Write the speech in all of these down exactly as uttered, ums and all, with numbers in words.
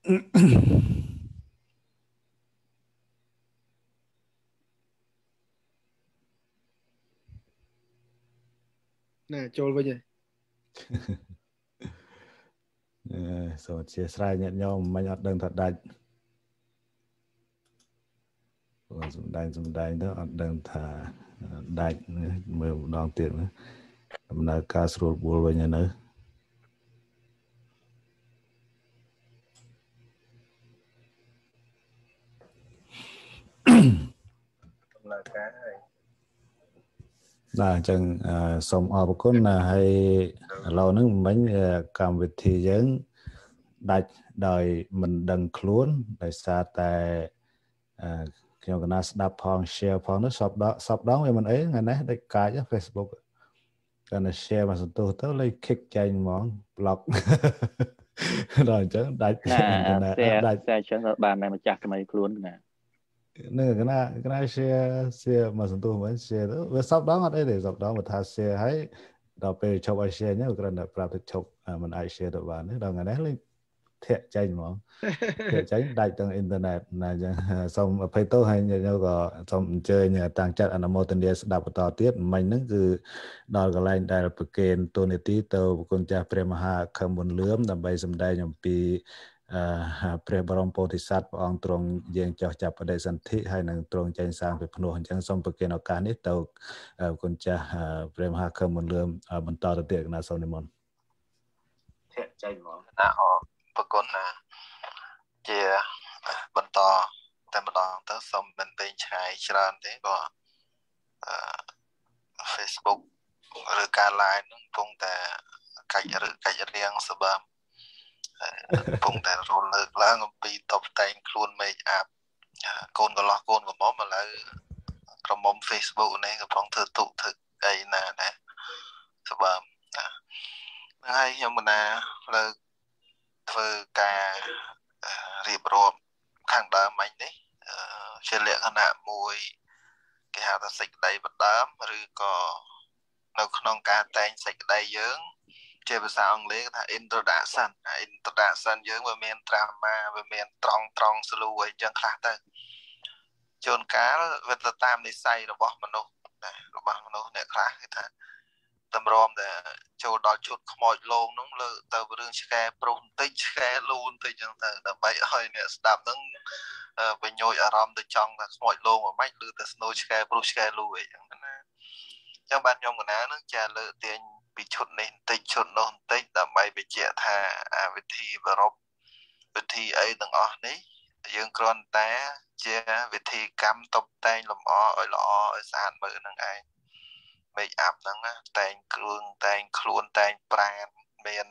nè trôi với nhỉ số chia sẻ nhận nhau mình ở đơn thật đại dùng đại dùng đại đó ở đơn thà đại mười đòn tiền nữa mình là ca sưu bùa với nhà nữa là cái là chẳng sống ở một con là hay lâu nữa mình cầm việc thì giống đại đời mình đừng luôn tại sao tại kiểu cái nào đáp phong share phong nó shop đó shop đó mình ấy ngày nay để cài cho Facebook cái này share mà tôi tới lấy kick change món block rồi chứ đại nè internet xe đại xe chân bà mẹ mà chặt cái máy luôn nè nên cái nào cái nào share share mà tôi mới share đó với shop đó ở đây để shop đó mà tha share hay đọc về chụp ai share nhé cái này phải chụp mình ai share được bạn ấy rồi ngày nay lấy thiệt tranh mà thiệt tranh đại trong internet này xong phải tôi hay nhớ nhớ có xong chơi nhà tăng chất anh một tuần đêm đạpต่อ tiết mình nó cứ đòi cái line đạiประเคนตัวนี้ที่ตัวคนจะเปรียมหาคำบนเลื่อมដើម្បី សម្ដែង អំពី ព្រះបរមពោធិសត្វព្រះអង្គទ្រង់យាងចោះចាប់បដិសន្ធិហើយនឹងទ្រង់ចែងសាងពីភ្នោះអញ្ចឹងសូមប្រគេនឱកាសនេះទៅគុណចាស់ព្រះមហាខឹមបនលឿមបន្តទៅទៀតណាសូមនិមន្តធាក់ចែងហ្មងណាអរប្រគុណណាជាបន្តតែម្ដងទៅសូមមិនពេញឆ្ងាយច្រើនទេក៏អឺ Facebook ឬការ live នឹងកំពុងតែកាច់ឬកាច់រៀងសបើមកំពុងតែរលលើកឡើងអំពីតបតែងខ្លួន make up កូនកន្លោះកូនកំមុំឥឡូវក្រុមមុំ Facebook នេះកំពុងធ្វើទុកធ្វើអីណាដែរសបើមណាហើយខ្ញុំមិនណាលើកធ្វើការរៀបរាប់ខាងដើមមិញនេះជាលក្ខណៈមួយគេហៅថាសេចក្តីបណ្ដើមឬក៏នៅក្នុងការតែងសេចក្តីយើងជាភាសាអង់គ្លេសគេថា introduction introduction យើងវាមាន drama វាមានត្រង់ត្រង់ slow អីចឹងខ្លះទៅជួនកាលវាទៅតាមនិស្ស័យរបស់មនុស្សដែររបស់មនុស្សអ្នកខ្លះគេថាតម្រាំតែចូលដល់ឈុតខ្មោចលងនោះលើទៅរឿងឆ្កែប្រុសបន្តិចឆ្កែលូនបន្តិចចឹងទៅដើម្បីឲ្យអ្នកស្ដាប់ហ្នឹងបញ្ញោចអារម្មណ៍ទៅចង់ថាខ្មោចលងមិនម៉េចឬតែស្នូឆ្កែប្រុសឆ្កែលូអីចឹងណាចឹងបាទខ្ញុំកណានឹងចាលើកទាញពីឈុតនេះបន្តិចឈុតនោះបន្តិចដើម្បីបញ្ជាក់ថាអាវិធីបរពវិធីអីទាំងអស់នេះយើងគ្រាន់តែជាវិធីកម្មតុបតែងលម្អឲ្យល្អឲ្យស្អាតមើលនឹងឯង make up ហ្នឹងណាតែងគ្រឿងតែងខ្លួនតែងប្រាណមាន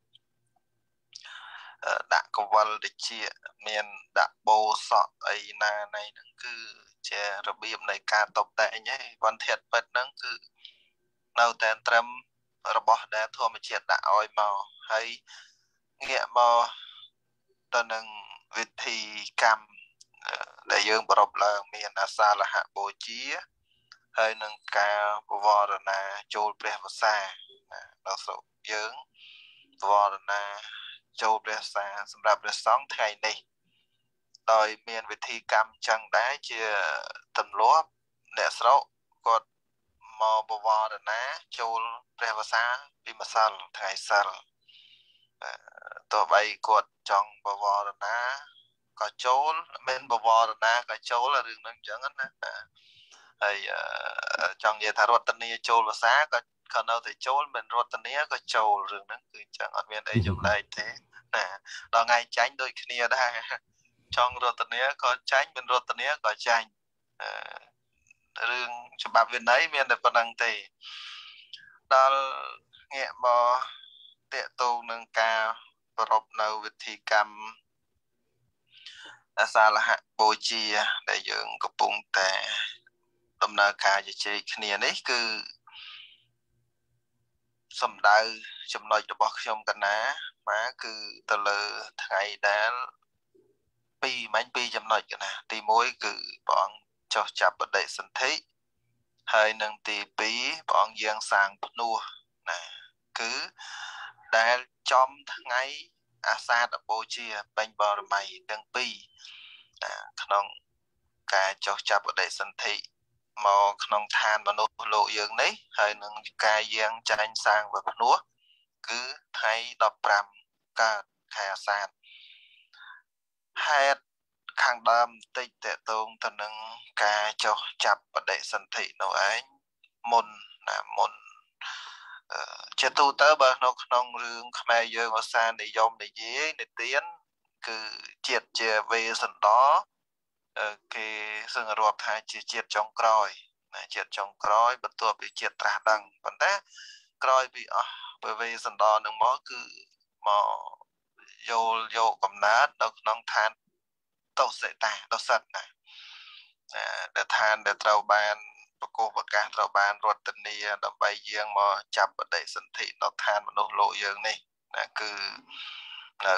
ដាក់កវលតិចមានដាក់បោសក់អីណាណៃហ្នឹងគឺជារបៀបនៃការតុបតែងឯងវណ្ណធាតុពិតហ្នឹងគឺនៅតែត្រឹមរបស់ដែលធម្មជាតិដាក់ឲ្យមកហើយងាកមកទៅនឹងវិធីកម្មដែលយើងប្រពឡើងមានអាសាលហបូជាហើយនឹងការបវរណាចូលព្រះវសានៅស្រុកយើងបវរណាចូលព្រះវសាសម្រាប់ព្រះសង្ឃថ្ងៃនេះដោយមានវិធីកម្មចឹងដែរជាទម្លាប់អ្នកស្រុកគាត់មកបវរណាចូលព្រះវសាពីម្សិលថ្ងៃសិលទោះបីគាត់ចង់បវរណាក៏ចូលមិនបវរណាក៏ចូលរឿងហ្នឹងចឹងណាហើយចង់និយាយថារតនីចូលភាសាក៏ក៏នៅតែចូលមិនរតនីក៏ចូលរឿងហ្នឹងគឺចឹងអត់មានអីចម្លែកទេណាដល់ថ្ងៃចាញ់ដូចគ្នាដែរចង់រតនីក៏ចាញ់មិនរតនីក៏ចាញ់រឿងច្បាប់វិន័យមានតែប៉ុណ្្នឹងទេដល់ងាកមកតេតងនឹងការប្រពនៅវិធីកម្មអាសាលហបូជាដែលយើងកំពុងតែដំណើរការជជែកគ្នានេះគឺសំដៅចំណុចរបស់ខ្ញុំកណាបាទគឺទៅលើថ្ងៃដែលពីរមិញពីរចំណុចកណាទីមួយគឺព្រះអង្គចុះចាប់បដិសន្ធិហើយនឹងទីពីរព្រះអង្គយាងសាងភ្នោះណាគឺដែលចំថ្ងៃអាសាតបូជាពេញបរមីទាំងពីរក្នុងការចុះចាប់បដិសន្ធិមកក្នុងឋានមនុស្សលោកយើងនេះហើយនឹងការយាងចាញ់សាងវិភ្នោះគឺថ្ងៃដប់ប្រាំកើតខែអាសាឍហេតុខាងដើមបន្តិចតកតងទៅនឹងការចុះចាប់បដិសន្ធិនោះឯងមុនណាមុនជាទូទៅបើនៅក្នុងរឿងខ្មែរយើងភាសានិយមនិយាយនិទានគឺជាតិជាវេសន្តរគេសឹងរាប់ថាជាជាតិចុងក្រោយណាជាតិចុងក្រោយបន្ទាប់ពីជាតិត្រាស់ដឹងប៉ុន្តែក្រោយពីអស់វេសន្តរនឹងមកគឺមកយល់យកកំណើតនៅក្នុងឋានតុសិតាតុសិតណាដែលឋានដែលត្រូវបានប្រកោប្រកាសត្រូវបានរដ្ឋនីដើម្បីយាងមកចាប់បដិសន្ធិនៅឋានមនុស្សលោកយើងនេះណាគឺនៅ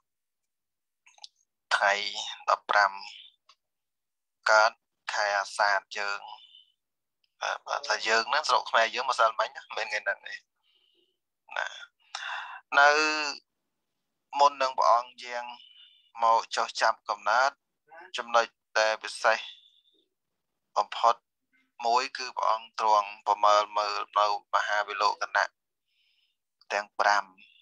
ថ្ងៃដប់ប្រាំកើតខែអាសាឍយើងបាទថាយើងហ្នឹងស្រុកខ្មែរយើងម្សិលមិញមិនថ្ងៃហ្នឹងទេណានៅមុននឹងព្រះអង្គយាងមកចុះចាប់កំណើតចំណុចដែលពិសេសបំផុតមួយគឺព្រះអង្គទ្រង់ប្រមើលមើលនៅមហាវិលោកណៈទាំងប្រាំ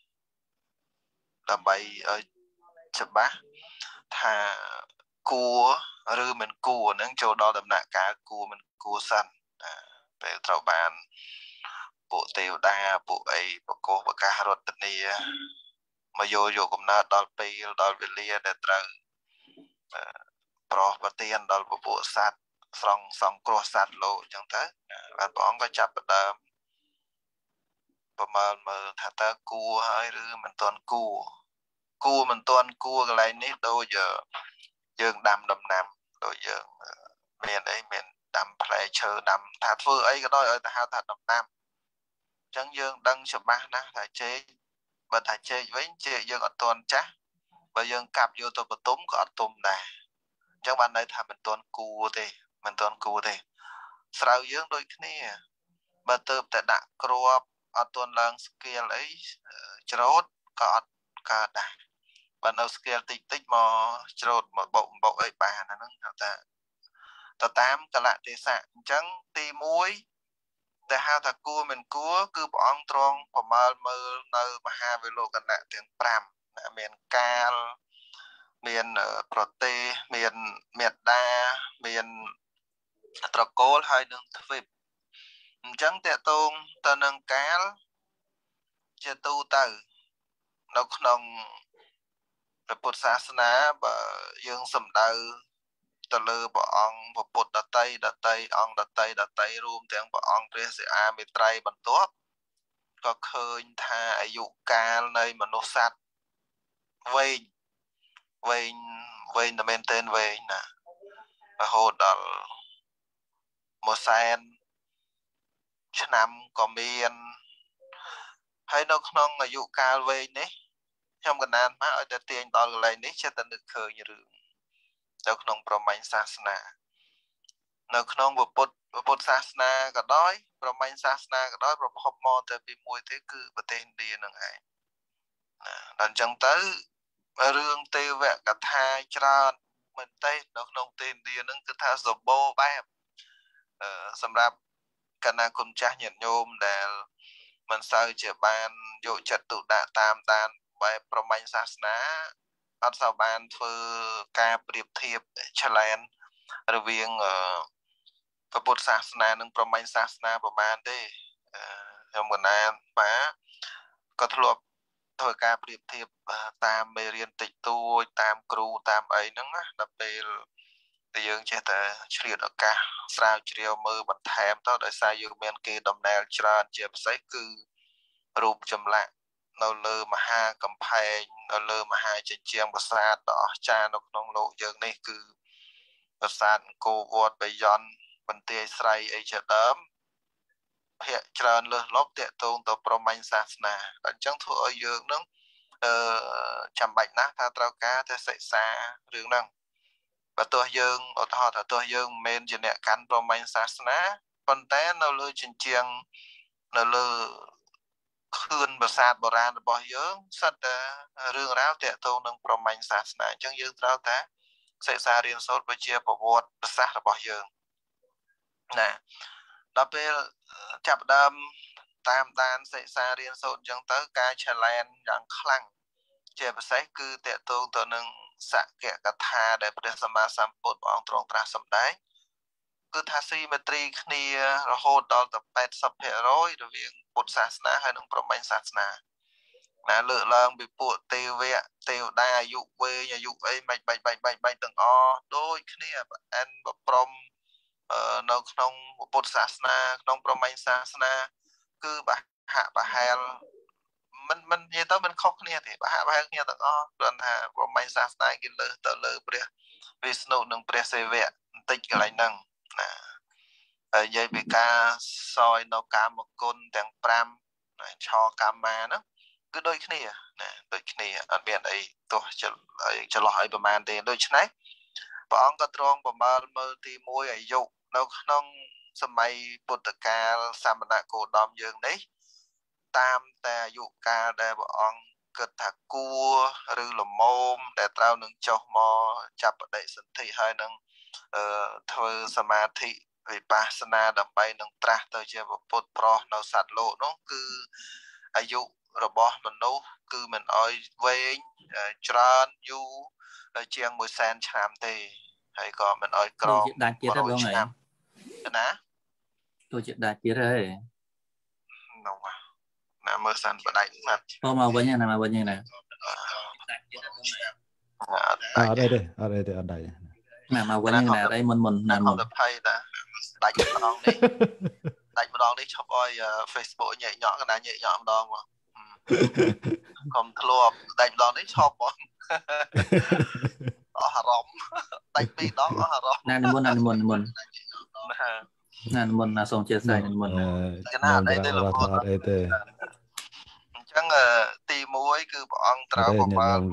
ដើម្បីឲ្យច្បាស់ថាគួរឬមិនគួរនឹងចូលដល់ដំណាក់កាលគួរមិនគួរសិនពេលត្រូវបានពួកទេវតាពួកអីបកោបកាសរដ្ឋនីមកយកយកកំណើតដល់ពេលដល់វេលាដែលត្រូវប្រោសប្រទានដល់ពពួកសត្វស្រង់សង្គ្រោះសត្វលោកអញ្ចឹងទៅបាទព្រះអង្គក៏ចាប់ផ្ដើមប្រមើលមើលថាតើគួរហើយឬមិនទាន់គួរគួរមិនទាន់គួរកន្លែងនេះដូចយើងដាំដំណាំដូចយើងមានអីមានដាំផ្លែឈើដាំថាធ្វើអីក៏ដោយឲ្យទៅហៅថាដំណាំអញ្ចឹងយើងដឹងច្បាស់ណាស់ថាចេកបើថាចេកវិញចេកយើងអត់ទាន់ចាស់បើយើងកាប់យកទៅបន្ទុំក៏អត់ទុំដែរអញ្ចឹងបានន័យថាមិនទាន់គួរទេមិនទាន់គួរទេស្រូវយើងដូចគ្នាបើទៅតែដាក់គ្រាប់អត់ទាន់ឡើងស្គាល់អីច្រូតក៏អត់កើតដែរបើនៅស្គាល់តិចតិចមកច្រូតមកបុកបុកអីបានអាហ្នឹងថាទៅតាមកលៈទេសៈអញ្ចឹងទីមួយដែលហៅថាគួរមិនគួរគឺព្រះអង្គទ្រង់ប្រមើលមើលនៅមហាវិលោកណៈទាំងប្រាំមានកាលមានប្រទេសមានមេត្តាមានត្រកូលហើយនឹងទ្វីបអញ្ចឹងតកតងទៅនឹងកាលជាទូទៅនៅក្នុងព្រះពុទ្ធសាសនាបើយើងសំដៅទៅលើព្រះអង្គពុទ្ធដតីដតីអង្គដតីដតីរួមទាំងព្រះអង្គព្រះសិអាមេត្រៃបន្ទាប់ក៏ឃើញថាអាយុកាលនៃមនុស្សសត្វវែងវែងវែងតែមែនទែនវែងណារហូតដល់មួយសែនឆ្នាំក៏មានហើយនៅក្នុងអាយុកាលវែងនេះខ្ញុំកណ្ដាលមកឲ្យតែទាញដល់កន្លែងនេះចិត្តតែនឹកឃើញរឿងនៅក្នុងព្រហ្មញ្ញសាសនានៅក្នុងពុទ្ធពុទ្ធសាសនាក៏ដោយព្រហ្មញ្ញសាសនាក៏ដោយប្រភពមកតែពីមួយទេគឺប្រទេសឥណ្ឌានឹងឯងណាដល់អញ្ចឹងទៅរឿងទេវកថាច្រើនមែនទេនៅក្នុងប្រទេសឥណ្ឌានឹងគឺថាសម្បូរបែបសម្រាប់កណ្ណាគុណចាស់ញាតិញោមដែលមិនសូវជាបានយកចិត្តទុកដាក់តាមដានបែបព្រហ្មញ្ញសាសនាអត់សូវបានធ្វើការប្រៀបធៀបឆ្លែនរវាងពុទ្ធសាសនានិងព្រហ្មញ្ញសាសនាប្រហែលទេខ្ញុំកណានបាទក៏ធ្លាប់ធ្វើការប្រៀបធៀបតាមមេរៀនតិចតួចតាមគ្រូតាមអីហ្នឹងណាដល់ពេលតែយើងចេះតែឆ្លៀតឱកាសស្រាវជ្រាវមើលបន្ថែមទៅដោយសារយើងមានគេដំណើរច្រើនជាពិសេសគឺរូបចម្លាក់នៅលើមហាកំផែងនៅលើមហាជញ្ជាំងប្រាសាទដ៏អស្ចារ្យនៅក្នុងលោកយើងនេះគឺប្រាសាទអង្គរវត្តបាយ័នបន្ទាយស្រីអីជាដើមភាគច្រើនលើសលប់តាក់ទងទៅព្រហ្មញ្ញសាសនាអញ្ចឹងធ្វើឲ្យយើងនឹងអឺចាំបាច់ណាស់ថាត្រូវការតែសិក្សារឿងហ្នឹងបើទោះយើងឧទាហរណ៍ថាទោះយើងមិនមែនជាអ្នកកាន់ព្រហ្មញ្ញសាសនាប៉ុន្តែនៅលើជញ្ជាំងនៅលើ khươn bờ sát bờ ra bờ dưỡng sắt rương ráo tệ tô nâng pro mạnh sát này chẳng dưỡng ráo ta sẽ xa riêng sốt bởi chia bờ vọt bờ sát bờ dưỡng nè đó bê chạp đâm tam đàn sẽ xa riêng sốt chẳng tới cái chà len chẳng khăn chia bờ sát cứ tệ tô tô nâng xạ kẹ cả thà để bờ sâm ma sâm bột bóng trong tra sâm đáy cứ thà si mê tri khní rồi hôn đó tập bẹt sập hệ rồi rồi việc bột sát ná hay nâng pro mạnh sát ná nè lựa lần bị bộ tiêu về tiêu đa dụ quê nhà dụ ấy bạch bạch bạch bạch bạch từng o đôi khní anh bờ prom nó không bột sát ná không pro mạnh sát ná cứ bà hạ bà hèn mình mình như tao mình khóc nè thì bà hạ bà hèn nghe từng o rồi hà pro mạnh sát ná cái lơ tờ lơ bia vì snow nâng bia xe về tích cái lại nâng nè ở dây bị ca soi nó cá một con đèn pram cho camera nó cứ đôi khi nè đôi khi ở bên đây tôi cho cho loạiประมาณ tiền đôi này và ông có trònประมาณ mơ thì môi ấy dụ nó không sớm mai bột ca sam na cổ đom dương đấy tam ta dụ ca để bọn ông cất thạc cua rư lầm môm để trao nâng cho mò chập để sinh thị hai nâng thôi samadhi vì pasana đầm bay nâng tra tới chia vào bột pro nó sạt lộ nó cứ ai dụ rồi bỏ mình đâu cứ mình ơi về tràn du chiang mùi sen chạm thì hay còn mình ơi tôi chuyện đạt kia đó đâu này nè tôi chuyện đạt kia đấy đâu mà nè mưa sen vào đây mà không màu với nhà này mà với nhà này ở đây đây ở đây đây ở đây nè màu với nhà này đây mình mình nè không được hay là đánh một đòn đi đánh một đòn đi cho coi Facebook nhảy nhõm cái này nhảy nhõm đòn mà còn thua đánh một đòn đi cho bọn ở Hà Rồng đánh bi đó ở Hà Rồng nè mình nè mình mình nè mình là xong chia sẻ mình cái nào đây đây là một chẳng tì muối cứ bọn trao bọn bạn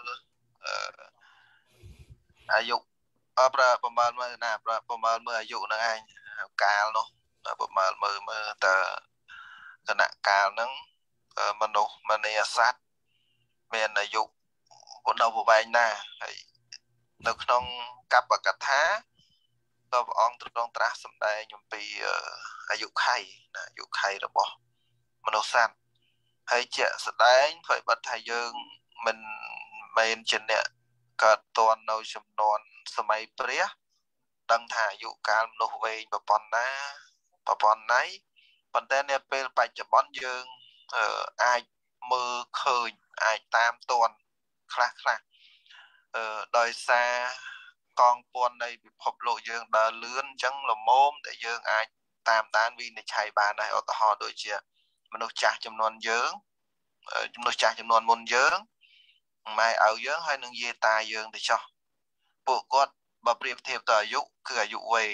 อายุประประมาณเมื่อนะประมาณเมื่ออายุนั่นไงกาลเนาะประมาณเมื่อเมื่อแต่ขณะกาลนั้นมนุษย์มนุษยสัตว์มีอายุคนเราผู้ใบหน้าในขนมกับปกติก็องตรงตราสมัยยมปีอายุไข่นะอายุไข่ระบบมนุษย์สัตว์ให้เจ้าแสดงเผยบัตรไทยยังมันเป็นเช่นเนี่ยก็ตัวเราจำนวนสมัยเปรี้ยดังถ่ายอยู่การโนเวย์แบบปอนนะแบบปอนไหนปอนแต่เนี่ยเป็นปัจจุบันยังเอ่อไอมือเคยไอตามตัวคลาคลาเอ่อโดยซากองปวนในพบโลยังเดินเลื่อนจังละโมมแต่ยังไอตามด้านวินในชายบ้านในอัตหอโดยเฉพาะมนุษย์จ่าจำนวนเยอะเอ่อมนุษย์จ่าจำนวนมนเยอะไม่เอาเยอะให้หนึ่งเยตายเยอะđể cho bộ cốt bà priệp thiệp tờ dụ cứ dụ về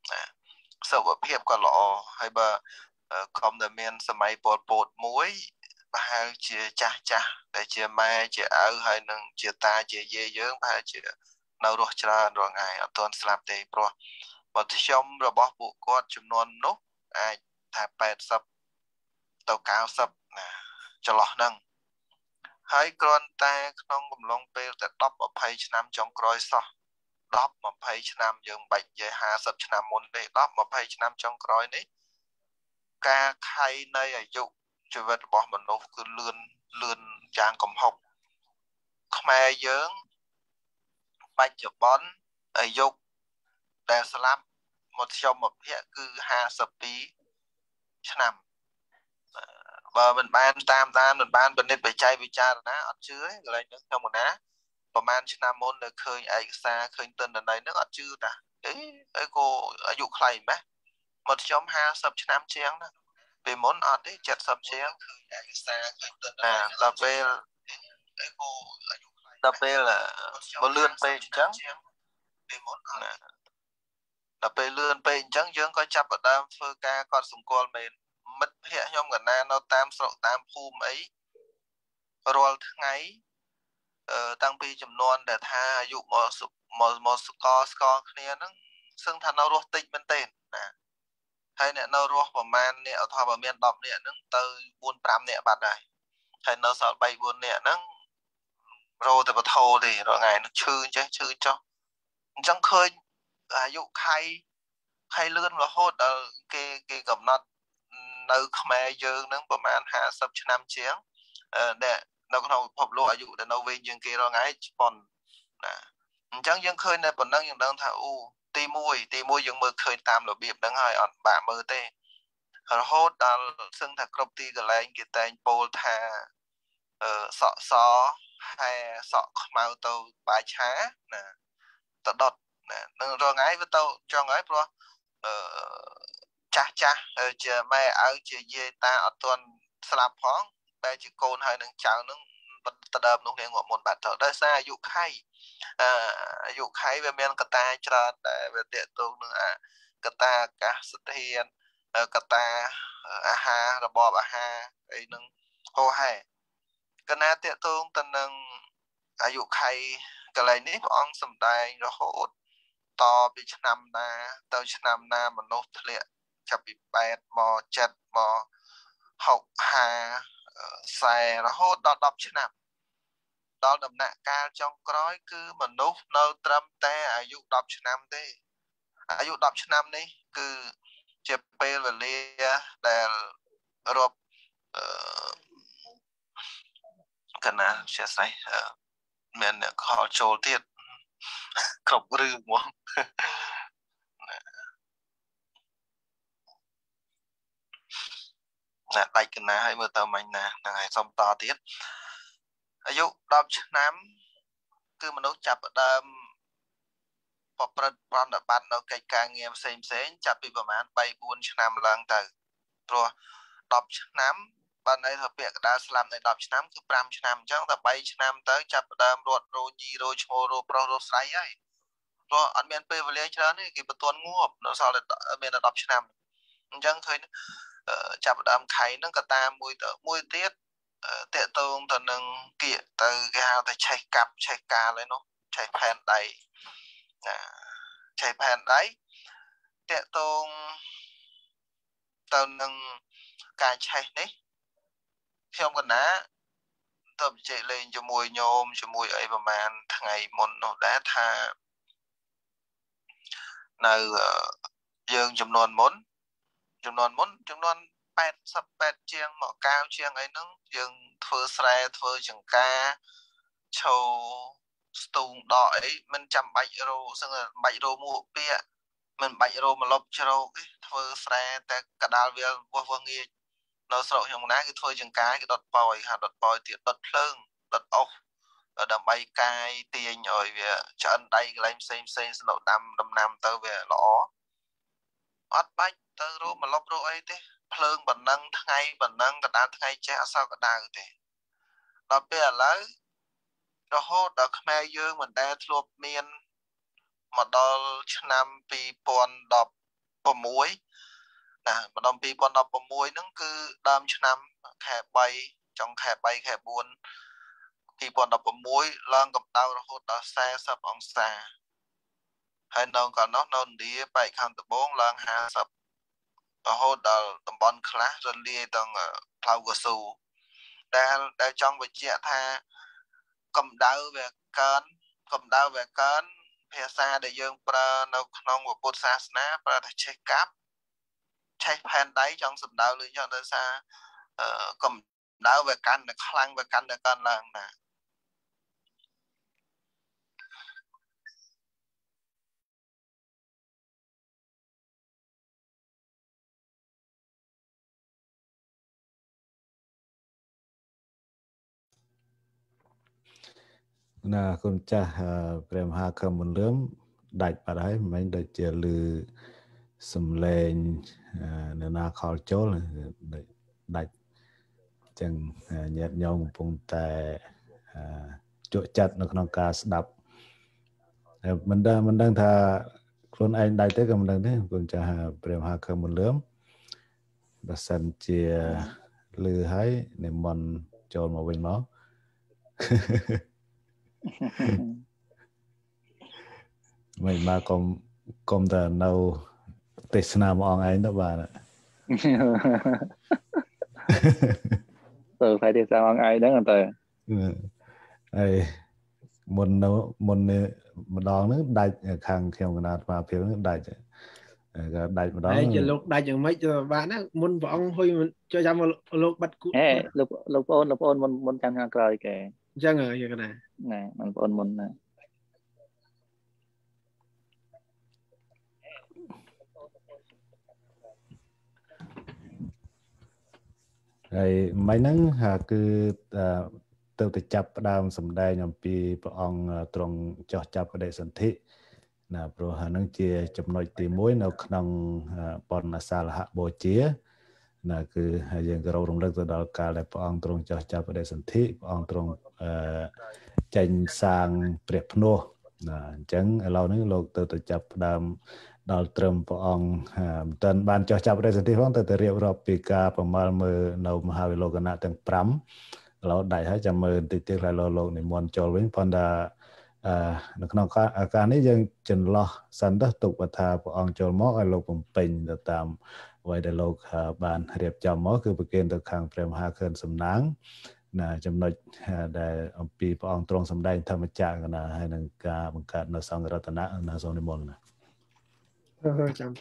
sợ bà priệp có lọ hay bà không được miền sớm mai bột bột muối bà hai chia cha cha để chia mai chia áo hay nâng chia ta chia dê dướng bà chia nấu đồ cha rồi ngày ở tuần slap tê pro một trong rồi bỏ bộ cốt chùm non nốt ai thà bẹt sập tàu cao sập cho lọ nâng hai con ta không cùng long peแต่đọc ở page năm trong coi sao đọc ở page năm dương bạch về hà sập năm môn để đọc ở page năm trong coi đấy ca khai nơi ở dụ cho vật bỏ mình nó cứ lươn lươn trang cầm học khmer dưỡng bạch chụp bón ở dụ để slap một trong một hệ cứ hà sập tí năm và mình ban tam ta mình ban bên đây phải chay bị cha nó ở dưới rồi nước trong một ná và man năm môn được khơi ai xa khơi tên ở đây nước ở chưa ta đấy ấy cô ở dụ khay mấy một trong hai sập năm chén đó vì món ở đấy chặt sập chén à là về là về là một lươn về trắng là về lươn về trắng trắng có chập ở đam phơ ca còn sùng côn mình mất hệ nhóm gần na nó tam sọ tam phum ấy rồi ngày tăng pi chấm non để tha dụ một một một score score kia nó xưng thành nó rốt tinh bên tên nè ហើយអ្នកនៅរស់ប្រមាណនេះអត់ថាបើមានដប់នេះហ្នឹងទៅបួនប្រាំនាក់បាត់ហើយហើយនៅសល់បីបួននាក់ហ្នឹងរោតែបថោទេរងថ្ងៃនឹងឈឺចេះឈឺចុះអញ្ចឹងឃើញអាយុខៃខៃលឿនរហូតដល់គេគេកំណត់នៅខ្មែរយើងហ្នឹងប្រមាណห้าสิบឆ្នាំជាងដែលនៅក្នុងពិភពលោកអាយុដែលនៅវិញជាងគេរងថ្ងៃជប៉ុនណាអញ្ចឹងយើងឃើញតែប៉ុណ្ណឹងយើងដឹងថាអូទីមួយទីមួយយើងមើលឃើញតាមរបៀបហ្នឹងហើយអត់បាក់មើលទេរហូតដល់សឹងថាគ្រប់ទីកន្លែងគេតែងពោលថាអឺសក់សហើយសក់ខ្មៅទៅបាយឆាណាទៅដុតណានឹងរងថ្ងៃវាទៅចង់ហើយព្រោះអឺចាស់ចាស់ជាម៉ែឪជាយាយតាអត់ទាន់ស្លាប់ផងតែជាកូនហើយនឹងចៅនឹងតដើមនោះគ្នាងាប់មុនបាត់ទៅដោយសារអាយុខៃអឺអាយុខៃវាមានកត្តាច្រើនដែលវាតេតងនឹងអាកត្តាអាកាសធាតុកត្តាអាហាររបបអាហារអីនឹងហោហែកណាតេតងទៅនឹងអាយុខៃកន្លែងនេះព្រះអង្គសម្ដែងរហូតតពីឆ្នាំណាទៅឆ្នាំណាមនុស្សធ្លាក់ចាប់ពីแปดមកเจ็ดមកหก ห้า 40រហូតដល់ដប់ឆ្នាំដល់ដំណាក់កាលចុងក្រោយគឺមនុស្សនៅត្រឹមតែអាយុដប់ឆ្នាំទេអាយុដប់ឆ្នាំនេះគឺជាពេលវេលាដែលរាប់អឺកណាជាស្អីមានអ្នកខលចូលទៀតគ្រប់រឿងហ្មងណាដាច់កណាឲ្យមើលតើមាញ់ណាហ្នឹងហើយសុំតទៀតអាយុដប់ឆ្នាំគឺមនុស្សចាប់ផ្ដើមប្រព្រឹត្តប្រតិបត្តិនៅកិច្ចការងារផ្សេងផ្សេងចាប់ពីប្រហែលបីបួនឆ្នាំឡើងទៅព្រោះដប់ឆ្នាំបានន័យថាពាក្យកដាលស្លាប់នៃដប់ឆ្នាំគឺប្រាំឆ្នាំអញ្ចឹងតែបីឆ្នាំទៅចាប់ផ្ដើមរត់រោញីរោឈ្មោះរោប្រុសរោស្រីហើយព្រោះអត់មានពេលវេលាច្រើនទេគេបន្ទន់ងាប់នៅសល់តែមានតែដប់ឆ្នាំអញ្ចឹងឃើញចាប់ផ្ដើមខៃហ្នឹងក៏តាមមួយទៅមួយទៀតតេតងទៅនឹងគៀកទៅគេហៅថាឆេះកាប់ឆេះកាលឯនោះឆេះផែនដៃណាឆេះផែនដៃតេតងទៅនឹងការឆេះនេះខ្ញុំកណាទៅជជែកលេងជាមួយញោមជាមួយអីប្រហែលថ្ងៃមុននោះដែរថានៅយើងចំនួនមុនចំនួនមុនចំនួនแปดสิบแปดជាងមកកាវជាងអីហ្នឹងយើងធ្វើស្រែធ្វើចង្ការឈោស្ទូងដកអីមិនចាំបាច់រោសឹងបាច់រោមួកពាកមិនបាច់រោម្លប់ជ្រោកទេធ្វើស្រែតែកដាលវាវាស់វាស់ងាយនៅស្រុកខ្ញុំណាគឺធ្វើចង្ការគេដុតប៉ោយហាដុតប៉ោយទៀតដុតភ្លើងដុតអុសដើម្បីកាយទាញឲ្យវាឆ្អិនដៃកន្លែងផ្សេងផ្សេងស្នុកដាំដំណាំទៅវាល្អអត់បាច់ទៅរោម្លប់រោអីទេភ្លើងប៉ុណ្ណឹងថ្ងៃប៉ុណ្ណឹងកដាលថ្ងៃចេះអសល់កដៅទេដល់ពេលឥឡូវរហូតដល់ខ្មែរយើងមិនដែលធ្លាប់មានមកដល់ឆ្នាំពីរពាន់ដប់ប្រាំមួយណាម្ដងពីរពាន់ដប់ប្រាំមួយហ្នឹងគឺដើមឆ្នាំខែបីចុងខែបីខែបួនពីរពាន់ដប់ប្រាំមួយឡើងកម្ដៅរហូតដល់สี่สิบអង្សាហើយនៅកាលនោះនៅឥណ្ឌាបែកខាងត្បូងឡើងห้าสิบរហូតដល់តំបន់ខ្លះរលាយទាំងផ្លូវកស៊ូដែលដែលចង់បញ្ជាក់ថាកម្ដៅវាកើនកម្ដៅវាកើនភាសាដែលយើងប្រើនៅក្នុងពុទ្ធសាសនាប្រើថាឆេះកាប់ឆេះផែនដៃចង់សំដៅលើយ៉ាងដោយសារកម្ដៅវាកាន់តែខ្លាំងវាកាន់តែកើនឡើងណាណាគុណចាស់ព្រះមហាកមលឿមដាច់បាត់ហើយមិនដូចជាលឺសំឡេងនៅណាខលចូលដាច់ចឹងញាតិញោមកំពុងតែជក់ចិត្តនៅក្នុងការស្ដាប់មិនដឹងមិនដឹងថាខ្លួនឯងដាច់ទេក៏មិនដឹងទេគុណចាស់ព្រះមហាកមលឿមបើសិនជាលឺហើយនិមន្តចូលមកវិញមកមិនមកកុំកុំតែនៅទេសនាមកអងឯងទៅបាទទៅផ្លែទេសនាមកឯងហ្នឹងទៅហើយមុននៅមុនម្ដងហ្នឹងដាច់ខាងខ្ញុំកណាត់មកភាពហ្នឹងដាច់ក៏ដាច់ម្ដងហើយជាលោកដាច់យ៉ាងម៉េចទៅបាទណាមុនព្រះអង្គហុយចូលចាំលោកបាត់គូហេលោកលោកប្អូនលោកប្អូនមុនមុនចាំខាងក្រោយគេអញ្ចឹងហ៎កណាណែបងប្អូនមុនណាហើយមិនហ្នឹងគឺទៅទៅចាប់ផ្ដើមសម្ដែងអំពីព្រះអង្គទ្រង់ចោះចាប់បដិសន្ធិណាព្រោះហ្នឹងជាចំណុចទីមួយនៅក្នុងបណ្ណសាលហបូជាណាគឺយើងក៏រំលឹកទៅដល់កាលដែលព្រះអង្គទ្រង់ចោះចាប់បដិសន្ធិព្រះអង្គទ្រង់ចេញសាងព្រះភ្នោះណាអញ្ចឹងឥឡូវនេះលោកទៅទៅចាប់ផ្ដើមដល់ត្រឹមព្រះអង្គមិនទាន់បានចោះចាប់បដិសន្ធិផងទៅទៅរៀបរាប់ពីការប្រមាលមើលនៅមហាវិលោកណៈទាំងប្រាំឥឡូវដាច់ហើយចាំមើលបន្តិចទៀតហើយលោកនិមន្តចូលវិញប៉ុន្តែអឺនៅក្នុងការនេះយើងចន្លោះសិនទៅទុកថាព្រះអង្គចូលមកឲ្យលោកបំពេញទៅតាមអ្វីដែលលោកបានរៀបចំមកគឺប្រគិនទៅខាងព្រះមហាខឿនសំណាងណាចំណុចដែលអំពីព្រះអង្គទ្រង់សម្ដែងធម្មចក្រណាហើយនឹងការបង្កើតនៅសង្ឃរតនៈណាសូមនិមន្តណាអឺចាំ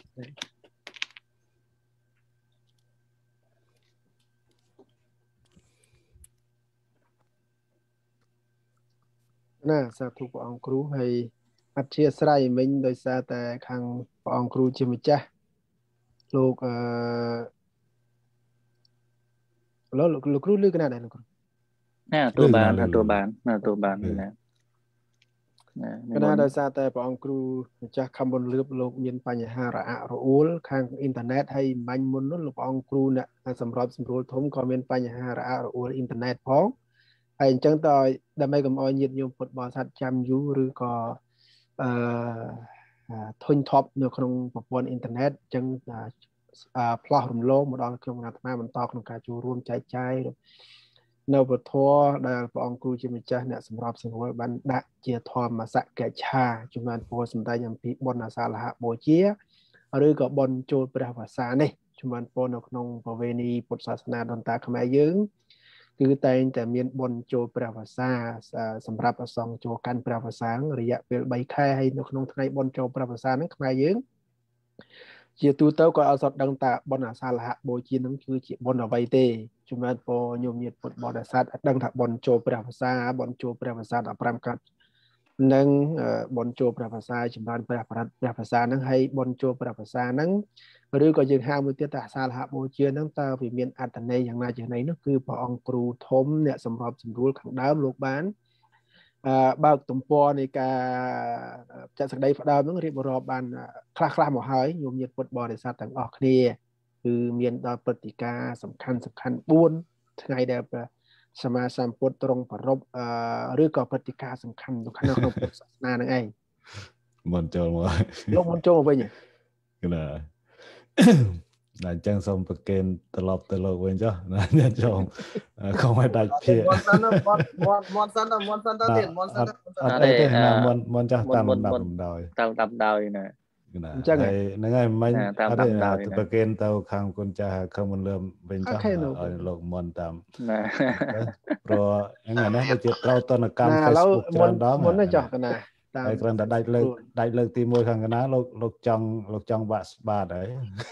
ណាសាធុព្រះអង្គគ្រូហើយអធិស្ឋានមិញដោយសារតែខាងព្រះអង្គគ្រូជាម្ចាស់លោកអឺលោកលោកគ្រូលឺកណាដែរលោកគ្រូណាទូបានទូបានណាទូបានណាកណាដោយសារតែព្រះអង្គគ្រូម្ចាស់ខំបុនលឿបលោកមានបញ្ហារអាក់រអួលខាងអ៊ីនធឺណិតហើយមាញ់មុននោះលោកព្រះអង្គគ្រូអ្នកសម្របសម្រួលធំក៏មានបញ្ហារអាក់រអួលអ៊ីនធឺណិតផងហើយអញ្ចឹងតើដើម្បីកុំឲ្យញាតិញោមពុទ្ធបរិស័ទចាំយូរឬក៏អឺធុញថប់នៅក្នុងប្រព័ន្ធអ៊ីនធឺណិតអញ្ចឹងផ្លោះរំលងមកដល់ក្នុងអាត្មាបន្តក្នុងការចូលរួមចែកចាយនៅពធដែលព្រះអង្គគ្រូជាម្ចាស់អ្នកសម្របសម្រួលបានដាក់ជាធម្មសក្កិច្ឆាជំនាន់ពោសម្ដែងអំពីបុណ្យអាសាលហបូជាឬក៏បុណ្យចូលព្រះវស្សានេះជំនាន់ពោនៅក្នុងប្រវេណីពុទ្ធសាសនាដូនតាខ្មែរយើងគឺតែងតែមានបុណ្យចូលព្រះវស្សាសម្រាប់អសង្ឃចូលកាន់ព្រះវស្សារយៈពេលបីខែហើយនៅក្នុងថ្ងៃបុណ្យចូលព្រះវស្សាហ្នឹងខ្មែរយើងជាទូទៅក៏អត់សតដឹងថាបុណ្យអាសាលហបូជានឹងគឺជាបុណ្យអ្វីទេជំនាន់ពោញោមញាតិពុទ្ធបរិស័ទអត់ដឹងថាបុណ្យចូលព្រះវស្សាបុណ្យចូលព្រះវស្សាដប់ប្រាំកាត់និងបុណ្យចូលព្រះវស្សាចម្រើនព្រះបរិត្តព្រះវស្សាហ្នឹងហើយបុណ្យចូលព្រះវស្សាហ្នឹងឬក៏យើងហៅមួយទៀតថាអាសាលហបូជាហ្នឹងតើវាមានអត្ថន័យយ៉ាងណាយ៉ាងណីនោះគឺព្រះអង្គគ្រូធំអ្នកសម្របសម្រួលខាងដើមលោកបានអឺបើកទំព័រនៃការចាត់សេចក្តីផ្ដើមហ្នឹងរៀបរាប់បានខ្លះខ្លះមកហើយញោមញាតិពុទ្ធបរិស័ទទាំងអស់គ្នាគឺមានដល់ព្រឹត្តិការណ៍សំខាន់សំខាន់បួនថ្ងៃដែលសម្មាសម្ពុទ្ធទ្រង់ប្រពអឺឬក៏ព្រឹត្តិការណ៍សំខាន់សំខាន់នៅក្នុងពុទ្ធសាសនាហ្នឹងឯងមិនចូលមកលោកមិនចូលមកវិញគឺណាតែអញ្ចឹងសូមប្រកេនត្រឡប់ទៅលោកវិញចុះណាញ៉ាំចូលកុំឲ្យដាច់ភាកមន់សិនមន់មន់មន់សិនមន់សិនទៅទៀតមន់សិនអត់ទេណាមន់មន់ចាស់តាមដាប់ដោយតាមដាប់ដោយណាអញ្ចឹងហ្នឹងហើយមិញអត់ទេប្រកេនទៅខាងគុណចាស់ខំមិនលឿមវិញចុះឲ្យលោកមន់តាមណាព្រោះហ្នឹងណាដូចជាត្រូវតនកម្ម Facebook ច្រើនដងមុនណាចុះកណាហើយគ្រាន់តែដាច់លើកដាច់លើកទីមួយខាងកណាលោកលោកចង់លោកចង់បាក់ស្បាតហើយ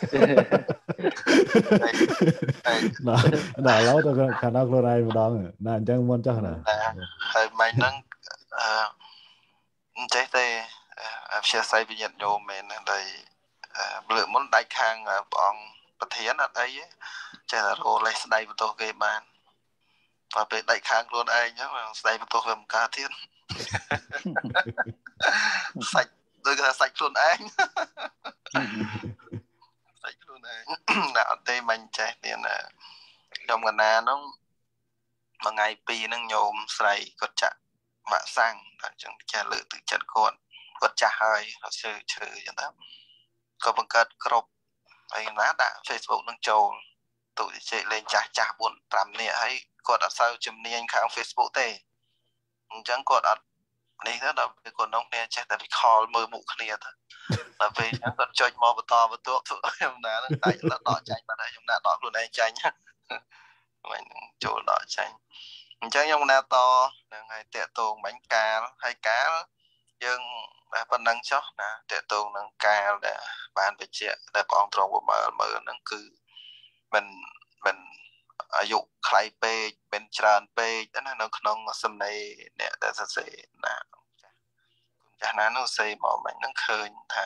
ដល់ឡូវទៅខាងដល់ខ្លួនឯងម្ដងណាអញ្ចឹងមុនចុះណាហើយមិនហ្នឹងអឺអញ្ចេះទេអភិសេកវិញ្ញាណញោមមែនហើយលើកមុនដាច់ខាងព្រះអង្គប្រធានអត់អីទេចេះតែរោលេសស្ដីបន្ទោសគេបានបើពេលដាច់ខាងខ្លួនឯងអញ្ចឹងស្ដីបន្ទោសវាមិនកើតទៀតសាច់ដូចថាសាច់ខ្លួនឯងសាច់ខ្លួនឯងណាអត់ទេមិនចេះទៀតណាខ្ញុំកណានោះមួយថ្ងៃពីរហ្នឹងញោមស្រីគាត់ចាក់ម៉ាក់សាំងតែអញ្ចឹងចេះលើកទឹកចិត្តគាត់គាត់ចាស់ហើយគាត់ឈឺឈឺអញ្ចឹងទៅក៏បង្កើតក្រុមហើយណាដាក់ Facebook នឹងចូលទូជែកលេងចាស់ចាស់បួនប្រាំនាក់ហើយគាត់អត់សូវជំនាញខាង Facebook ទេអញ្ចឹងគាត់អត់នេះទៅដល់ពេលគាត់នោះគ្នាចេះតែ recall មើលមុខគ្នាទៅដល់ពេលហ្នឹងគាត់ចុចមកបន្តបន្ទាប់ទៅខ្ញុំណាហ្នឹងតែដកចាញ់បាត់ហើយខ្ញុំណាដកខ្លួនឯងចាញ់មិនចូលដកចាញ់អញ្ចឹងខ្ញុំណាតហ្នឹងហើយតាក់ទងបាញ់កាលហើយកាលយើងប៉ុណ្ណឹងចុះណាតាក់ទងនឹងកាលដែលបានបញ្ជាក់ដែលបងត្រង់មើលមើលហ្នឹងគឺមិនមិនអាយុខ្លីពេកមិនច្រើនពេកណានៅក្នុងសំណេរអ្នកដែលសរសេរណាចាស់ណានោះសេមកមិញហ្នឹងឃើញថា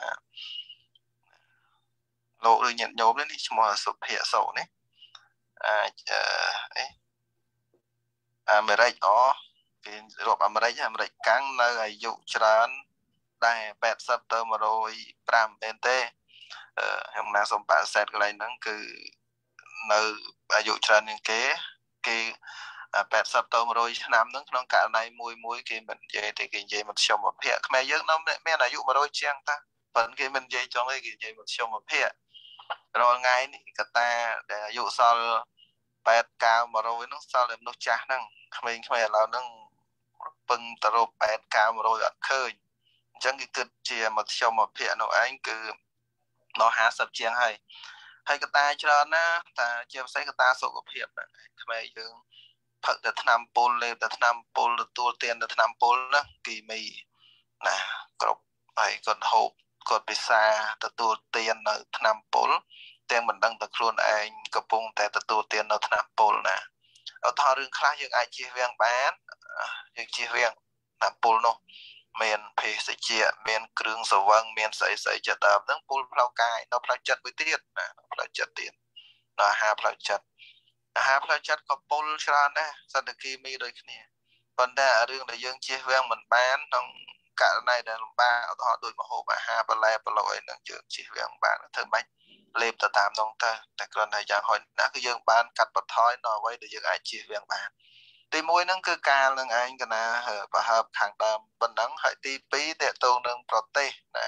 លោកឬញាតិញោមនេះឈ្មោះសុភ័ក្រសុនេះអាចអីអាមេរិកអូគេរាប់អាមេរិកអាមេរិកកាំងនៅអាយុច្រើនដែរแปดสิบទៅmột trăm nămមែនទេខ្ញុំណាសុំប៉ាសែតកន្លែងហ្នឹងគឺនៅអាយុច្រើនជាងគេគេแปดสิบទៅmột trămឆ្នាំហ្នឹងក្នុងករណីមួយមួយគេមិននិយាយទេគេនិយាយមកខ្ញុំមកភ័ក្រខ្មែរយើងនៅមានអាយុmột trămជាងតាប៉ុន្តែគេមិននិយាយចង់ទេគេនិយាយមកខ្ញុំមកភ័ក្ររាល់ថ្ងៃនេះកតាដែលអាយុសល់แปด เก้า một trămហ្នឹងសល់តែមនុស្សចាស់ហ្នឹងក្មេងៗឥឡូវហ្នឹងពឹងទៅរកแปด เก้า một trămអត់ឃើញអញ្ចឹងគេគិតជាមកខ្ញុំមកភ័ក្រនោះឯងគឺដល់ห้าสิบជាងហើយហើយកតាច្រើនណាតែជាពិសេសកតាសុខភាពហ្នឹងខ្មែរយើងផឹកតែថ្នាំពុលលេបតែថ្នាំពុលទទួលទានតែថ្នាំពុលណាគីមីណាគ្រប់ហើយគាត់ហូបគាត់ពិសាទទួលទាននៅថ្នាំពុលទាំងមិនដឹងតែខ្លួនឯងកំពុងតែទទួលទាននៅថ្នាំពុលណាឧទាហរណ៍រឿងខ្លះយើងអាចជៀសវាងបានយើងជៀសវាងថ្នាំពុលនោះមានភេសជ្ជៈមានគ្រឿងស្រវឹងមានស្អីស្អីចិត្តដើមហ្នឹងពុលផ្លូវកាយនៅផ្លូវចិត្តមួយទៀតណាផ្លូវចិត្តទៀតនៅអាហារផ្លូវចិត្តអាហារផ្លូវចិត្តក៏ពុលច្រើនដែរសត្វគីមីដូចគ្នាប៉ុន្តែរឿងដែលយើងជៀសវាងមិនបានក្នុងករណីដែលលំបាកឧទាហរណ៍ដូចម្ហូបអាហារបន្លែប្រឡូអីហ្នឹងយើងជៀសវាងបានធ្វើម៉េចលេបទៅតាមនោះទៅតែគ្រាន់តែយ៉ាងហោចណាស់គឺយើងបានកាត់បន្ថយនៅអ្វីដែលយើងអាចជៀសវាងបានទីមួយហ្នឹងគឺការនឹងឯងកណាប្រហើបខាងដើមប៉ុណ្ណឹងហើយទីពីរតេតងនឹងប្រទេសណា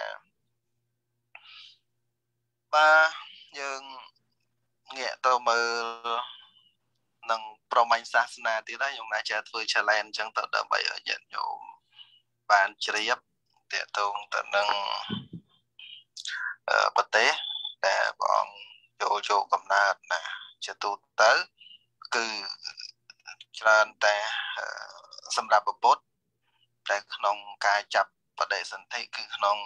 បាទយើងងាកទៅមើលនឹងប្រមាញ់សាសនាទៀតហើយខ្ញុំណាចេះធ្វើ challenge អញ្ចឹងទៅដើម្បីឲ្យញាតិញោមបានជ្រាបតេតងទៅនឹងប្រទេសដែលព្រះអង្គចូលចូលកំណើតណាជាទូទៅគឺច្រើនតែសម្រាប់ពុទ្ធតែក្នុងការចាប់បដិសន្ធិគឺក្នុង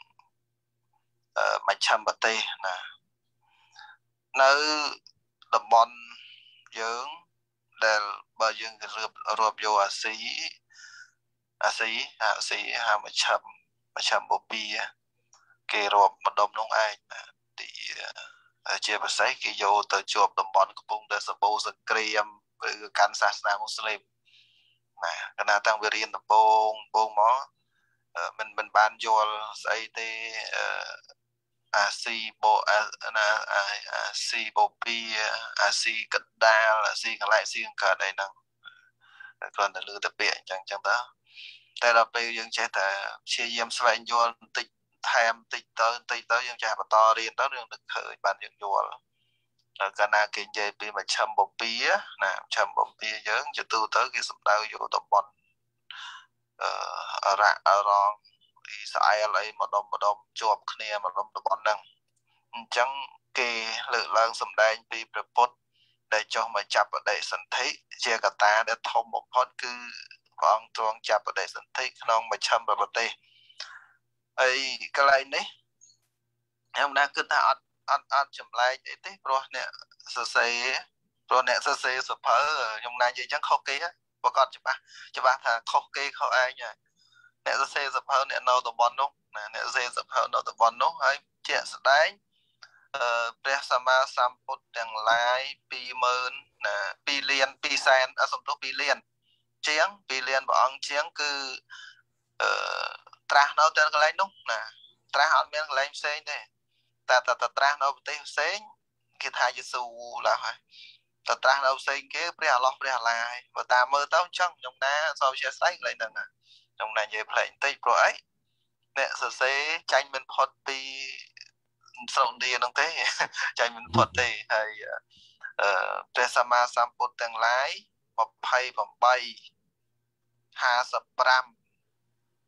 មជ្ឈិមប្រទេសណានៅតំបន់យើងដែលបើយើងរៀបរាប់យកអាស៊ីអាស៊ីអាស៊ីហាមជ្ឈិមមជ្ឈិមបូព៌ាគេរាប់ម្ដុំនោះឯងទីជាពិសេសគេយកទៅជាប់តំបន់កំពុងតែសម្បូរសង្គ្រាមឬកាន់សាសនាមូស្លីមណាកណាតាំងវារៀនដំបូងដំបូងមកមិនមិនបានយល់ស្អីទេអាស៊ីបូណាអាស៊ីបូព៌ាអាស៊ីកដាលអាស៊ីកន្លែងស៊ីកើតអីហ្នឹងគ្រាន់តែលើតែពាក្យអញ្ចឹងអញ្ចឹងទៅតែដល់ពេលយើងចេះតែព្យាយាមស្វែងយល់បន្តិចថែមបន្តិចទៅបន្តិចទៅយើងចេះបន្តរៀនទៅយើងនឹកឃើញបានយើងយល់ដល់កាលណាគេនិយាយពីមជ្ឈិមបូព៌ាណាមជ្ឈិមបូព៌ាយើងជាទូទៅគេសំដៅយកតំបន់អឺអរ៉ាក់អរ៉ង់អ៊ីស្រាអែលអីម្ដុំម្ដុំជាប់គ្នាម្ដុំតំបន់ហ្នឹងអញ្ចឹងគេលើកឡើងសម្ដែងពីព្រះពុទ្ធដែលចុះមកចាប់បដិសន្ធិជាកត្តាដែលធំបំផុតគឺព្រះអង្គទ្រង់ចាប់បដិសន្ធិក្នុងមជ្ឈិមប្រទេសហើយកន្លែងនេះខ្ញុំណាគិតថាអត់អត់អត់ចម្លែកអីទេព្រោះអ្នកសរសេរព្រោះអ្នកសរសេរសភៅខ្ញុំណានិយាយចឹងខុសគេប្រកាសច្បាស់ច្បាស់ថាខុសគេខុសឯងហើយអ្នកសរសេរសភៅអ្នកនៅតំបន់នោះណាអ្នកសរសេរសភៅនៅតំបន់នោះហើយជាក់ស្ដែងអឺព្រះសម្មាសម្ពុទ្ធទាំងឡាយពីរម៉ឺនណាពីរលានពីរសែនអសំទោសពីរលានជាងពីរលានព្រះអង្គជាងគឺអឺត្រាស់នៅតែកន្លែងនោះណាត្រាស់អត់មានកន្លែងផ្សេងទេតែតែត្រាស់នៅប្រទេសផ្សេងគេថាយេស៊ូឡើយហើយតែត្រាស់នៅផ្សេងគេព្រះអឡោះព្រះអាឡាហើយបើតាមមើលទៅអញ្ចឹងខ្ញុំណាសូមជាស្ដីកន្លែងហ្នឹងណាខ្ញុំណានិយាយផ្លេចបន្តិចព្រោះអីអ្នកសរសេរចាញ់មិនផុតពីស្រុកឥណ្ឌាហ្នឹងទេចាញ់មិនផុតទេហើយអឺព្រះសម្មាសម្ពុទ្ធទាំងឡាយยี่สิบแปด ห้าสิบห้า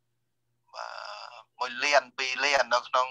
មួយលានពីរលាននៅក្នុង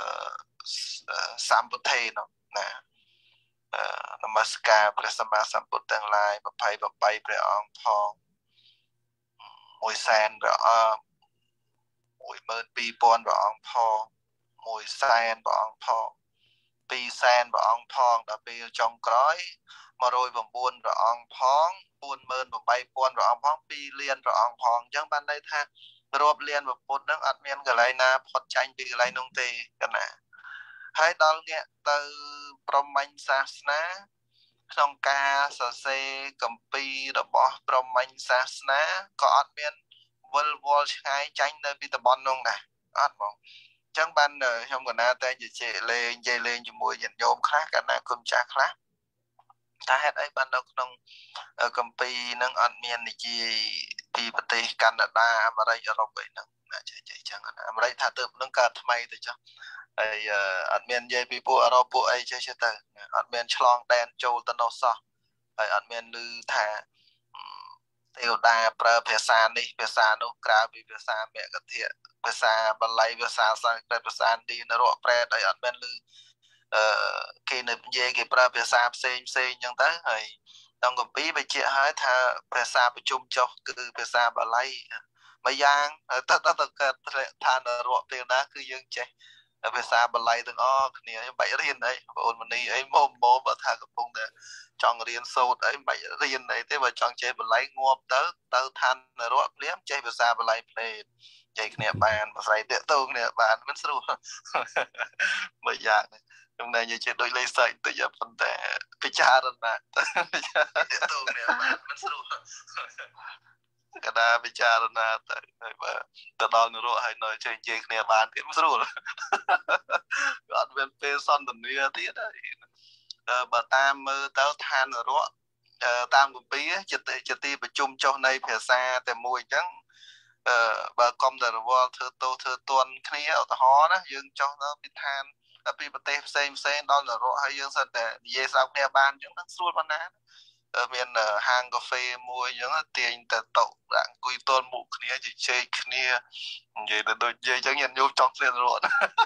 សម្ពុទ្ធេនោះណានមស្ការព្រះសម្មាសម្ពុទ្ធទាំងឡាយยี่สิบแปดព្រះអង្គផងមួយសែនព្រះអង្គមួយម៉ឺនពីរពាន់ព្រះអង្គផងមួយសែនព្រះអង្គផងពីរសែនព្រះអង្គផងដល់ពេលចុងក្រោយmột trăm chínព្រះអង្គផងbốn mươi tám,000ព្រះអង្គផងពីរលានព្រះអង្គផងអញ្ចឹងបានន័យថារាប់លានពុទ្ធហ្នឹងអត់មានកន្លែងណាផុតចាញ់ពីកន្លែងនោះទេកណាហើយដល់ងាកទៅព្រហ្មញ្ញសាសនាក្នុងការសរសេរគម្ពីររបស់ព្រហ្មញ្ញសាសនាក៏អត់មានវិលវល់ឆ្ងាយចាញ់នៅពីតំបន់នោះដែរអត់បងអញ្ចឹងបានខ្ញុំកណាតែនិយាយលេងនិយាយលេងជាមួយញាតិញោមខ្លះកណាគុណចាស់ខ្លះតែហេតុអីបាននៅក្នុងគម្ពីរនឹងអត់មាននិយាយពីប្រទេសកាណាដាអាមេរិកអឺរ៉ុបអីហ្នឹងណាចេះចេះចឹងអាមេរិកថាទៅនឹងកើតថ្មីទៅចុះហើយអត់មាននិយាយពីពួកអឺរ៉ុបពួកអីចេះចេះទៅអត់មានឆ្លងដែនចូលទៅនោះសោះហើយអត់មានឮថាទេវតាប្រើភាសានេះភាសានោះក្រៅពីភាសាមគ្គធៈភាសាបាលីភាសាសំស្ក្រឹតភាសាឥណ្ឌានរកប្រែតអីអត់មានឮអឺគេនិយាយគេប្រើភាសាផ្សេងផ្សេងអញ្ចឹងទៅហើយក្នុងគម្ពីរបញ្ជាក់ឲ្យថាភាសាប្រជុំចុះគឺភាសាបាលីមួយយ៉ាងទៅទៅទៅកើតឋានរកពេលណាគឺយើងចេះភាសាបាលីទាំងអស់គ្នាបាច់រៀនអីបងអូនមនីអីម៉ូម៉ូបើថាកំពុងតែចង់រៀនសូត្រអីបាច់រៀនអីទេបើចង់ចេះបាលីងាប់ទៅទៅឋានរកភ្លាមចេះភាសាបាលីភ្លេតចេះគ្នាបានភាសាតាក់ទងគ្នាបានមិនស្រួលមួយយ៉ាងខ្ញុំតែនិយាយជាដូចលេខសាច់តិចប៉ុន្តែពិចារណាតាក់ទងគ្នាបានមិនស្រួលកណ្ដាពិចារណាទៅហើយបើទៅដល់នរកហើយនៅចេះនិយាយគ្នាបានទៀតមិនស្រួលអត់មានពេលសន្ទនាទៀតហើយបើតាមមើលទៅឋាននរកតាមគម្ពីរជាជាទីប្រជុំចុះនៃភាសាតែមួយអញ្ចឹងអឺបើកុំតែរវល់ធ្វើតោធ្វើទន់គ្នាឧទាហរណ៍ណាយើងចុះទៅពីឋានពីប្រទេសផ្សេងផ្សេងដល់នរកហើយយើងសិតតែនិយាយស្ដាប់គ្នាបានអញ្ចឹងនឹងស្រួលប៉ុណ្ណាមានហាងកាហ្វេមួយអញ្ចឹងទាញទៅតុដាក់អង្គុយទល់មុខគ្នាជជែកគ្នានិយាយទៅដូចនិយាយអញ្ចឹងញាតិញោមចង់ស្លៀនរត់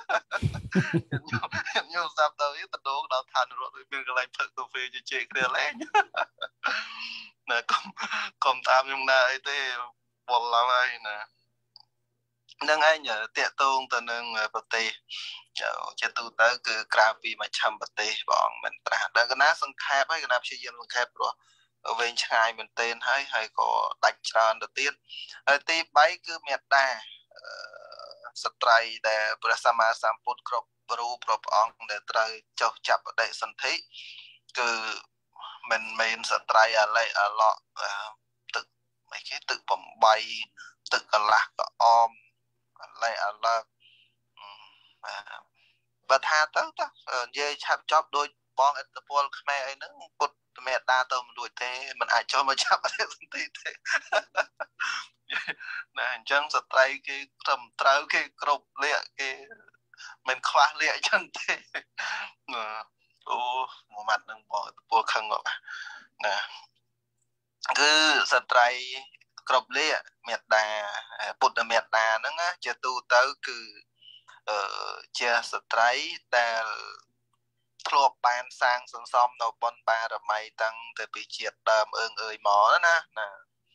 ញាតិញោមស្ដាប់ទៅទៅដងដល់ឋានរត់មានកន្លែងផឹកកាហ្វេជជែកគ្នាលេងណាកុំកុំតាមខ្ញុំណាអីទេបលឡើងហើយណានឹងឯងតាក់ទងទៅនឹងប្រទេសជាទូទៅគឺក្រៅពីមជ្ឈមប្រទេសបងមិនត្រាស់ដល់កណាសង្ខេបហើយកណាព្យាយាមសង្ខេបព្រោះវែងឆ្ងាយមែនទែនហើយហើយក៏ដាច់ច្រើនទៅទៀតហើយទីបីគឺមេត្តាស្ត្រីដែលព្រះសម្មាសម្ពុទ្ធគ្រប់រូបគ្រប់អង្គដែលត្រូវចុះចាប់បដិសន្ធិគឺមិនមែនស្ត្រីអាឡែអាឡក់ទឹកអីគេទឹកបំបីទឹកកន្លះក្អមអាឡែអាឡក់បើថាទៅទៅនិយាយឆាប់ចប់ដោយបងឥទ្ធិពលខ្មែរអីហ្នឹងពុទ្ធមេត្តាទៅមិនរួចទេមិនអាចចូលមកចាប់ទេសន្ធិទេណាអញ្ចឹងស្ត្រីគេត្រឹមត្រូវគេគ្រប់លក្ខគេមិនខ្វះលក្ខអញ្ចឹងទេអូមួយម៉ាត់នឹងបងឥទ្ធិពលខឹងណាគឺស្ត្រីគ្រប់លក្ខមេត្តាពុទ្ធមេត្តាហ្នឹងជាទូទៅគឺអឺជាស្ត្រីដែលធ្លាប់បានសាងសន្សំនៅបុណ្យបារមីតាំងតែពីជាតិដើមអើងអើយមកណាណា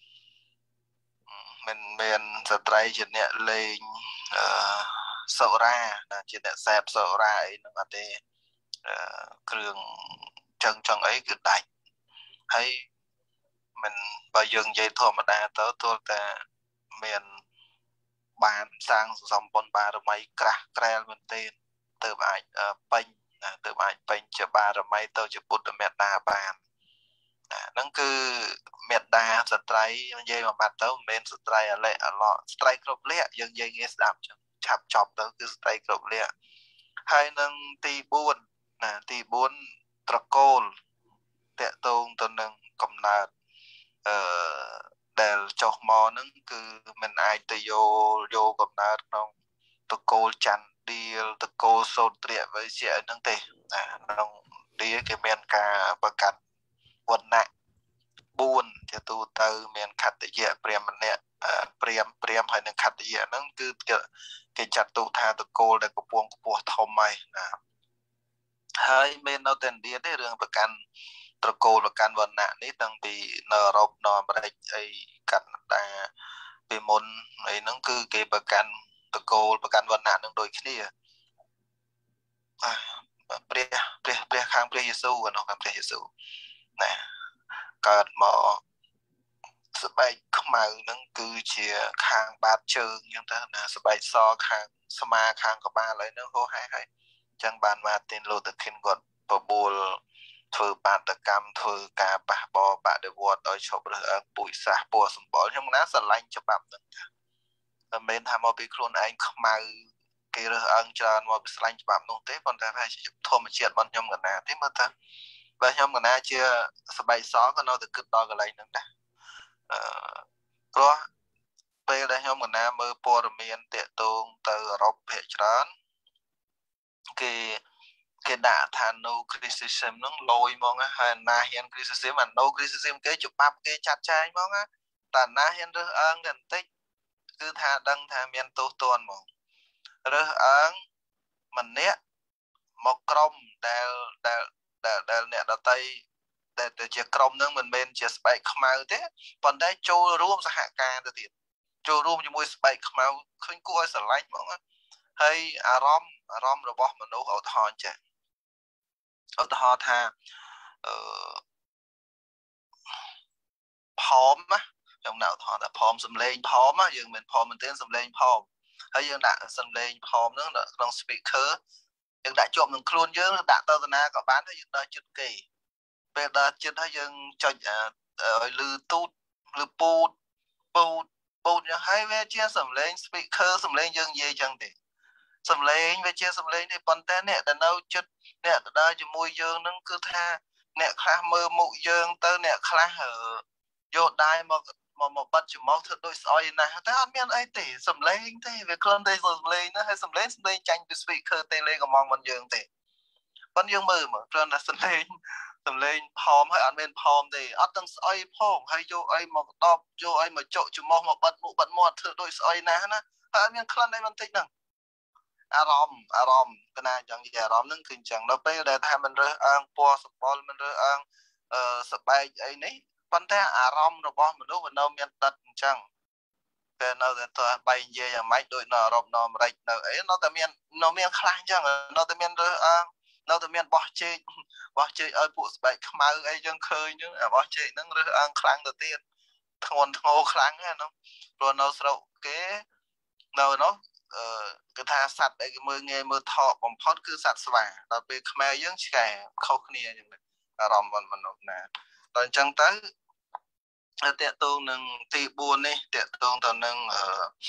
មិនមានស្ត្រីជាអ្នកលេងអឺសុរាណាជាអ្នកសេពសុរាអីហ្នឹងអត់ទេអឺគ្រឿងចឹងចឹងអីគឺដាច់ហើយមិនបើយើងនិយាយធម្មតាទៅទោះតែមានបានសាងសន្សំបុណ្យបារមីក្រាស់ក្រែលមែនទេទៅអាចពេញណាទៅអាចពេញជាបារមីទៅជាពុទ្ធមេត្តាបានណាហ្នឹងគឺមេត្តាស្ត្រីនិយាយមួយម៉ាត់ទៅមិនមែនស្ត្រីអាឡែអាឡក់ស្ត្រីគ្រប់លក្ខយើងនិយាយងាយស្ដាប់ចឹងឆាប់ចប់ទៅគឺស្ត្រីគ្រប់លក្ខហើយនឹងទីបួនណាទីបួនត្រកូលតកតងទៅនឹងកំណើតអឺដែលចុះមកហ្នឹងគឺមិនអាចទៅយកយកកំណើតក្នុងតកូលចន្ទឌៀលតកូលសូត្រៈវិជ្ជាហ្នឹងទេណាក្នុងឌៀគេមានការបង្កាត់វណ្ណៈបួនជាទូទៅមានខត្តយៈព្រាហ្មណ៍ម្នាក់ព្រាហ្មណ៍ព្រាហ្មណ៍ហើយនឹងខត្តយៈហ្នឹងគឺគេចាត់ទុកថាតកូលដែលកំពុងខ្ពស់ធំហើយណាហើយមាននៅតែឥណ្ឌាទេរឿងប្រកាន់ត្រកូលប្រកាន់វណ្ណៈនេះតាំងពីនៅអឺរ៉ុបនៅអាមេរិកអីកាណាដាពីមុនអីហ្នឹងគឺគេប្រកាន់ត្រកូលប្រកាន់វណ្ណៈនឹងដូចគ្នាព្រះព្រះព្រះខាងព្រះយេស៊ូវនៅខាងព្រះយេស៊ូវណាកើតមកស្បែកខ្មៅហ្នឹងគឺជាខាងបាតជើងអញ្ចឹងទៅណាស្បែកសខាងស្មាខាងក្បាលហើយហ្នឹងហោហែហើយអញ្ចឹងបានម៉ាទីនលូథឺឃីនគាត់បបួលធ្វើបាតកម្មធ្វើការប៉ះបោបដិវត្តឲ្យឈប់រើសអើងពុយសាសពណ៌សម្បល់ខ្ញុំណាស្រឡាញ់ច្បាប់ហ្នឹងតែមិនមែនថាមកពីខ្លួនឯងខ្មៅគេរើសអើងច្រើនមកពីស្រឡាញ់ច្បាប់នោះទេប៉ុន្តែប្រហែលជាធម្មជាតិរបស់ខ្ញុំកណាទេមើលថាបើខ្ញុំកណាជាស្បែកសក៏នៅតែគិតដល់កន្លែងហ្នឹងដែរអឺព្រោះពេលដែលខ្ញុំកណាមើលព័ត៌មានតាក់ទងទៅអឺរ៉ុបភាគច្រើនគេគេដាក់ថា no criticism ហ្នឹងលយហ្មងហើយណាហ៊ាន criticism អា no criticism គេច្បាប់គេចាត់ចែងហ្មងតែណាហ៊ានរើសអើងតែបន្តិចគឺថាដឹងថាមានទោសទណ្ឌហ្មងរើសអើងម្នាក់មកក្រុមដែលដែលដែលអ្នកដតីដែលទៅជាក្រុមហ្នឹងមិនមែនជាស្បែកខ្មៅទេប៉ុន្តែចូលរួមសហការទៅទៀតចូលរួមជាមួយស្បែកខ្មៅឃើញគួរឲ្យស្រឡាញ់ហ្មងហើយអារម្មណ៍អារម្មណ៍របស់មនុស្សឧទាហរណ៍ចេះឧទាហរណ៍ថាអឺផមណាខ្ញុំដាក់ឧទាហរណ៍ថាផមសំលេងផមណាយើងមិនផមមែនទេសំលេងផមហើយយើងដាក់សំលេងផមហ្នឹងក្នុង speaker យើងដាក់ជាប់នឹងខ្លួនយើងដាក់ទៅតាណាក៏បានហើយយើងដើរជិតគេពេលដើរជិតហើយយើងចុចឲ្យលឺទូតឬពូតពូតពូតយ៉ាងហើយវាជាសំលេង speaker សំលេងយើងនិយាយចឹងទេសំលេងវាជាសំលេងនេះប៉ុន្តែអ្នកដែលនៅជិតអ្នកដែលដើរជាមួយយើងហ្នឹងគឺថាអ្នកខ្លះមើលមុខយើងទៅអ្នកខ្លះយកដៃមកមកមកបិទច្រមុះធ្វើដូចស្អុយណាស់តែអត់មានអីទេសំលេងទេវាគ្រាន់តែសំលេងណាហើយសំលេងសំលេងចាញ់ពី speaker ទេលេកំងមិនយើងទេប៉ុន្តែយើងមើលមើលគ្រាន់តែសំលេងសំលេងផមហើយអត់មានផមទេអត់ទាំងស្អុយផងហើយយកអីមកដបយកអីមកចុកច្រមុះមកបិទមុខបិទមាត់ធ្វើដូចស្អុយណាស់ណាហើយអត់មានក្លិនអីបន្តិចហ្នឹងអារម្មណ៍អារម្មណ៍កណាចឹងនិយាយអារម្មណ៍ហ្នឹងគឺអញ្ចឹងដល់ពេលដែលថាមិនរើសអើងពណ៌សម្បុរមិនរើសអើងអឺស្បែកអីនេះប៉ុន្តែអារម្មណ៍របស់មនុស្សវានៅមានដិតអញ្ចឹងពេលនៅតែទៅបែងនិយាយយ៉ាងម៉េចដូចនៅអឺរ៉ុបនៅអាមេរិកនៅអីនៅតែមាននៅមានខ្លះអញ្ចឹងនៅតែមានរើសអើងនៅតែមានបោះជែកបោះជែកឲ្យពួកស្បែកខ្មៅអីចឹងឃើញចឹងអាបោះជែកហ្នឹងរើសអើងខ្លាំងទៅទៀតធ្ងន់ធ្ងរខ្លាំងណាស់នោះព្រោះនៅស្រុកគេនៅនោះអឺគឺថាសត្វដែលគេមើលងាយមើលថោកបំផុតគឺសត្វស្វាដល់ពេលខ្មែរយើងឆ្កែខុសគ្នាចឹងអារម្មណ៍របស់មនុស្សណាដល់អញ្ចឹងទៅតេតងនឹងទីបួននេះតេតងទៅនឹងអឺ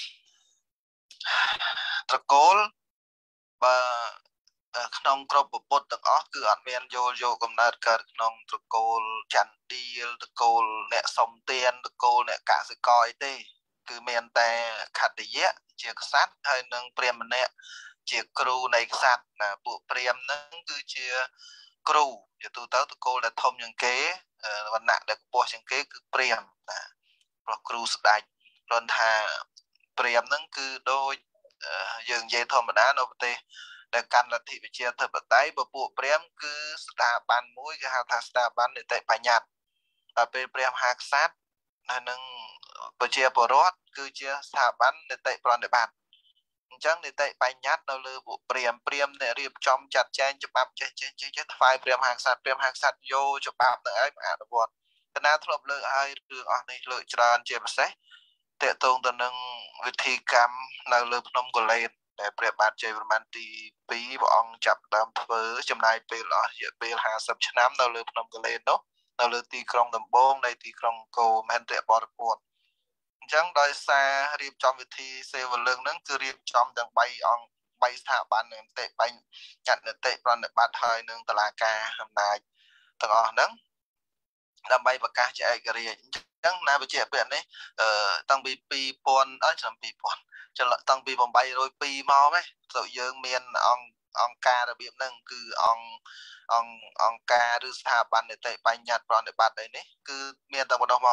ត្រកូលបើក្នុងក្រុមពុទ្ធទាំងអស់គឺអត់មានយល់យកកំណើតកើតក្នុងត្រកូលចន្ទឌៀលត្រកូលអ្នកសំទានត្រកូលអ្នកកសិករអីទេគឺមានតែខត្តយៈជាក្សត្រហើយនឹងព្រាហ្មណ៍ម្នាក់ជាគ្រូនៃក្សត្រណាពួកព្រាហ្មណ៍ហ្នឹងគឺជាគ្រូជាទូទៅត្រកូលដែលធំជាងគេវណ្ណៈដែលខ្ពស់ជាងគេគឺព្រាហ្មណ៍ណាព្រោះគ្រូស្ដេចព្រោះថាព្រាហ្មណ៍ហ្នឹងគឺដូចយើងនិយាយធម្មតានៅប្រទេសដែលកាន់លទ្ធិប្រជាធិបតេយ្យពពួកព្រាហ្មណ៍គឺស្ថាប័នមួយគេហៅថាស្ថាប័ននីតិបញ្ញត្តិដល់ពេលព្រាហ្មណ៍ហាក្សត្រហើយនឹងប្រជាពលរដ្ឋគឺជាស្ថាប័ននីតិប្រតិបត្តិអញ្ចឹងនីតិបញ្ញត្តិនៅលើពួកព្រាហ្មណ៍ព្រាហ្មណ៍អ្នករៀបចំចាត់ចែងច្បាប់ចេះចេះចេះចេះថ្វាយព្រាហ្មណ៍ហាក្សត្រព្រាហ្មណ៍ហាក្សត្រយកច្បាប់ទៅឲ្យអនុវត្តកណាធ្លាប់លើកឲ្យរឿងអស់នេះលើកច្រើនជាពិសេសតកតងទៅនឹងវិធីកម្មនៅលើភ្នំកូលែនដែលព្រះបាទជ័យវរ្ម័នទីពីរព្រះអង្គចាប់ដើមធ្វើចំណាយពេលអស់រយៈពេលห้าสิบឆ្នាំនៅលើភ្នំកូលែននោះនៅលើទីក្រុងដំបងនៃទីក្រុងកូមហេន្ទ្របរិពុទ្ធអញ្ចឹងដោយសាររៀបចំវិធីសេវលឹងហ្នឹងគឺរៀបចំទាំងបីអង្គបីស្ថាប័ននីតិបញ្ញត្តិនីតិប្រតិបត្តិហើយនឹងតុលាការអំណាចទាំងអស់ហ្នឹងដើម្បីប្រកាសជាឯករាជ្យអញ្ចឹងណាវិជ្ជាពាក្យនេះអឺតាំងពីពីរពាន់អើឆ្នាំពីរពាន់ចន្លោះតាំងពីeight hundred twoមកហ្មងស្រុកយើងមានអង្គអង្គការរបៀបហ្នឹងគឺអង្គអង្គអង្គការឬស្ថាប័ននីតិបញ្ញត្តិប្រតិបត្តិអីនេះគឺមានតែម្ដងមក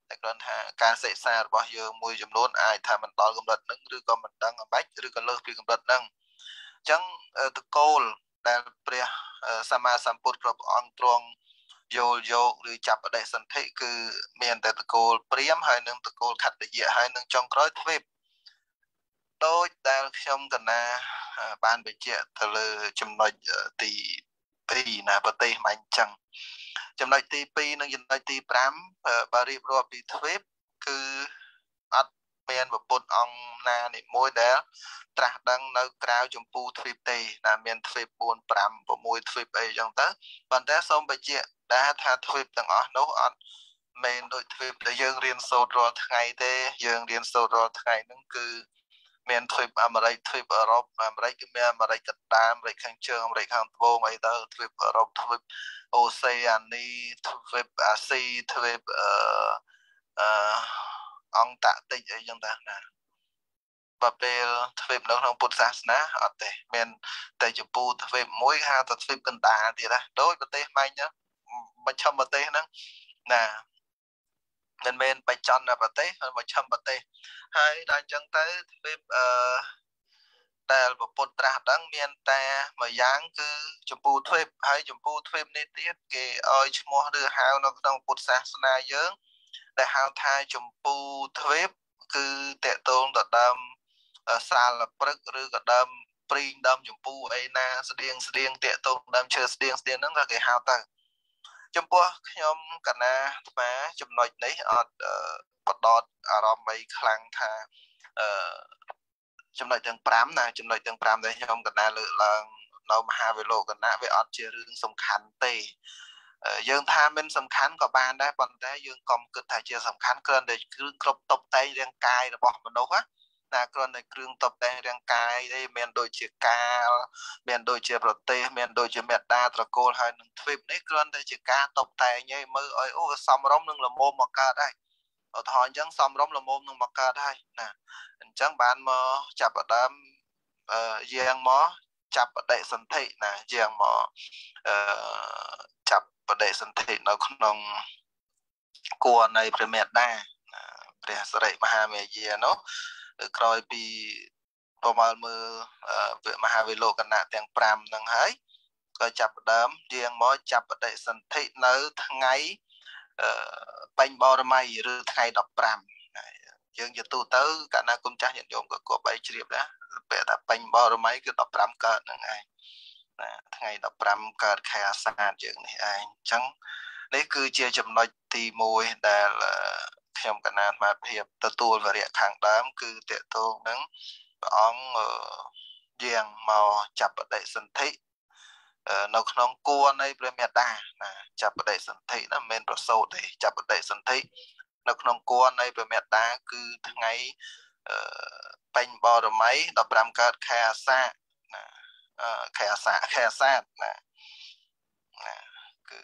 តែគ្រាន់ថាការសិក្សារបស់យើងមួយចំនួនអាចថាមិនដល់កម្រិតហ្នឹងឬក៏មិនដឹងអ្មេចឬក៏លើសពីកម្រិតហ្នឹងអញ្ចឹងតកូលដែលព្រះសម្មាសម្ពុទ្ធគ្រប់អង្គទ្រង់យល់យកឬចាប់បដិសន្ធិគឺមានតែតកូលព្រាហ្មណ៍ហើយនិងតកូលខត្តយៈហើយនឹងចុងក្រោយទ្វេបដូចដែលខ្ញុំកណាបានបញ្ជាក់ទៅលើចំណុចទីពីរណាប្រទេសមិនអញ្ចឹងចំណុចទីពីរនិងចំណុចទីប្រាំបើរៀបរាប់ពីទ្វេបគឺអត់មានប្រពុតអង្គណានីមួយដែលត្រាស់ដឹងនៅក្រៅចម្ពោះទ្វេបទេណាមានទ្វេបbốn 5 6ទ្វេបអីចឹងទៅប៉ុន្តែសូមបញ្ជាក់ដែរថាទ្វេបទាំងអស់នោះអត់មែនដូចទ្វេបដែលយើងរៀនសូត្ររាល់ថ្ងៃទេយើងរៀនសូត្ររាល់ថ្ងៃហ្នឹងគឺមានទ្វេបអាមេរិកទ្វេបអឺរ៉ុបអាមេរិកគឺមានអាមេរិកកណ្ដាលអាមេរិកខាងជើងអាមេរិកខាងត្បូងអីទៅទ្វេបអឺរ៉ុបទ្វេបអូសេអានីទ្វេបអាស៊ីទ្វេបអឺអឺអង្គតាក់តិចអីចឹងទៅណាបើពេលទ្វេបនៅក្នុងពុទ្ធសាសនាអត់ទេមានតែចម្ពោះទ្វេបមួយហៅថាទ្វេបកណ្ដាលទៀតណាដូចប្រទេសម៉េចហ្នឹងមជ្ឈិមប្រទេសហ្នឹងណាមិនមែនបច្ចុប្បន្នប្រទេសហើយមជ្ឈិមប្រទេសហើយដល់អញ្ចឹងទៅទ្វេបអឺដែលពុទ្ធត្រាស់ដឹងមានតែមួយយ៉ាងគឺចម្ពោះទ្វេបហើយចម្ពោះទ្វេបនេះទៀតគេឲ្យឈ្មោះឬហៅនៅក្នុងពុទ្ធសាសនាយើងដែលហៅថាចម្ពោះទ្វេបគឺតេតងទៅដើមសាលព្រឹកឬក៏ដើមព្រីងដើមចម្ពោះអីណាស្តៀងស្តៀងតេតងដើមឈើស្តៀងស្តៀងហ្នឹងក៏គេហៅទៅចំពោះខ្ញុំកណាអាត្មាចំណុចនេះអត់បដិអារម្មណ៍អីខ្លាំងថាអឺចំណុចទាំងប្រាំណាចំណុចទាំងប្រាំដែលខ្ញុំកណាលើកឡើងនៅមហាវិលោកកណាវាអត់ជារឿងសំខាន់ទេយើងថាមិនសំខាន់ក៏បានដែរប៉ុន្តែយើងកុំគិតថាជាសំខាន់គ្រាន់តែគ្រឿងគ្រប់តុបតែងរាងកាយរបស់មនុស្សណាគ្រាន់តែគ្រឿងតុបតែងរាងកាយទេមានដូចជាកាលមានដូចជាប្រទេសមានដូចជាមេត្តាត្រកូលហើយនឹងទ្វេបនេះគ្រាន់តែជាការតុបតែងឯងមើលឲ្យអូសមរម្យនឹងលមមមកកើតហើយឧទាហរណ៍អញ្ចឹងសមរម្យលមមនឹងមកកើតហើយណាអញ្ចឹងបានមកចាប់ផ្ដើមអឺយាងមកចាប់បដិសន្ធិណាយាងមកអឺចាប់បដិសន្ធិនៅក្នុងគួរនៃព្រះមេត្តាព្រះសិរិមហាមេយានោះក្រោយពីប្រមាលមើលមហាវិលោកគណៈទាំងប្រាំហ្នឹងហើយក៏ចាប់ផ្ដើមយាងមកចាប់បដិសន្ធិនៅថ្ងៃអឺបញ្ញបរម័យឬថ្ងៃដប់ប្រាំយើងជាទូទៅកាលណាគុំចាស់ញាតិញោមក៏គប់អីជ្រាបដែរពេលថាបញ្ញបរម័យគឺដប់ប្រាំកើតហ្នឹងឯងណាថ្ងៃដប់ប្រាំកើតខែអាសាឍយើងនេះឯងអញ្ចឹងនេះគឺជាចំណុចទីមួយដែលខ្ញុំកណានមកភាពទទួលវរៈខាងដើមគឺតេតងនឹងព្រះអង្គយាងមកចាប់បដិសន្ធិនៅក្នុងគួរនៃព្រះមេត្តាណាចាប់បដិសន្ធិណាមិនមែនប្រសូតទេចាប់បដិសន្ធិនៅក្នុងគួរនៃព្រះមេត្តាគឺថ្ងៃបញ្ញបរម័យដប់ប្រាំកើតខែអាសាឍណាខែអាសាឍខែអាសាឍណាណាគឺ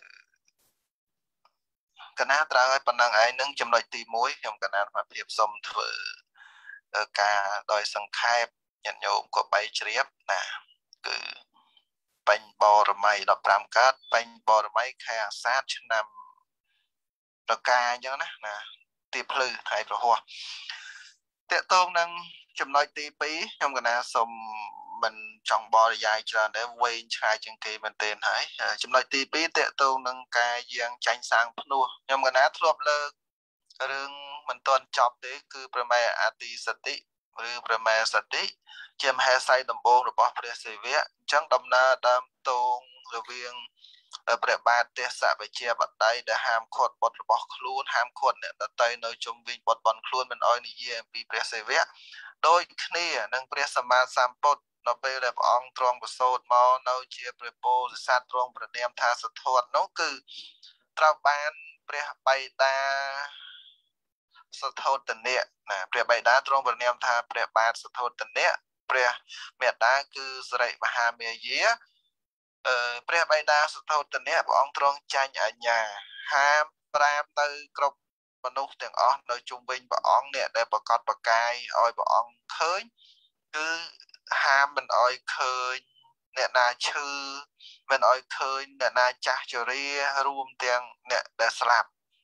កណាត្រូវឲ្យប៉ុណ្ណឹងឯងនឹងចំណុចទីមួយខ្ញុំកណាមកភាពសុំធ្វើការដោយសង្ខេបញាតិញោមក៏បីជ្រាបណាគឺបញ្ញបរម័យដប់ប្រាំកើតបញ្ញបរម័យខែអាសាឍឆ្នាំប្រកាអញ្ចឹងណាណាទីភ្លឺថ្ងៃប្រហោះតេតងនឹងចំណុចទីពីរខ្ញុំកណាសូមមិនចង់បរិយាយច្រើនដែរវែងឆ្ងាយជាងគេមែនទែនហើយចំណុចទីពីរតេតងនឹងការយាងចាញ់សាងភ្នោះខ្ញុំកណាធ្លាប់លើករឿងមិនទាន់ចប់ទេគឺព្រះមេអតិសតិឬព្រះមេសតិជាមហេសីដំបងរបស់ព្រះសិវៈអញ្ចឹងដំណើរដើមតងរវាងព្រះបាទទេសបជាបតីដែលហាមឃាត់បុត្ររបស់ខ្លួនហាមឃាត់អ្នកដទៃនៅជុំវិញបុត្របនខ្លួនមិនឲ្យនិយាយអំពីព្រះសិវៈដូចគ្នានឹងព្រះសម្មាសម្ពុទ្ធនៅពេលដែលព្រះអង្គទ្រង់ប្រសូតមកនៅជាព្រះពោធិសត្វទ្រង់ប្រណាមថាសទ្ធត្ថនោះគឺត្រូវបានព្រះបិតាសទ្ធត្ថនៈណាព្រះបិតាទ្រង់ប្រណាមថាព្រះបាទសទ្ធត្ថនៈព្រះមេត្តាគឺសិរិមហាមេយាអឺព្រះបិតាសទ្ធត្ថនៈព្រះអង្គទ្រង់ចាញ់អញ្ញាហាមប្រាមទៅគ្រប់មនុស្សទាំងអស់នៅជុំវិញព្រះអង្គអ្នកដែលប្រកាសប្រកាយឲ្យព្រះអង្គឃើញគឺហាមមិនឲ្យឃើញអ្នកណាឈឺមិនឲ្យឃើញអ្នកណាចាស់ជរារួមទាំងអ្នកដែលស្លាប់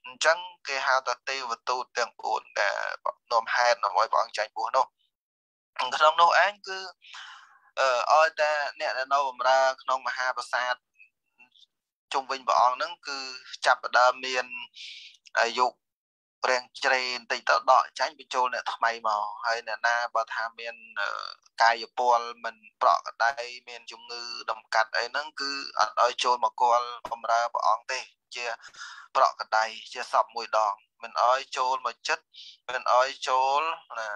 ចឹងគេហៅថាទេវទូតទាំងបួនដែលនាំហេតុដើម្បីព្រះអង្គចាញ់បួសនោះក្នុងនោះឯងគឺអឺឲ្យតែអ្នកដែលនៅបម្រើក្នុងមហាប្រាសាទជុំវិញព្រះអង្គហ្នឹងគឺចាប់ផ្ដើមមានអាយុរៀងជ្រេបន្តិចទៅដកចាញ់បញ្ចូលអ្នកថ្មីមកហើយអ្នកណាបើថាមានកាយពលមិនប្រក្រតីមានជំងឺដំកាត់អីហ្នឹងគឺអត់ឲ្យចូលមកគាល់បម្រើព្រះអង្គទេជាប្រក្រតីជាសពមួយដងមិនឲ្យចូលមកចិត្តមិនឲ្យចូលណា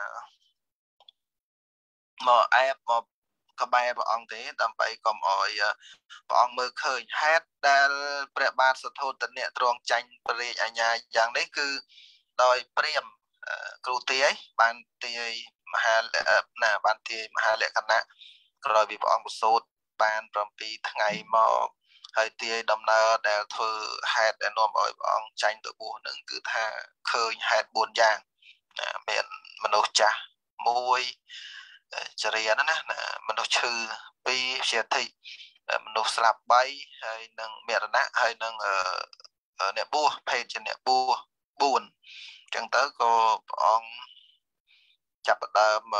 មកអែបមកក្បែរព្រះអង្គទេដើម្បីកុំឲ្យព្រះអង្គមើលឃើញហេតុដែលព្រះបាទសទ្ធោទនៈទ្រង់ចាញ់ព្រះរាជអាជ្ញាយ៉ាងនេះគឺដោយព្រាហ្មណ៍គ្រូទាយបានទាយមហាណាបានទាយមហាលក្ខណៈក្រោយពីព្រះអង្គប្រសូតបានប្រាំពីរថ្ងៃមកហើយទាយដំណើរដែលធ្វើហេតុដែលនាំឲ្យព្រះអង្គចាញ់ទៅបួសនឹងគឺថាឃើញហេតុបួនយ៉ាងមានមនុស្សចាស់មួយចរិយាណាមនុស្សឈឺពីរជាធិមនុស្សស្លាប់បីហើយនឹងមរណៈហើយនឹងអ្នកបួសភេទជាអ្នកបួសបួនអញ្ចឹងទៅក៏ព្រះអង្គចាប់ផ្ដើម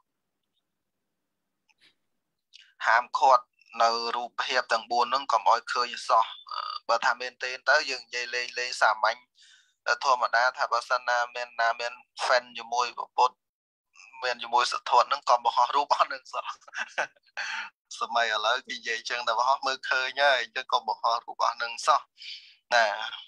ហាមឃាត់នៅរូបភាពទាំងបួនហ្នឹងកុំឲ្យឃើញសោះបើថាមែនទេទៅយើងនិយាយលេងលេងសាមញ្ញធម្មតាថាបើសិនណាមានណាមាន fan ជាមួយពុទ្ធមានជាមួយសទ្ធនហ្នឹងក៏បង្ហោះរូបអស់នឹងសោះសម័យឥឡូវគេនិយាយចឹងតែបង្ហោះមើលឃើញហើយអញ្ចឹងក៏បង្ហោះរូបអស់នឹងសោះណា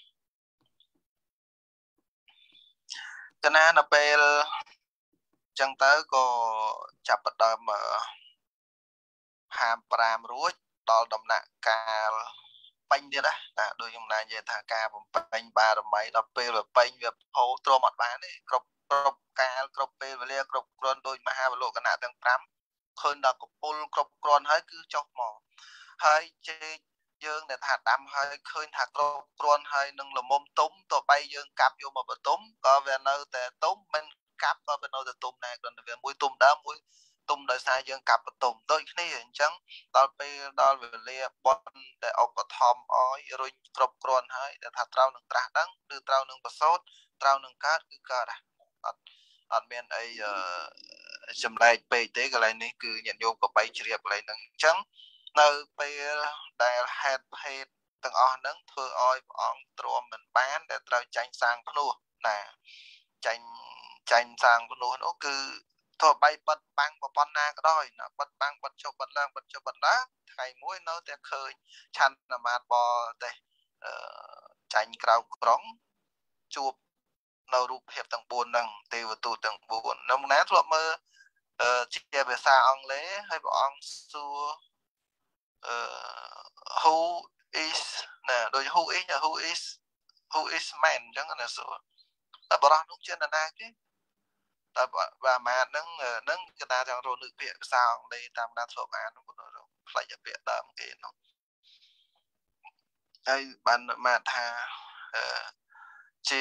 កណានៅពេលចឹងទៅក៏ចាប់ផ្ដើមហាមប្រាមរួចដល់ដំណាក់កាលពេញទៀតណាដូចខ្ញុំណានិយាយថាការបំពេញបារមីដល់ពេលបំពេញវាហូរទ្រាំអត់បានទេគ្រប់គ្រប់កាលគ្រប់ពេលវេលាគ្រប់គ្រាន់ដោយមហាវលោកគណៈទាំងប្រាំឃើញដល់កពុលគ្រប់គ្រាន់ហើយគឺចុះមកហើយជេកយើងដែលថាដាំហើយឃើញថាគ្រប់គ្រាន់ហើយនឹងលមុំទុំទៅបីយើងកាប់យកមកបន្ទុំក៏វានៅតែទុំមិនកាប់ក៏វានៅតែទុំដែរគ្រាន់តែវាមួយទុំដើមមួយទុំដោយសារយើងកាប់បន្ទុំដូចគ្នាអញ្ចឹងដល់ពេលដល់វេលាបន់ដែលឧបត្ថម្ភអយរុញគ្រប់គ្រាន់ហើយដែលថាត្រូវនឹងត្រាស់ដឹងឬត្រូវនឹងប្រសូតត្រូវនឹងកើតគឺកើតដែរអត់អត់មានអីចម្លែកពេកទេកន្លែងនេះគឺញាតិញោមក៏បីជ្រាបកន្លែងហ្នឹងអញ្ចឹងនៅពេលដែលហេតុភេទទាំងអស់ហ្នឹងធ្វើឲ្យព្រះអង្គទ្រាំមិនបានដែលត្រូវចាញ់សាងភ្នោះណាចាញ់ចាញ់សាងភ្នោះនោះគឺទោះបីបិទបាំងប្រព័ន្ធណាក៏ដោយណាបិទបាំងបិទចុះបិទឡើងបិទចុះបិទឡើងថ្ងៃមួយនៅតែឃើញឆន្ទមាតបទេសអឺចាញ់ក្រៅក្រុងជួបនៅរូបភាពទាំងបួនហ្នឹងទេវទូតទាំងបួននំណាធ្លាប់មើលជាភាសាអង់គ្លេសហើយព្រះអង្គសួរអឺ who is ណាដូច who is who is who is man អញ្ចឹងណាសួរតែបរោះនោះជាណាគេតែបាមាហ្នឹងហ្នឹងគេថាចង់រនឹកពាក្យភាសាអង់គ្លេសតាមណាធ្លាប់អាននោះផ្លេចពាក្យដើមគេនោះហើយបានមកថាជា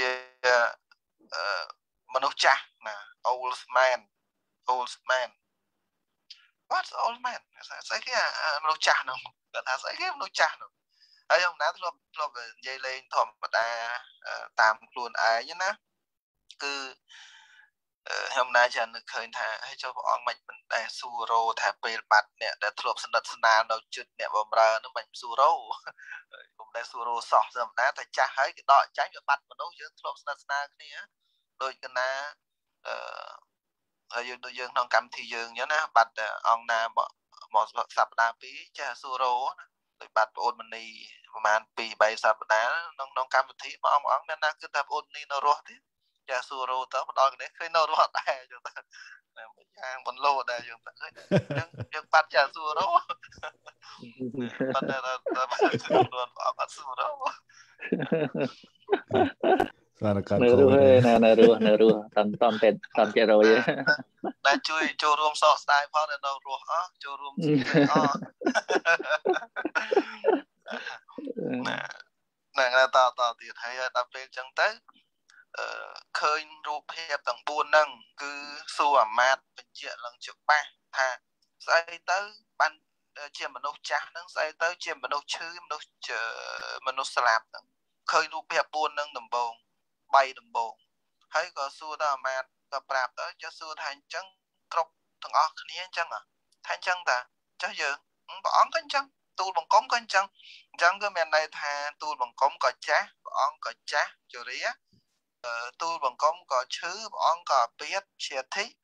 មនុស្សចាស់ណា old man old man what's old man ស្អីគេមនុស្សចាស់នោះគាត់ថាស្អីគេមនុស្សចាស់នោះហើយខ្ញុំណាធ្លាប់ធ្លាប់និយាយលេងធម្មតាតាមខ្លួនឯងណាគឺខ្ញុំណាចានឹកឃើញថាហើយចូលព្រះអង្គមិនមិនដែលសួររោថាពេលបាត់អ្នកដែលធ្លាប់ស្និទ្ធស្នាលនៅជិតអ្នកបម្រើនោះមិនសួររោខ្ញុំដែលសួររោសោះធម្មតាតែចាស់ហើយគេដកចាញ់វាបាត់មនុស្សយើងធ្លាប់ស្និទ្ធស្នាលគ្នាដូចកណាអឺហើយយើងដូចយើងក្នុងកម្មវិធីយើងអញ្ចឹងណាបាត់អង្គណាមកមកសប្តាហ៍ពីរចាស់សួររោណាដូចបាត់ប្អូនមនីប្រហែលពីរបីសប្តាហ៍ក្នុងក្នុងកម្មវិធីមកអង្គអង្គមានណាគិតថាប្អូនមនីនៅរស់ទេចាសួររោទៅម្ដងនេះឃើញនៅរស់ដែរចឹងទៅមួយយ៉ាងបន្លោដែរចឹងទៅឃើញយើងយើងបាត់ចាសួររោបាត់តែខ្លួនអត់សួររោសារកាត់នៅរស់ណានៅរស់នៅរស់តាន់តាន់តែតាន់ចេះរយតែជួយចូលរួមសោកស្ដាយផងនៅរស់អស់ចូលរួមជីវិតអស់ណាណាតតទៀតហើយដល់ពេលចឹងទៅឃើញរូបភាពទាំងបួនហ្នឹងគឺសួរអាមាត្យបញ្ជាក់ឡើងច្បាស់ថាស្អីទៅបានជាមនុស្សចាស់ហ្នឹងស្អីទៅជាមនុស្សឈឺមនុស្សមនុស្សស្លាប់ហ្នឹងឃើញរូបភាពបួនហ្នឹងដំបូង bay đầm bồn hay có xua ta mà có prap tới cho xua thành chân cọc thằng óc này chân à thành chân ta cho giờ bọn cái chân tu bằng cống cái chân chân cái men này thà tu bằng cống có chá bọn có chá cho đấy á tu bằng cống có chữ bọn có biết chia thích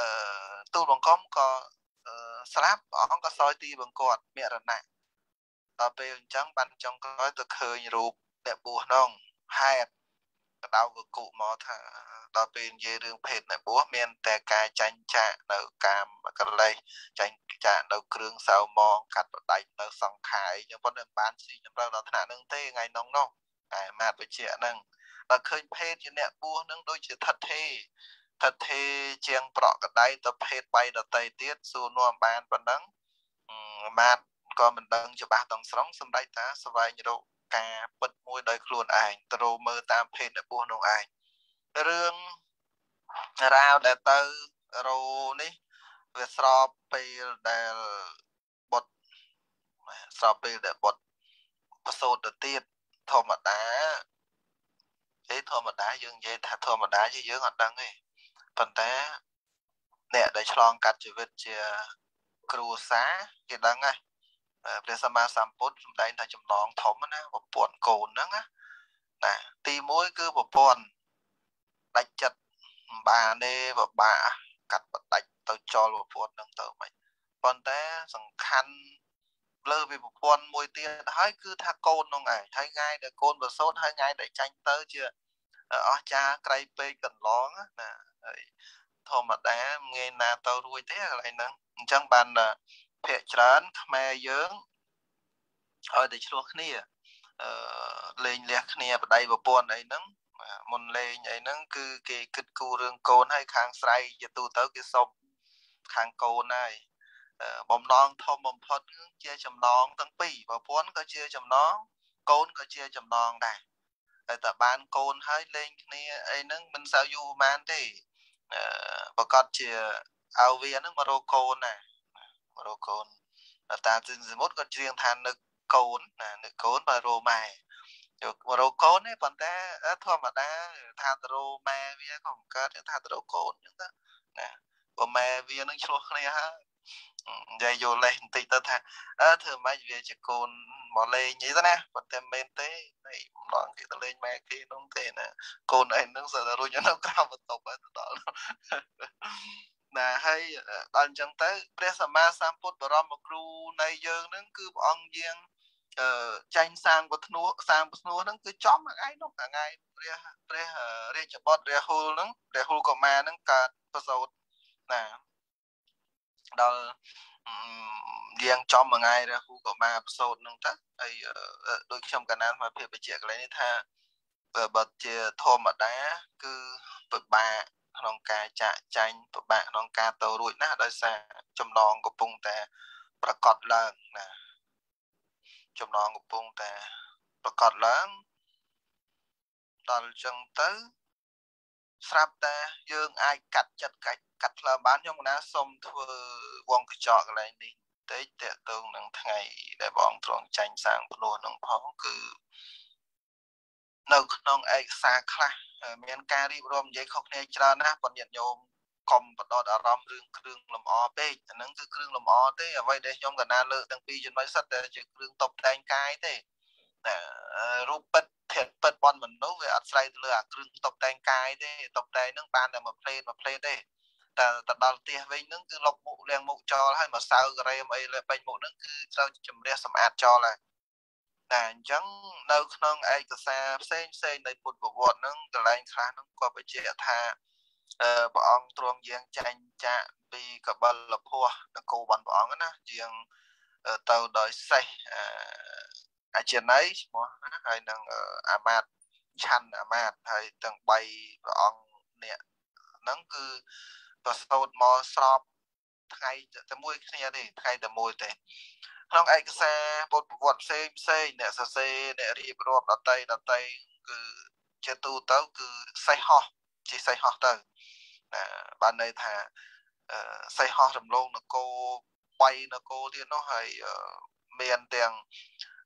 tu bằng cống có slap bọn có soi ti bằng cột mẹ rồi nèต่อไปจังบันจังก็จะเคยรูปแบบบัวน้องให้ดาวกุกุหมอถ้าต่อไปเยเรื่องเพศในบัวเมียนแต่กายจันจะในกามกันเลยจันจะในเครื่องสาวมองกัดไดในสองขายยังพอเดินบ้านสิยังเราเราถนัดนึงเต้ไงน้องน้องไงมาไปเชี่ยนึงเราเคยเพศอยู่เนี่ยบัวนึงโดยจะทัดเททัดเทเจียงเปราะกันได้ต่อเพศไปต่อไตเตี้ยสูนวมบ้านปนังมาก็มันดังจะบ้าต้องสร้างสมัยตาสบายอยู่การปิดมวยโดยครูนอ่านตรูมือตามเพจในบัวน้องอ่านเรื่องราวแต่เตอเรานี่เวสอบไปแต่บทสอบไปแต่บทประสูติเตี้ยธรรมดาเอ้ธรรมดายังเย่ถ้าธรรมดาเยอะๆก็ดังเลยปัญหาเนี่ยได้ฉลองกัดชีวิตเจอครูสากี่ดังไงเรื่องสมาสัมพุทธสมัยนั้นจำลองถมนะว่าปวดโกนนั่งนะนะตีมวยคือว่าปวดดัดจัดบาเน่ว่าบากัดดัดตัวจอว่าปวดนั่งตัวมันปนแต่สำคัญเลิกไปปวดมวยเตี้ยให้คือถ้าโกนน้องไงให้ง่ายเดี๋ยวโกนแบบโซดให้ง่ายเดี๋ยวจังเตอเชื่ออ๋อจ้าใครไปกันร้องนะธรรมดาเงินนาตัวรวยเท่อะไรนั่งจังบันนะเพจร้านแม่เยอะเอาแต่ช่วงนี้เล่นเลี้ยงเนี่ยประเดี๋ยวปนไอ้นั่งมันเล่นไอ้นั่งคือเกี่ยกิดกูเรื่องโกนให้ข้างใส่จะตูเต้ากี่ศพข้างโกนได้บ่มน้องทอมบ่มพอดเชี่ยจำลองตั้งปีบ่พ้นก็เชี่ยจำลองโกนก็เชี่ยจำลองได้แต่บ้านโกนให้เล่นเนี่ยไอ้นั่งมันสาวอยู่มันที่ประกอบเชี่ยเอาเวียนั่งมาโรโกนน่ะมาโรโกนแต่จริงสมมติก็เชียงทานนึกโกนนะนึกโกนมาโรมาอยู่มาโรโกนเนี่ยปัจจัยเออทั่วมาได้ทานโรมาเวียของก็ทานโรโกนอย่างนั้นนะว่ามาเวียนึกชัวร์เลยฮะใจโยเลยติดตัวท่าเออเธอมาเวียจะโกนหมอเลยอย่างนี้ซะนะปัจจัยเมนเต้ในลองที่ตะเลยมาที่น้องเต้นะโกนไอ้นึกเสร็จแล้วรู้ยังน้องกล้ามาตบไปต่อนะให้ตอนจังเต้พระสัมมาสัมพุทธบรมครูในเยิงนั่นคือองค์ยังใจสร้างบัตนุสร้างบัตนุนั่นคือจอมอะไรน้องอะไรเรียเรียเรียจะบดเรียฮูนั่นเรียฮูก็มานั่นการประสบนะดอลยังจอมอะไรเรียฮูก็มาประสบนั่นจ้ะไอ้โดยชมกันนั้นมาเพื่อไปเจออะไรนี่ถ้าบัตรเจอโทรมาได้คือเปิดบาน้องกาจะใจเปิดบาน้องกาโตรุ่ยนะโดยสารจำลองกับปุ่งแต่ประกอบเลิงนะจำลองกับปุ่งแต่ประกอบเลิงตอนจังเตอสลับแต่ยังไอกัดจัดกัดกัดละบ้านยงนะสมทัววงกระจอกอะไรนี่เตะเตะตรงนั่งไงได้บอกตรงใจสร้างพลัวน้องพ้องคือน้องน้องไอซาคลาเมียนการีบรวมยัยเขาเนี่ยจรานะปนยันโยมคอมปดอดอารมณ์เรื่องเครื่องลมอ้อเต้อันนั้นคือเครื่องลมอ้อเต้เอาไว้ได้ยอมกันนาเลือตั้งปีจนไม่สัตว์แต่จะเครื่องตบแต่งกายเต้รูปเป็ดเห็ดเป็ดบอลเหมือนนู้นเวอัดใส่เลือเครื่องตบแต่งกายเต้ตบแต่งนั่งปานแต่มาเพลนมาเพลนเต้แต่แต่ดาวเตี้ยวิ่งนั่งคือลบมุเรียงมุจอให้มาเศร้าอะไรมาเลยไปมุนั่งคือเราจำเรียกสมาร์ทจอเลยแต่จังเราขนมไอ้กระแสเส้นเส้นในปุ่นบวชนั่งแต่แรงคลานั่งก็ไปเจาะท่าเอ่อบ่องตรงยังใจจะปีกับบอลละพัวนักโกบันบ่องนะยังเอ่อเต่าดอยใส่เอ่ออาเจนไนส์มั้งให้นังเอ่ออามาดชันอามาดให้ตั้งใบบ่องเนี่ยนั่นคือประสบมอสอบไทยจะมวยเนี่ยดิไทยแต่มวยแต่น้องไอ้กระแสบทบทเซ่เซ่เนี่ยเซ่เนี่ยรีบรวบดัตไตดัตไตคือเจตูเต้าคือใส่ห่อจีใส่ห่อเต้าบ้านในท่าใส่ห่อสำรองนักโกไปนักโกที่น้องให้เมียนเตียง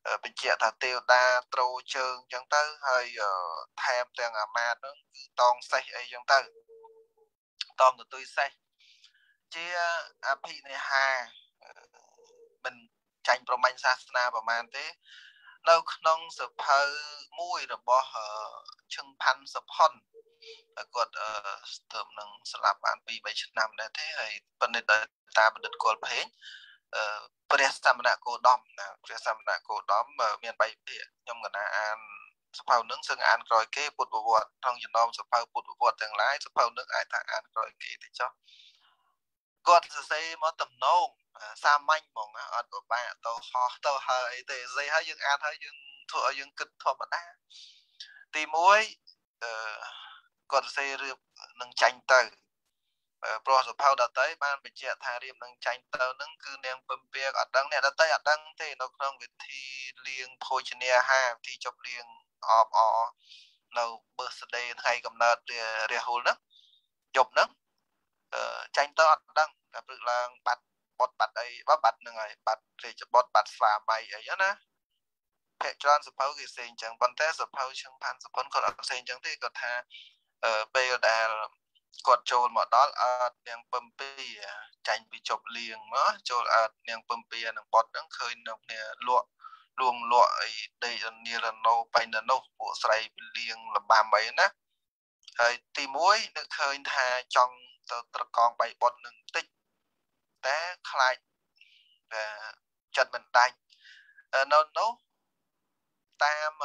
បញ្ជាក់ថាទេវតាត្រូវជើងអញ្ចឹងទៅហើយថែមទាំងអាម៉ាតហ្នឹងគឺតងសេះអីអញ្ចឹងទៅតងកតុយសេះជាអភិនិហាមិនចាញ់ប្រមាញ់សាសនាប្រមាណទេនៅក្នុងសភៅមួយរបស់ឈឹងផាន់សុផុនគាត់ស្ទើរនឹងស្លាប់បានពីរបីឆ្នាំដែរទេហើយបណ្ឌិតតាបណ្ឌិតគល់ភេងព្រះសមណគោតមណាព្រះសមណគោតមមានបីភាគខ្ញុំកណាអានសភៅនឹងសឹងអានក្រោយគេពុទ្ធប្រវត្តិក្នុងចំណោមសភៅពុទ្ធប្រវត្តិទាំងឡាយសភៅនឹងអាចថាអានក្រោយគេទៅចុះគាត់សរសេរមកតំណងសាមញ្ញហ្មងអត់ពិបាកទៅហោះទៅហើយអីទេស្អីហើយយើងអានហើយយើងធ្វើឲ្យយើងគិតធម្មតាទីមួយអឺគាត់សរសេររឿងនឹងចាញ់ទៅព្រោះសភៅដតីបានបញ្ជាក់ថារៀបនឹងចាញ់ទៅនឹងគឺនាងពំពាកអត់ដឹងអ្នកដតីអត់ដឹងទេនៅក្នុងវិធីលៀងភោជនាអាហារវិធីជប់លៀងអបអនៅ birthday ថ្ងៃកំណើតរាហុលហ្នឹងយប់ហ្នឹងចាញ់ទៅអត់ដឹងតែព្រឹកឡើងបាត់បត់បាត់អីបាត់ហ្នឹងហើយបាត់រាជបុត្របាត់ស្វាមីអីណាភាគច្រើនសភៅគេផ្សេងអញ្ចឹងប៉ុន្តែសភៅឈឹងផាន់សុផុនគាត់អត់ផ្សេងអញ្ចឹងទេគាត់ថាពេលដែលគាត់ចូលមកដល់អត់នាងពំពីចាញ់ពីជប់លៀងមកចូលអត់នាងពំពីនឹងបត់ហ្នឹងឃើញនៅគ្នាលក់លួងលក់អីដេកនីរណូបៃណនោះពួកស្រីលៀងលបាំអីណាហើយទីមួយនឹកឃើញថាចង់ទៅត្រកងបៃបត់នឹងតិចតែខ្លាចតែចិត្តមិនដាច់នៅនោះតាម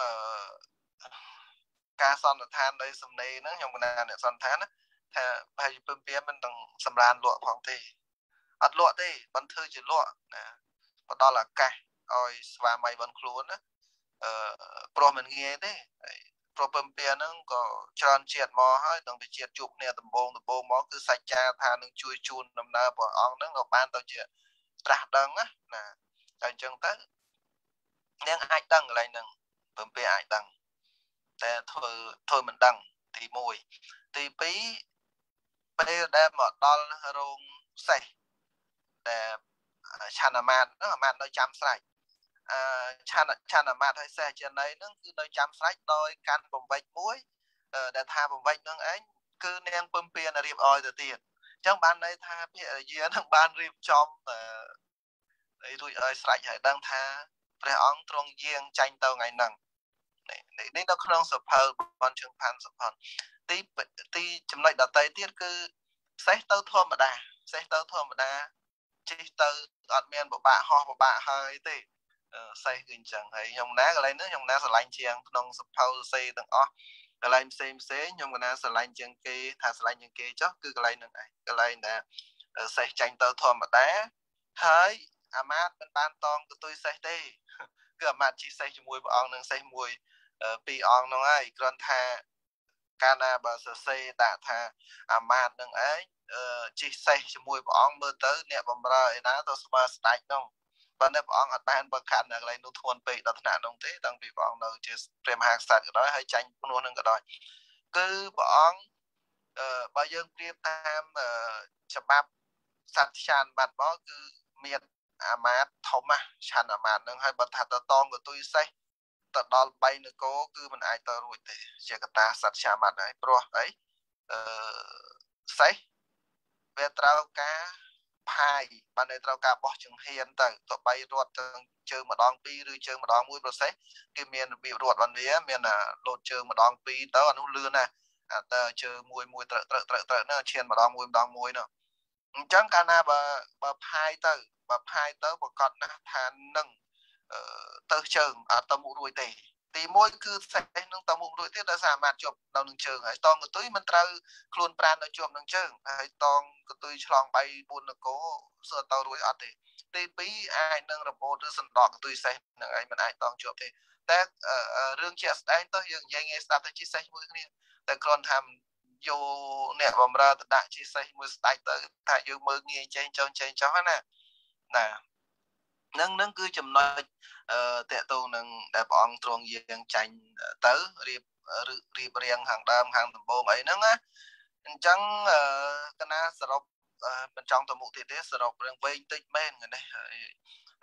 ការសន្និដ្ឋាននៃសំណេរហ្នឹងខ្ញុំកណាអ្នកសន្និដ្ឋានណាថាហើយពំពៀមិនទាំងសម្រានលក់ផងទេអត់លក់ទេមិនធ្វើជាលក់ណាផ្ដល់ឱកាសឲ្យស្វាមីបានខ្លួនណាអឺព្រោះមិនងាយទេហើយព្រោះពំពៀហ្នឹងក៏ច្រើនជាតិមកហើយដល់ទៅជាតិជួបគ្នាដំបងដំបងមកគឺសច្ចាថានឹងជួយជូនដំណើរព្រះអង្គហ្នឹងក៏បានទៅជាត្រាស់ដឹងណាណាតែអញ្ចឹងទៅនាងអាចដឹងកន្លែងហ្នឹងពំពៀអាចដឹងតែធ្វើធ្វើមិនដឹងទីមួយទីពីរពេលដែលមកដល់រោងសេះតែឆានអាម៉ាតអាម៉ាតនៅចាំស្រេចអឺឆានឆានអាម៉ាតហើយសេះជាណីហ្នឹងគឺនៅចាំស្រេចដោយកាន់បំពេចមួយដែលថាបំពេចហ្នឹងឯងគឺនាងពំពៀនរៀបអោយទៅទៀតអញ្ចឹងបានន័យថាភរិយានឹងបានរៀបចំអីរួចឲ្យស្រេចហើយដឹងថាព្រះអង្គទ្រង់យាងចាញ់ទៅថ្ងៃហ្នឹងនេះនៅក្នុងសភៅបនជើងផាន់សុផុនទីទីចំណុចដតីទៀតគឺសេះទៅធម្មតាសេះទៅធម្មតាជិះទៅអត់មានពិបាកហោះពិបាកហើយទេសេះគឺអញ្ចឹងហើយខ្ញុំណាកន្លែងនេះខ្ញុំណាស្រឡាញ់ជាងក្នុងសភៅសេទាំងអស់កន្លែងផ្សេងផ្សេងខ្ញុំណាស្រឡាញ់ជាងគេថាស្រឡាញ់ជាងគេចុះគឺកន្លែងហ្នឹងឯងកន្លែងដែលសេះចាញ់ទៅធម្មតាហើយអាម៉ាតមិនបានតងកតុយសេះទេគឺអាម៉ាតជិះសេះជាមួយព្រះអង្គនឹងសេះមួយពីរអង្គហ្នឹងហើយគ្រាន់ថាកាលណាបើសរសេរដាក់ថាអាម៉ាតនឹងឯងជិះសេះជាមួយព្រះអង្គមើលទៅអ្នកបម្រើឯណាទៅស្មើស្ដេចនោះប៉ុន្តែព្រះអង្គអត់បានបើខាន់នៅកន្លែងនោះធ្ងន់ពេកដល់ថ្នាក់នោះទេតាំងពីព្រះអង្គនៅជាព្រះមហាក្សត្រក៏ដោយហើយចាញ់ភ្នោះនឹងក៏ដោយគឺព្រះអង្គបើយើងប្រៀបតាមច្បាប់សត្វឆានបាត់បោគឺមានអាម៉ាតធំណាឆានអាម៉ាតនឹងហើយបើថាទៅតងកតុយសេះទៅដល់បៃនគរគឺមិនអាចទៅរួចទេជាកតាសត្វឆាម៉ាត់ហើយព្រោះអីអឺសេះវាត្រូវការផាយបានតែត្រូវការបោះចង្ហៀនទៅទៅបីរត់ជើងម្ដងពីរឬជើងម្ដងមួយ process គឺមានរបៀបរត់បានវាមានលោតជើងម្ដងពីរទៅអានោះលឿនណាស់អាតើជើងមួយមួយត្រូវត្រូវត្រូវត្រូវណាឈានម្ដងមួយម្ដងមួយនោះអញ្ចឹងកាលណាបើបើផាយទៅបើផាយទៅប្រកាសណាស់ថានឹងទៅជើងអត់ទៅមុខរួចទេទីមួយគឺសេះនឹងទៅមុខរួចទៀតដោយសារអាម៉ាតជាប់នៅនឹងជើងហើយតងកតុយមិនត្រូវខ្លួនប្រាននៅជាប់នឹងជើងហើយតងកតុយឆ្លងបីបួននគរសើទៅរួចអត់ទេទីពីរអាចនឹងរបូតឬសណ្ដកកតុយសេះនឹងឯងមិនអាចតងជាប់ទេតែរឿងជាក់ស្ដែងទៅយើងនិយាយងាយស្ដាប់ទៅជាសេះមួយគ្នាតែគ្រាន់ថាយកអ្នកបម្រើទៅដាក់ជាសេះមួយស្ដេចទៅថាយើងមើលងាយចេញចង់ចេញចង់ណាណានឹងនឹងគឺចំណុចអឺតេតូនឹងដែលព្រះអង្គទ្រង់យាងចាញ់ទៅរៀបរៀបរៀងខាងដើមខាងដំបូងអីហ្នឹងណាអញ្ចឹងកណាសរុបមិនចង់ទៅមុខទៀតទេសរុបរឿងវែងតិចមែននេះ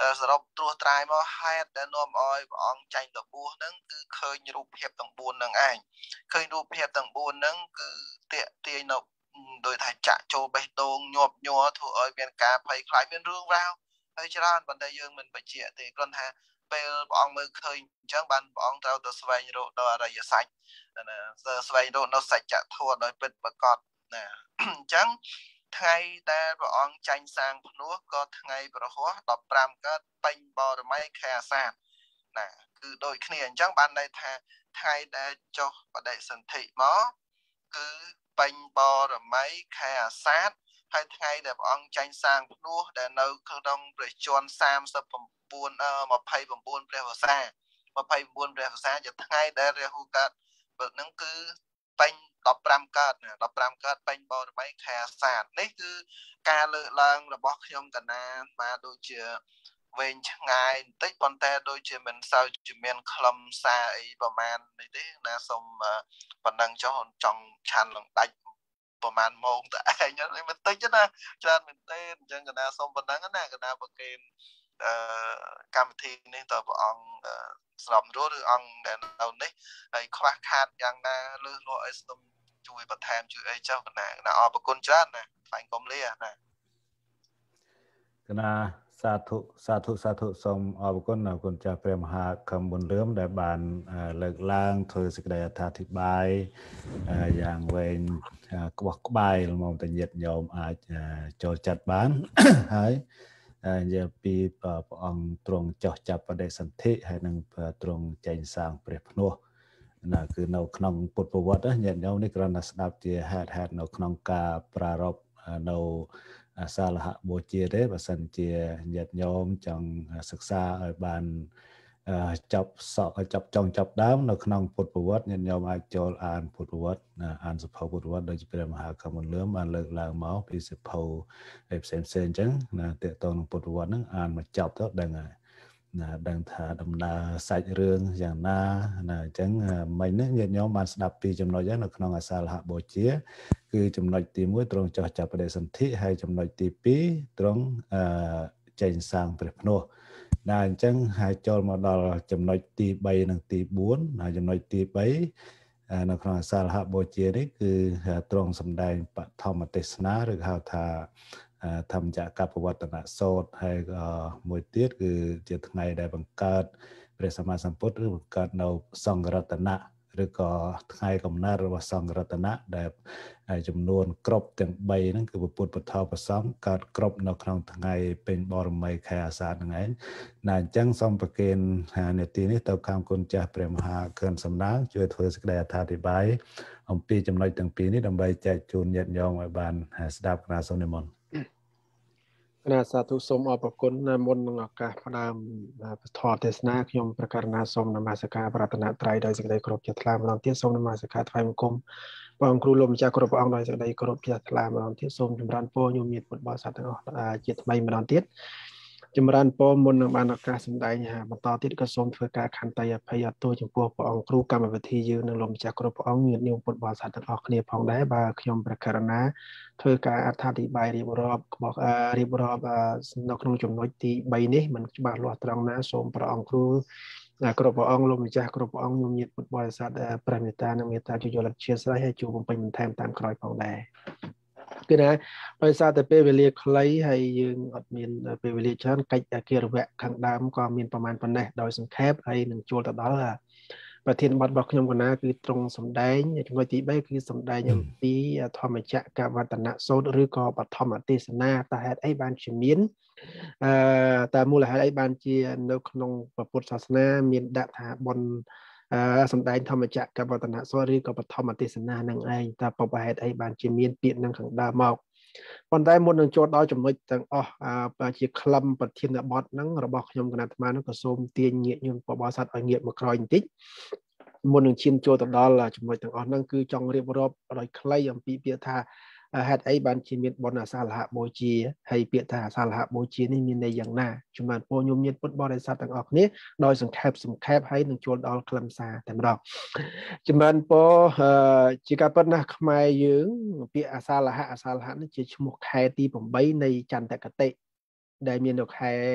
សរុបត្រួសត្រាយមកហេតុដែលនាំឲ្យព្រះអង្គចាញ់លបួសហ្នឹងគឺឃើញរូបភាពទាំងបួនហ្នឹងឯងឃើញរូបភាពទាំងបួនហ្នឹងគឺតាក់ទាញនៅដោយថាចាក់ចូលបេះដូងញាប់ញ័រធ្វើឲ្យមានការភ័យខ្លាចមានរឿងរ៉ាវហើយច្រើនប៉ុន្តែយើងមិនបញ្ជាក់ទេគ្រាន់ថាពេលព្រះអង្គមើលឃើញអញ្ចឹងបានព្រះអង្គត្រូវទៅស្វែងរកដល់អរិយសច្ចណាស្វែងរកនៅសច្ចធម៌ដោយពិតប្រាកដណាអញ្ចឹងថ្ងៃដែលព្រះអង្គចាញ់សាងភ្នោះក៏ថ្ងៃប្រហោះដប់ប្រាំកើតពេញបរមីខែអាសាឍណាគឺដូចគ្នាអញ្ចឹងបានន័យថាថ្ងៃដែលចុះបដិសន្ធិមកគឺពេញបរមីខែអាសាឍហើយថ្ងៃដែលព្រះអង្គចាញ់សាងភ្នោះដែលនៅក្នុងព្រះជន្មសាមសិប៩ ម្ភៃ៩ព្រះវស្សាម្ភៃ៩ព្រះវស្សាជាថ្ងៃដែលរាហូកើតហ្នឹងគឺពេញដប់ប្រាំកើតណាដប់ប្រាំកើតពេញបរមីខែអាសាឍនេះគឺការលើកឡើងរបស់ខ្ញុំកណាមកដូចជាវែងឆ្ងាយបន្តិចប៉ុន្តែដូចជាមិនសូវជាមានខ្លឹមសារអីប្រហែលនេះទេណាសូមប៉ុណ្ណឹងចុះចង់ឆាន់ឡើងដាច់ប្រហែលម៉ោងតឯងហ្នឹងមិនតិចណាច្រើនមែនទេអញ្ចឹងកណាសូមប៉ុណ្ណឹងណាកណាប្រកេនអឺកម្មវិធីនេះតើព្រះអង្គស្របរួលឬអង្គដែលនៅនេះហើយខ្វះខាតយ៉ាងណាលើសលក់អីសូមជួយបន្ថែមជួយអីចុះកណាកណាអរគុណច្រើនណាថ្លែងគុំលាណាកណាសាធុសាធុសាធុសូមអរគុណអរគុណចាស់ព្រះមហាខំបុនលឿមដែលបានលើកឡើងធ្វើសេចក្តីអត្ថាធិប្បាយយ៉ាងវែងក្បោះក្បាយមកតញាតញោមអាចចូលចិត្តបានហើយនិយាយពីព្រះអង្គទ្រង់ចោះចាប់បដិសន្ធិហើយនឹងទ្រង់ចែងសាងព្រះភ្នោះណាគឺនៅក្នុងពុទ្ធប្រវត្តិញាតិញោមនេះគ្រាន់តែស្ដាប់ជាហេតុហេតុនៅក្នុងការប្រារព្ធនៅសាលហបូជាទេបើសិនជាញាតិញោមចង់សិក្សាឲ្យបានចប់សក់ចប់ចង់ចប់ដើមនៅក្នុងពុទ្ធប្រវត្តិញាតិញោមអាចចូលអានពុទ្ធប្រវត្តិអានសភៅពុទ្ធប្រវត្តិដោយព្រះមហាខមលឿមបានលើកឡើងមកពីសភៅឯផ្សេងផ្សេងអញ្ចឹងណាតេតងនឹងពុទ្ធប្រវត្តិហ្នឹងអានមកចប់ទៅដឹងហើយណាដឹងថាដំណើរសាច់រឿងយ៉ាងណាណាអញ្ចឹងមិញនេះញាតិញោមបានស្ដាប់ពីចំណុចហ្នឹងនៅក្នុងអាសាលហបូជាគឺចំណុចទីមួយទ្រង់ចោះចាប់បដិសន្ធិហើយចំណុចទីពីរទ្រង់អឺចេញសាងព្រះភ្នោះណាអញ្ចឹងហើយចូលមកដល់ចំណុចទីបីនិងទីបួនហើយចំណុចទីបីនៅក្នុងអាសាលហបូជានេះគឺទ្រង់សម្ដែងបឋមទេសនាឬហៅថាធម្មចក្រកបវត្តនសោតហើយមួយទៀតគឺជាថ្ងៃដែលបង្កើតព្រះសម្មាសម្ពុទ្ធឬបង្កើតនៅសង្ឃរតនៈឬក៏ថ្ងៃកំណើតរបស់សង្ឃរតនៈដែលចំនួនគ្រប់ទាំងបីហ្នឹងគឺពុទ្ធពធប្រសង្ឃកើតគ្រប់នៅក្នុងថ្ងៃពេញបរមីខែអាសាឍហ្នឹងឯងណាអញ្ចឹងសូមប្រគេននាទីនេះទៅខាងគុណចាស់ព្រះមហាខឿនសំណាងជួយធ្វើសេចក្តីអត្ថាធិប្បាយអំពីចំណុចទាំងពីរនេះដើម្បីចែកជូនញាតិញោមឲ្យបានស្ដាប់ការសូមនិមន្តគណៈសាធុសូមអរគុណមុននឹងឱកាសផ្ដើមពធទេសនាខ្ញុំប្រកាសណាសូមនមស្ការប្រតនត្រ័យដោយសេចក្តីគោរពជ្រះថ្លាម្ដងទៀតសូមនមស្ការថ្វាយបង្គំព្រះអង្គគ្រូលោកម្ចាស់គ្រប់ព្រះអង្គដោយសេចក្តីគោរពជ្រះថ្លាម្ដងទៀតសូមចម្រើនពរញោមញាតិពុទ្ធបរិស័ទទាំងអស់ជាថ្មីម្ដងទៀតចម្រើនពរមុននឹងបានឱកាសសម្ដែងបន្តទៀតក៏សូមធ្វើការខន្តីអភ័យអត់ទោសចំពោះព្រះអង្គគ្រូកម្មវិធីយើងនិងលោកម្ចាស់គ្រប់ព្រះអង្គញាតិញោមពុទ្ធបរិស័ទទាំងអស់គ្នាផងដែរបើខ្ញុំប្រកាសណាធ្វើការអត្ថាធិប្បាយរៀបរាប់របស់រៀបរាប់នៅក្នុងចំណុចទីបីនេះมันច្បាស់លាស់ត្រង់ណាសូមព្រះអង្គគ្រូគ្រប់ព្រះអង្គលោកម្ចាស់គ្រប់ព្រះអង្គញោមញាតិពុទ្ធបរិស័ទព្រះមេត្តានិងមេត្តាជួយយកលទ្ធជាស្រ័យឲ្យជួបបំពេញបន្ថែមតាមក្រោយផងដែរគឺណាដោយសារតែពេលវេលាខ្លីហើយយើងអត់មានពេលវេលាច្រើនកិច្ចអគារវៈខាងដើមក៏មានប្រមាណប៉ុណ្ណេះដោយសង្ខេបហើយនឹងចូលទៅដល់ប្រធានបទរបស់ខ្ញុំកណាគឺត្រង់សម្ដែងចំណុចទីបីគឺសម្ដែងអំពីធម្មចក្រកវត្តនសូត្រឬក៏បឋមទេសនាតើហេតុអីបានជាមានអឺតើមូលហេតុអីបានជានៅក្នុងពុទ្ធសាសនាមានដាក់ថាបុណ្យសម្ដែងធម្មចក្រកវត្តនសូត្រឬក៏បឋមទេសនានឹងឯងតើបបហេតុអីបានជាមានពាក្យនឹងខាងដើមមកប៉ុន្តែមុននឹងចូលដល់ចំណុចទាំងអស់ជាខ្លឹមប្រធានបទហ្នឹងរបស់ខ្ញុំគណៈអាត្មានោះក៏សូមទាញញាតិញោមពុទ្ធបរិស័ទឲ្យងាកមកក្រោយបន្តិចមុននឹងឈានចូលទៅដល់ចំណុចទាំងអស់ហ្នឹងគឺចង់រៀបរាប់ឲ្យខ្លីអំពីពាក្យថាហេតុអីបានជាមានបុណ្យអាសាលហបូជាហើយពាក្យថាអាសាលហបូជានេះមានន័យយ៉ាងណាជំរាបពរញោមញាតិពុទ្ធបរិស័ទទាំងអស់គ្នាដោយសង្ខេបសង្ខេបហើយនឹងចូលដល់ខ្លឹមសារតែម្ដងជំរាបពរជាការពិតណាស់ខ្មែរយើងពាក្យអាសាលហអាសាលហនេះជាឈ្មោះខែទីប្រាំបីនៃចន្ទគតិដែលមាននៅខែ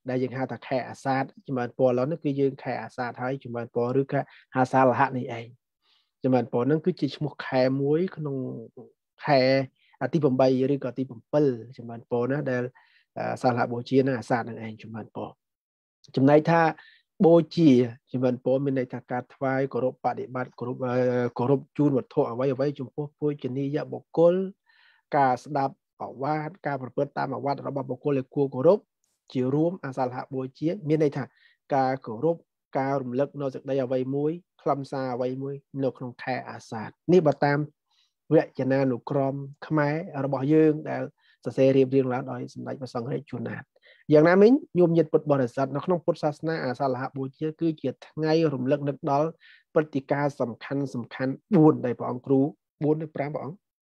ដែលយើងហៅថាខែអាសាឍចំបានពណ៌ឡើយនោះគឺយើងខែអាសាឍហើយចំបានពណ៌ឬខែហាសាលហៈនេះឯងចំបានពណ៌ហ្នឹងគឺជាឈ្មោះខែមួយក្នុងខែទីeightឬក៏ទីsevenចំបានពណ៌ណាដែលសាលហៈបូជានឹងអាសាឍនឹងឯងចំបានពណ៌ចំណែកថាបូជាចំបានពណ៌មានន័យថាការថ្វាយគោរពបដិបត្តិគោរពគោរពជូនវត្ថុអ្វីអ្វីចំពោះពូជនីយបុគ្គលការស្ដាប់អវាទការប្រព្រឹត្តតាមអវាទរបស់បុគ្គលដែលគួរគោរពជារួមអាសាលហៈបូជាមានន័យថាការគោរពការរំលឹកនៅសេចក្តីអ្វីមួយខ្លឹមសារអ្វីមួយនៅក្នុងខែអាសាឍនេះបើតាមវចនានុក្រមខ្មែររបស់យើងដែលសរសេររៀបរៀងឡើងដោយសម្ដេចព្រះសង្ឃរាជជួនណាតយ៉ាងណាមិញញោមញាតិពុទ្ធបរិស័ទនៅក្នុងពុទ្ធសាសនាអាសាលហៈបូជាគឺជាថ្ងៃរំលឹកនឹកដល់ព្រឹត្តិការណ៍សំខាន់សំខាន់fourដែលព្រះអង្គគ្រូfourឬfiveព្រះអង្គ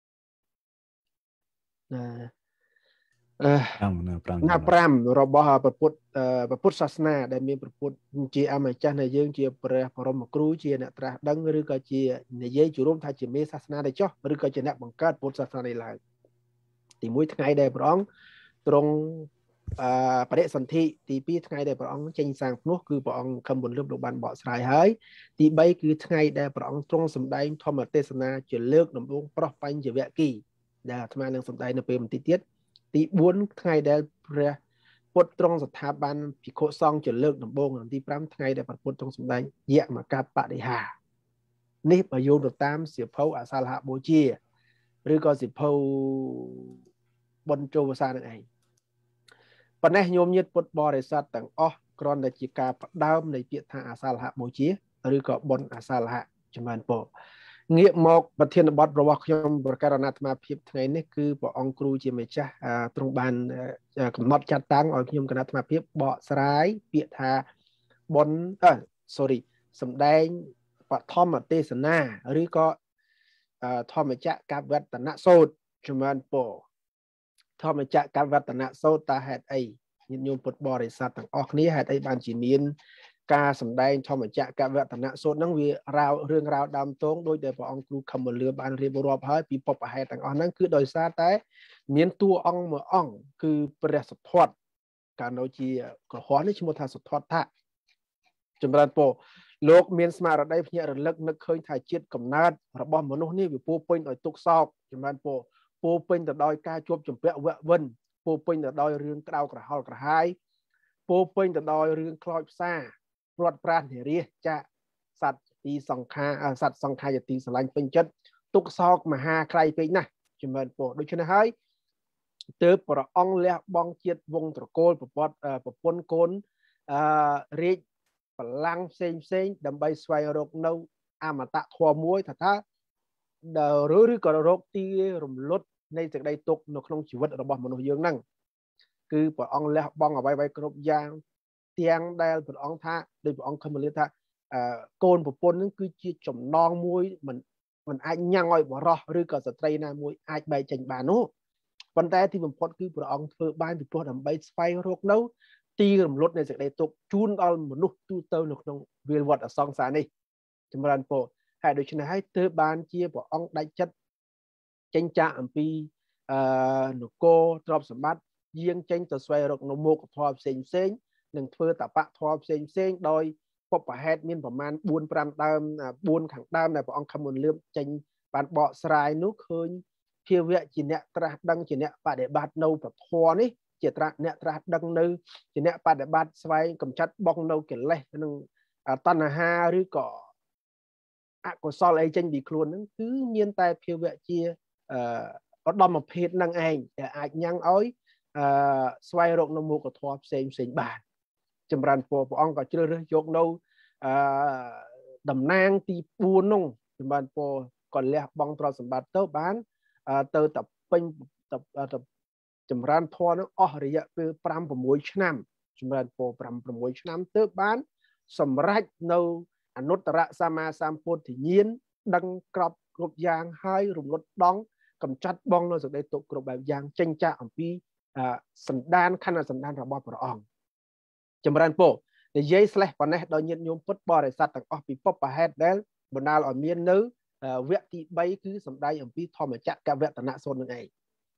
ណាអឺណាfiveរបស់ព្រះពុទ្ធព្រះពុទ្ធសាសនាដែលមានព្រះពុទ្ធជាអម្ចាស់នៃយើងជាព្រះបរមគ្រូជាអ្នកត្រាស់ដឹងឬក៏ជានិយាយជារួមថាជាមេសាសនាដែរចុះឬក៏ជាអ្នកបង្កើតពុទ្ធសាសនានេះឡើងទីoneថ្ងៃដែលព្រះអង្គទ្រង់អឺបរិសន្ធិទីtwoថ្ងៃដែលព្រះអង្គចេញសាងភ្នោះគឺព្រះអង្គខំពន្លឹបលោកបានបកស្រាយហើយទីthreeគឺថ្ងៃដែលព្រះអង្គទ្រង់សម្ដែងធម្មទេសនាជាលើកដំបូងប្រោះបញ្ញវគិដែលអាត្មានឹងសម្ដែងនៅពេលបន្តិចទៀតទីfourថ្ងៃដែលព្រះពុទ្ធទ្រង់ស្ថាប័នភិក្ខុសង្ឃជាលើកដំបូងទីfiveថ្ងៃដែលព្រះពុទ្ធទ្រង់សម្ដែងយមកបរិហានេះបើយោងទៅតាមសៀវភៅអសាលហៈបូជាឬក៏សៀវភៅបុណ្យចូលវស្សានឹងឯងប៉ុន្តែញោមញាតិពុទ្ធបរិស័ទទាំងអស់គ្រាន់តែជាការផ្ដើមនៃពាក្យថាអសាលហៈបូជាឬក៏បុណ្យអសាលហៈចម្រើនពរងាកមកប្រធានបទរបស់ខ្ញុំប្រកាសអាត្មាភាពថ្ងៃនេះគឺព្រះអង្គគ្រូជាម្ចាស់ទ្រង់បានកំណត់ចាត់តាំងឲ្យខ្ញុំគណៈអាត្មាភាពបកស្រាយពាក្យថាបុណ្យអឺ sorry សម្ដែងបឋមទេសនាឬក៏ធម្មចក្រកវត្តនសូត្រចម្រើនពរធម្មចក្រកវត្តនសូត្រតើហេតុអីញាតិញោមពុទ្ធបរិស័ទទាំងអស់គ្នាហេតុអីបានជាមានការសម្ដែងធម្មចក្រកវត្តនសូត្រហ្នឹងវារាវរឿងរ៉ាវដើមទងដោយដែលព្រះអង្គគ្រូខំមលឿបានរៀបរាប់ហើយពីពុបហេតុទាំងអស់ហ្នឹងគឺដោយសារតែមានតួអង្គមួយអង្គគឺព្រះសទ្ធត្ថកាលនៅជាក្រហមនេះឈ្មោះថាសទ្ធត្ថៈចម្រើនពរលោកមានស្មារតីភ្ញាក់រលឹកនឹកឃើញថាជាតិកំណើតរបស់មនុស្សនេះវាពោពេញដោយទុក្ខសោកចម្រើនពរពោពេញទៅដោយការជួបជំពាក់វៈវិនពោពេញទៅដោយរឿងក្តៅក្រហល់ក្រហាយពោពេញទៅដោយរឿងខ្លោចផ្សាព្រាត់ប្រាសនិរាសចាក់សត្វទីសង្ខារសត្វសង្ខារយទីស្រឡាញ់ពេញចិត្តទុក្ខសោកមហាក្រៃពេកណាស់ចម្រើនពរដូច្នេះហើយទើបព្រះអង្គលះបង់ជាតិវងត្រកូលប្រពន្ធប្រពន្ធកូនអឺរាជបលាំងផ្សេងផ្សេងដើម្បីស្វែងរកនៅអមតៈធម៌មួយថាថាឬឬក៏រកទីរំលត់នៃសេចក្តីទុក្ខនៅក្នុងជីវិតរបស់មនុស្សយើងហ្នឹងគឺព្រះអង្គលះបង់អ្វីៗគ្រប់យ៉ាងទាំងដែលព្រះអង្គថាដោយព្រះអង្គខំមលាថាកូនប្រពន្ធនឹងគឺជាចំណងមួយមិនមិនអាចញ៉ាំងឲ្យបរោះឬក៏ស្ត្រីណាមួយអាចបែកចេញបាននោះប៉ុន្តែទីបំផុតគឺព្រះអង្គធ្វើបានពីព្រោះដើម្បីស្វែងរកនៅទីរំលត់នៃសេចក្តីទុក្ខជូនដល់មនុស្សទូទៅនៅក្នុងវាលវត្តអសង្សារនេះចម្រើនពរហើយដូច្នេះហើយទើបបានជាព្រះអង្គដាច់ចិត្តចេញចាកអំពីអឺនគរទ្រព្យសម្បត្តិយាងចេញទៅស្វែងរកនៅមុខធម៌ផ្សេងផ្សេងនឹងធ្វើតបៈធម៌ផ្សេងផ្សេងដោយពុបហេតុមានប្រមាណfour fiveដើមfourខាងដើមដែលព្រះអង្គខំមលឿបចេញបានបកស្រាយនោះឃើញភាវៈជាអ្នកត្រាស់ដឹងជាអ្នកបដិបត្តិនៅពធនេះជាត្រាស់អ្នកត្រាស់ដឹងនៅជាអ្នកបដិបត្តិស្វែងកំចាត់បងនៅកិលេសនិងតណ្ហាឬក៏អកុសលអីចេញពីខ្លួនហ្នឹងគឺមានតែភាវៈជាឧត្តមភេទនឹងឯងដែលអាចញ៉ាំងឲ្យអឺស្វែងរកនៅមុខធម៌ផ្សេងផ្សេងបានចម្រើនពរព្រះអង្គក៏ជ្រើសរើសយកនៅអឺតំណាងទីfourនោះចម្រើនពរក៏លះបង់ទ្រព្យសម្បត្តិទៅបានទៅតែពេញចម្រើនធម៌នោះអស់រយៈពេលfive sixឆ្នាំចម្រើនពរfive sixឆ្នាំទើបបានសម្រេចនៅអនុត្តរសម្មាសម្ពុទ្ធញ្ញាណដឹងក្របគ្រប់យ៉ាងហើយរំលត់ដងកំចាត់បងនៅសេចក្តីទុក្ខគ្រប់បែបយ៉ាងចេញចាកអំពីសន្តានខណ្ឌសន្តានរបស់ព្រះអង្គចម្រើនពរនិយាយស្លេះប៉ុណ្ណេះដោយញាតិញោមពុទ្ធបរិស័ទទាំងអស់ពីពុបហេតុដែលបណ្ដាលឲ្យមាននៅវគ្គទីthreeគឺសម្ដែងអំពីធម្មចក្រកវតនសូត្រនឹងឯង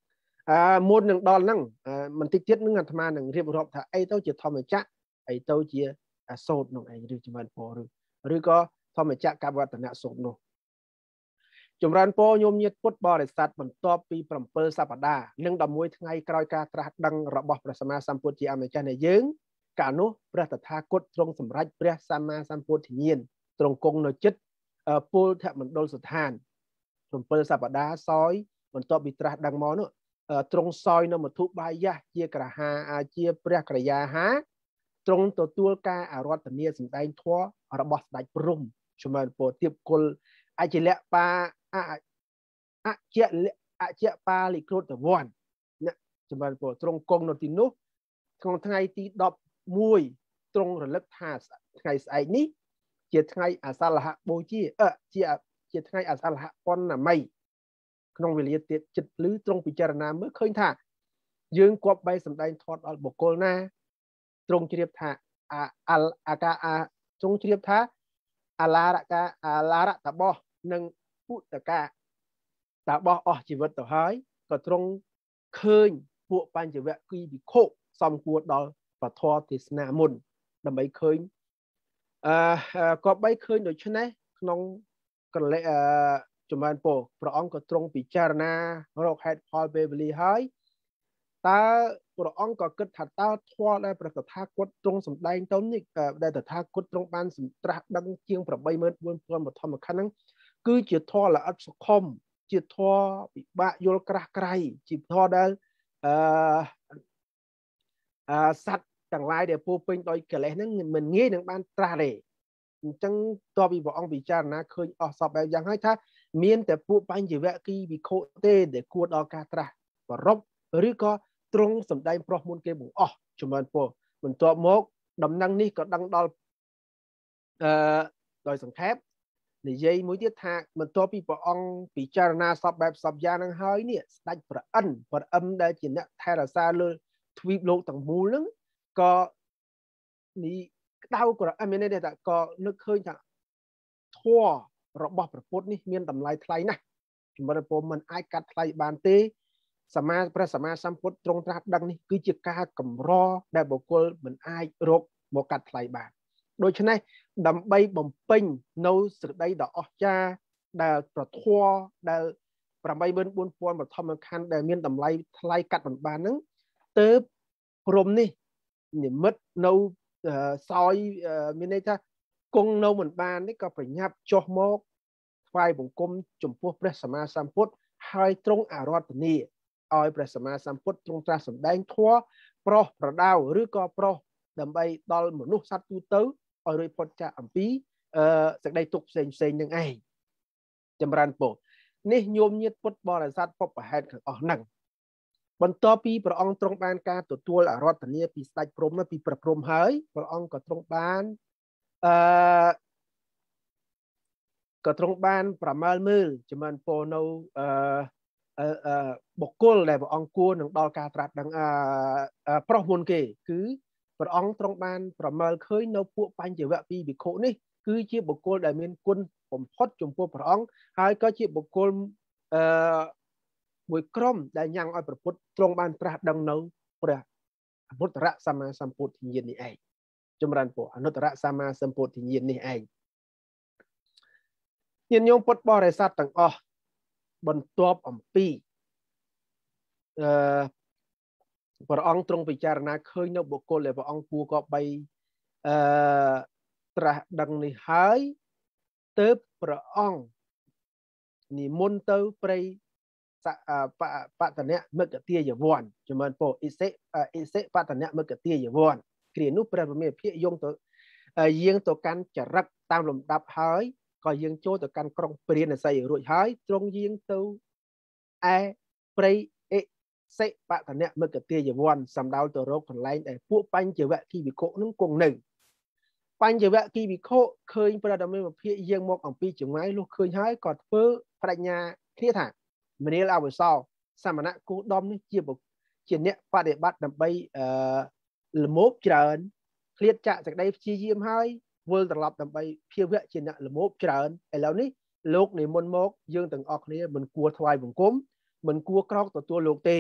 à môn đừng đòn năng à, mình tích tiết những thằng mà đừng riêng một thà ấy tao chỉ thò mà chắc ấy tao chỉ à sốt nó ấy rồi chúng mình bỏ rồi rồi có thò mà chắc cả vật là sốt nó chúng ran po nhôm nhiệt put bò để sát bẩn to pi bẩm pơ sa pada nâng đầm môi ngày cày ca tra đăng rọ bọcประสมาสัมพุทธอเมริกันในยืงกานุพระตถาคตตรงสำรัจพระสัมมาสัมพุทธเนียนตรงกงในจิตปูแทบมันโดนสุดทานบรมเปอร์sa padaซอยบนตัวบิตราดังมอเนอะตรงซอยนมทุบายะเจียกระหาอาเจียพระกระยาหาตรงตัวตัวกาอารวัตเนียสัมได้ทั่วระบอบได้ปรุงชมาโปรติบกลอาเจเลปาอาอาเจียอาเจียปาลิโครตะวันเนี่ยชมาโปรตรงกงนตินุของไทยตีดอกมวยตรงระลึกธาตุไทยไอ้นี้เจียไทยอาซาลหะโบจีเออเจียเจียไทยอาซาลหะปอนน่ะไม่ขนมวิลเลียติจิตหรือตรงพิจารณาเมื่อเคยท่ายืงกวบใบสำแดงทอดออกบกโกลนาตรงเรียบท่าอาอาอากาอาตรงเรียบท่าอาลาระกาอาลาระตะบอหนึ่งพุตะกาตะบออ๋อชีวิตต่อหายก็ตรงเคยพวกปัญจเวกีบิโคสมควรดอลปะทอติสนามุนดำใบเคยอ่าก็ใบเคยโดยเฉพาะน้องก็เลยอ่าจุดมันโปพระองค์ก็ตรงพิจารณาโรคแฮดพอลเบเบลีหายตาพระองค์ก็เกิดถัดตาทั่วได้ประทากดตรงสำแดงต้นนี่ได้แต่ทากดตรงบ้านสำตรักดังเชียงประใบเมื่อวันพรหมธรรมขันนั้นคือจิตทั่วละอัศคมจิตทั่วปิบะโยลกระไกรจิตทั่วได้สัตว์ต่างหลายเดี๋ยวปูเป็นโดยเกล็ดนั้นมันงี้หนึ่งบ้านตราเลยจังตัวบีบอกองพิจารณาเคยออกสอบแบบอย่างให้ถ้าเมียนแต่ปูปัญญาเวกีบิโคเต้เด็กกูดออกาตราบรบหรือก็ตรงสำได้พระมุนเกบุอ๋อจุมันปูมันตัวมกดำนังนี่ก็ดังดอลเอ่อโดยสังเกตในยัยมุ้ยที่ท่ามันตัวปีบอกองพิจารณาสอบแบบสอบยานังหายเนี่ยได้ประอันประอันได้จีน่ะไทยราซาเลยทวีปโลกต่างมูลนั้นก็นี่ดาวก็อันนี้เนี่ยแต่ก็นึกเคยจะทั่วระบบประพุทธนี่มีตำลายไทยนะจุบันผมมันไอ้กัดไทยบานเตสมาพระสมาสัมพุทธตรงตรัสดังนี้คือจิกากำรอได้บุคคลเหมือนไอ้รกโมกัดไทยบานโดยฉะนั้นดำใบบ่มเป่งโน้สุดได้ดอกจ้าได้ประทั่วได้ประใบเบิ้ลบุญพวนแบบทอมคันได้มีตำลายไทยกัดบานบานนั้นเติบพรมนี่นี่มัดโน้ซอยมีในท่ากงโน้เหมือนบานนี่ก็ไปยับโจมโมกไฟบุ๋งกลมจุ่มพวกพระสมาสัมพุทธให้ตรงอารอดนี่เอาพระสมาสัมพุทธตรงตราสำแดงทั่วโปรประดาวหรือก็โปรดำไปดอลเหมือนนุสัตตูเตอร์เอาโดยพจน์จะอัมพีจากได้ตุกเซนเซนยังไงจำรันโปนี่โยมยึดพุทธบริษัทพบประเหตุของอ๋อหนังบนต่อปีพระองค์ตรงบานการตัวตัวอารอดนี่ปีสไตล์พรมปีประพรมเฮ้ยพระองค์ก็ตรงบานก็ตรงบ้านประมาณมือจะมันโปโนบกกุลได้พระองค์กู้หนึ่งดอลการตรัสดังพระมุนเกคือพระองค์ตรงบ้านประมาณเคยโนพวกปัญจวัคคีย์บิโคนี่คือเชี่ยบกกุลได้มีกุลผมพดจุ่มพวกพระองค์ให้ก็เชี่ยบกกุลมวยกรมได้ยังเอาประพุทธตรงบ้านตรัสดังโนพระอนุตตรสัมมาสัมพุทธยินนี่เองจำรันโปอนุตตรสัมมาสัมพุทธยินนี่เองยินยงปดบริษัทต่างอ๋อบนตัวอัมพีพระองค์ตรงพิจารณาเคยนบุคคลเลยพระองค์กูก็ไปตรัสดังนี้หายเติบพระองค์นี่มุนเติบไปปะปะตอนเนี้ยเมื่อกเตี้ยอย่าวนจมันโปอิเซอิเซปะตอนเนี้ยเมื่อกเตี้ยอย่าวนเกลียนุประเมียเพียยงตัวเยียงตัวการจะรักตามลมดับหายก็ยังโจตัวการกรองเปลี่ยนใส่รุ่ยหายตรงยิงตัวไอเปรย์เอเซปะตอนเนี้ยเมื่อกเตี้ยอย่าวนสำดาวตัวโรคคนไร้แต่พวกปัญจวัคคีย์บิโคนั่งกงหนึ่งปัญจวัคคีย์บิโคเคยประดมในเพียยังมองอ่างปีจึงไม้ลูกเคยหายก่อนเพื่อปรัญญาเครียดหักมันนี้เราไปสอบสมณะกูดอมนี่เจียบเจียนเนี้ยปฏิบัตินำไปหรือมบเจริญเครียดจะจากได้ชี้ยิ้มให้เวอร์ตลอดนำไปเพียงเพื่อเจียนเนี้ยหรือมบเจริญไอ้แล้วนี่โลกในมนมกยื่นต่างออกนี้มันกลัวทวายบุ๋งกุ้มมันกลัวกรอกตัวตัวโลกตี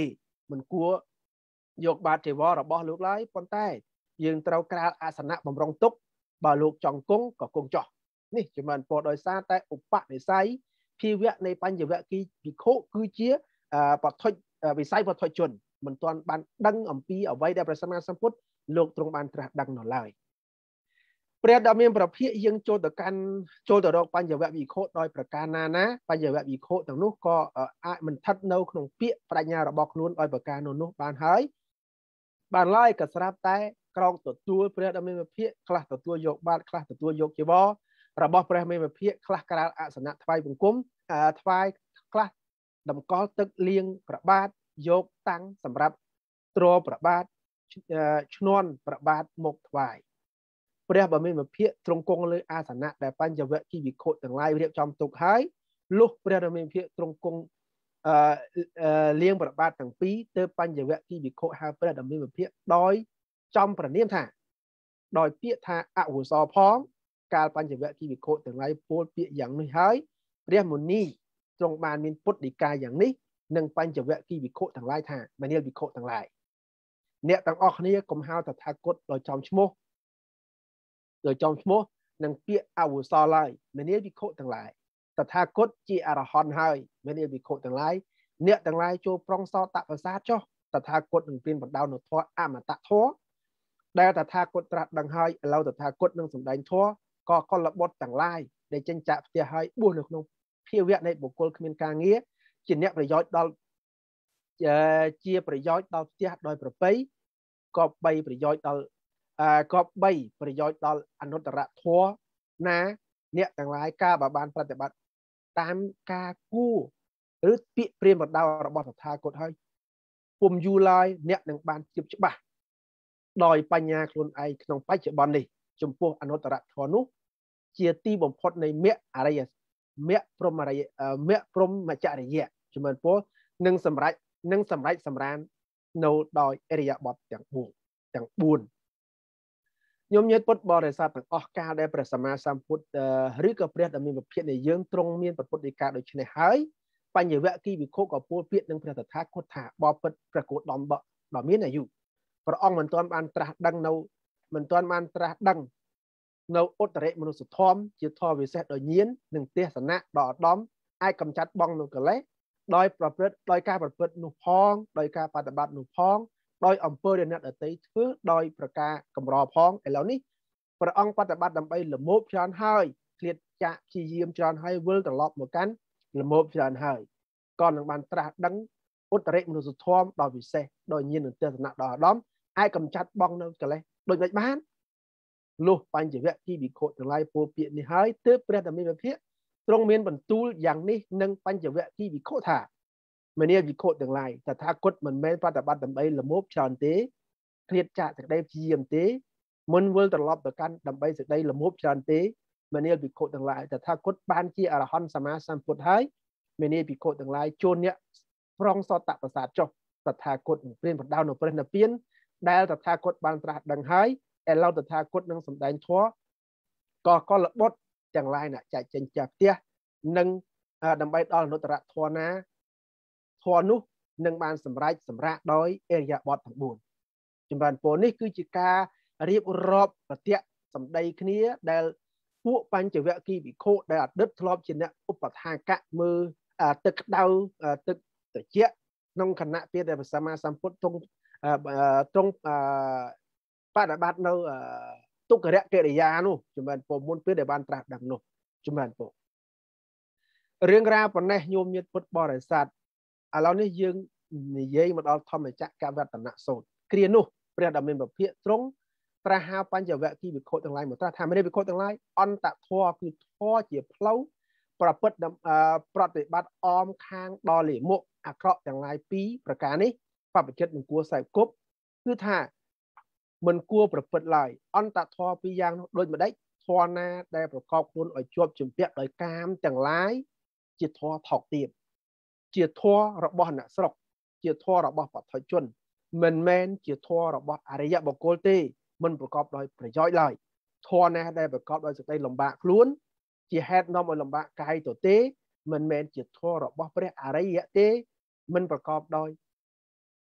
មិនគួរយកបាតទេវរបស់លោកឡើយប៉ុន្តែយើងត្រូវក្រាលអាសនៈបំរុងទុកបើលោកចង់គង់ក៏គង់ចោះនេះជំនពោដោយសារតែឧបនិស្ស័យភាវៈនៃបញ្ញវគិភិក្ខុគឺជាបឋិវិស័យបឋិជនមិនទាន់បានដឹងអំពីអ្វីដែលព្រះសម្មាសម្ពុទ្ធលោកទ្រង់បានត្រាស់ដឹងនៅឡើយព្រះដ៏មានប្រភិយយើងចូលទៅកាន់ចូលទៅរកបញ្ញវគិភិក្ខុដោយប្រការណាណាបញ្ញវគិភិក្ខុទាំងនោះក៏អាចមិនស្ថិតនៅក្នុងពាក្យប្រាជ្ញារបស់ខ្លួនដោយប្រការនោះនោះបានហើយបានឡើយក៏ស្រាប់តែក្រងទទួលព្រះដ៏មានប្រភិយខ្លះទទួលយកបាតខ្លះទទួលយកជីវររបស់ព្រះមានប្រភិយខ្លះក្រាលអសនៈថ្វាយបង្គំថ្វាយខ្លះតម្កល់ទឹកលាងប្របាទយកតាំងសម្រាប់ទ្រប្របាទឈ្នន់ប្របាទមកថ្វាយព្រះបរមភិក្ខទ្រង់គង់លើអាសនៈដែលបញ្ញវគិភិក្ខុទាំងឡាយរៀបចំទុកហើយលុះព្រះបរមភិក្ខទ្រង់គង់អឺលាងប្របាទទាំងពីរទើបបញ្ញវគិភិក្ខុហៅព្រះបរមភិក្ខដោយចំប្រនាមថាដោយពាក្យថាអវុសោផងកាលបញ្ញវគិភិក្ខុទាំងឡាយពោលពាក្យយ៉ាងនេះហើយព្រះមុនីទ្រង់បានមានពុទ្ធដីកាយ៉ាងនេះនឹងបញ្ញវគិភិក្ខុទាំងឡាយថាមនាលភិក្ខុទាំងឡាយអ្នកទាំងអស់គ្នាកុំហៅតថាគតដោយចំឈ្មោះដោយចំឈ្មោះនឹងពាក្យអវុសោឡើយមនាលភិក្ខុទាំងឡាយតថាគតជាអរហន្តហើយមនាលភិក្ខុទាំងឡាយអ្នកទាំងឡាយចូលប្រងសតប្រសាទចុះតថាគតនឹងព្រានបណ្ដៅនៅធម៌អមតៈធម៌ដែលតថាគតត្រាស់ដឹងហើយឥឡូវតថាគតនឹងសម្ដែងធម៌ក៏កលបុត្រទាំងឡាយដែលចេញចាក់ផ្ទះហើយបួសនៅក្នុងភាវៈនៃបុគ្គលគ្មានការងារជាអ្នកប្រយោជន៍ដល់ជាប្រយោជន៍ដល់ផ្ទះដោយប្រពៃក៏បីប្រយោជន៍ដល់ក៏បីប្រយោជន៍ដល់អនុត្តរធម៌ណាអ្នកទាំងឡាយការបើបានប្រតិបត្តិតាមការគួរឬពាក្យព្រានបណ្ដៅរបស់តថាគតហើយពុំយូរឡើយអ្នកនឹងបានជៀបច្បាស់ដោយបញ្ញាខ្លួនឯងក្នុងបច្ចុប្បន្ននេះចំពោះអនុត្តរធម៌នោះជាទីបំផុតនៃមគ្គអរិយមគ្គព្រមអរិយមគ្គព្រមចរិយៈជំនពោនឹងសម្រេចនឹងសម្រេចសម្រាននៅដោយអរិយបទទាំងបួនទាំងបួនញោមញាតិពុទ្ធបរិស័ទទាំងអស់កាលដែលព្រះសម្មាសម្ពុទ្ធឬក៏ព្រះដ៏មានពភាកនៃយើងទ្រង់មានពុទ្ធដីកាដូច្នេះហើយបញ្ញវគិភិក្ខុក៏ពោលពាក្យនឹងព្រះតថាគតថាបបិទ្ធព្រះគោតមដ៏មានអាយុព្រះអង្គមិនទាន់បានត្រាស់ដឹងនៅមិនទាន់បានត្រាស់ដឹងនៅឧត្តរិមនុស្សធម៌ជាធម៌វិសេសដោយញាណនិងទេសនៈដ៏ឧត្តមអាចកំចាត់បងនៅកិលេសដោយប្រព្រឹត្តដោយការប្រព្រឹត្តនោះផងដោយការបដិបត្តិនោះផងដោយអង្គើរអ្នកដតីធ្វើដោយប្រការកម្រផងឥឡូវនេះព្រះអង្គបដិបត្តិដើម្បីលមោបច្រើនហើយឃ្លាតចាក់ព្យាយាមច្រើនហើយវិលត្រឡប់មកកាន់លមោបច្រើនហើយក៏នឹងបានត្រាស់ដឹងឧត្តរិមនុស្សធម៌ដ៏វិសេសដោយញាណនិងទេសនៈដ៏ឧត្តមអាចកំចាត់បងនៅកិលេសដូចមិនបានលុះបញ្ញវគិភិក្ខុទាំងឡាយពោលពាក្យនេះហើយទើបព្រះដ៏មានពភាកទ្រង់មានបន្ទូលយ៉ាងនេះនឹងបញ្ញវគិភិក្ខុថាមនាលភិក្ខុទាំងឡាយតថាគតមិនមែនប្រតិបត្តិដើម្បីលមោបច្រើនទេឃ្លាតចាកសេចក្តីព្យាយាមទេមុនវិលត្រឡប់ទៅកាន់ដើម្បីសេចក្តីលមោបច្រើនទេមនាលភិក្ខុទាំងឡាយតថាគតបានជាអរហន្តសម្មាសម្ពុទ្ធហើយមនាលភិក្ខុទាំងឡាយជួនអ្នកប្រងសតប្រសាទចុះតថាគតនឹងព្រានបណ្ដៅនៅព្រះនិព្វានដែលតថាគតបានត្រាស់ដឹងហើយឥឡូវតថាគតនឹងសម្ដែងធម៌ក៏កលបុត្រទាំងឡាយណាចែកចេញចាស់ផ្ទះនឹងដើម្បីដល់អនុត្តរធម៌ណាធម៌នោះនឹងបានសម្រេចសម្រាកដោយអរិយបទទាំងបួនចម្រើនពរនេះគឺជាការរៀបរាប់ប្រតិសម្ដីគ្នាដែលពួកបញ្ញវគិភិក្ខុដែលអតីតធ្លាប់ជាអ្នកឧបថាកៈមើលទឹកក្តៅទឹកត្រជាក់ក្នុងគណៈពេលដែលព្រះសម្មាសម្ពុទ្ធទ្រង់ទ្រង់បដិបត្តិនៅទុក្ករកិរិយានោះចម្រើនពរមុនពេលដែលបានត្រាស់ដឹងនោះចម្រើនពររឿងរ៉ាវប៉ុណ្ណេះញោមញាតិពុទ្ធបរិស័ទឥឡូវនេះយើងនិយាយមកដល់ធម្មចក្រវតនៈសូត្រគ្រានោះព្រះដ៏មានពភាកទ្រង់ត្រាស់ហៅបញ្ញវគិភិក្ខុទាំងឡាយមកត្រាស់ថាមនាលភិក្ខុទាំងឡាយអន្តធម៌គឺធម៌ជាផ្លូវប្រព្រឹត្តប្រតិបត្តិអមខាងដល់លាមកអាក្រក់ទាំងឡាយពីរប្រការនេះបព្វជិតមិនគួរសែបគប់គឺថាមិនគួរប្រព្រឹត្តឡើយអន្តធម៌ពីរយ៉ាងនោះដូចម្ដេចធម៌ណាដែលប្រកបខ្លួនឲ្យជាប់ជំពាក់ដោយកាមទាំងឡាយជាធម៌ថោកទាបជាធម៌របស់អ្នកស្រុកជាធម៌របស់បឋិជនមិនមែនជាធម៌របស់អរិយបុគ្គលទេមិនប្រកបដោយប្រយោជន៍ឡើយធម៌ណាដែលប្រកបដោយសេចក្តីលំបាកខ្លួនជាហេតុនាំឲ្យលំបាកកាយទៅទេមិនមែនជាធម៌របស់ព្រះអរិយទេមិនប្រកបដោយ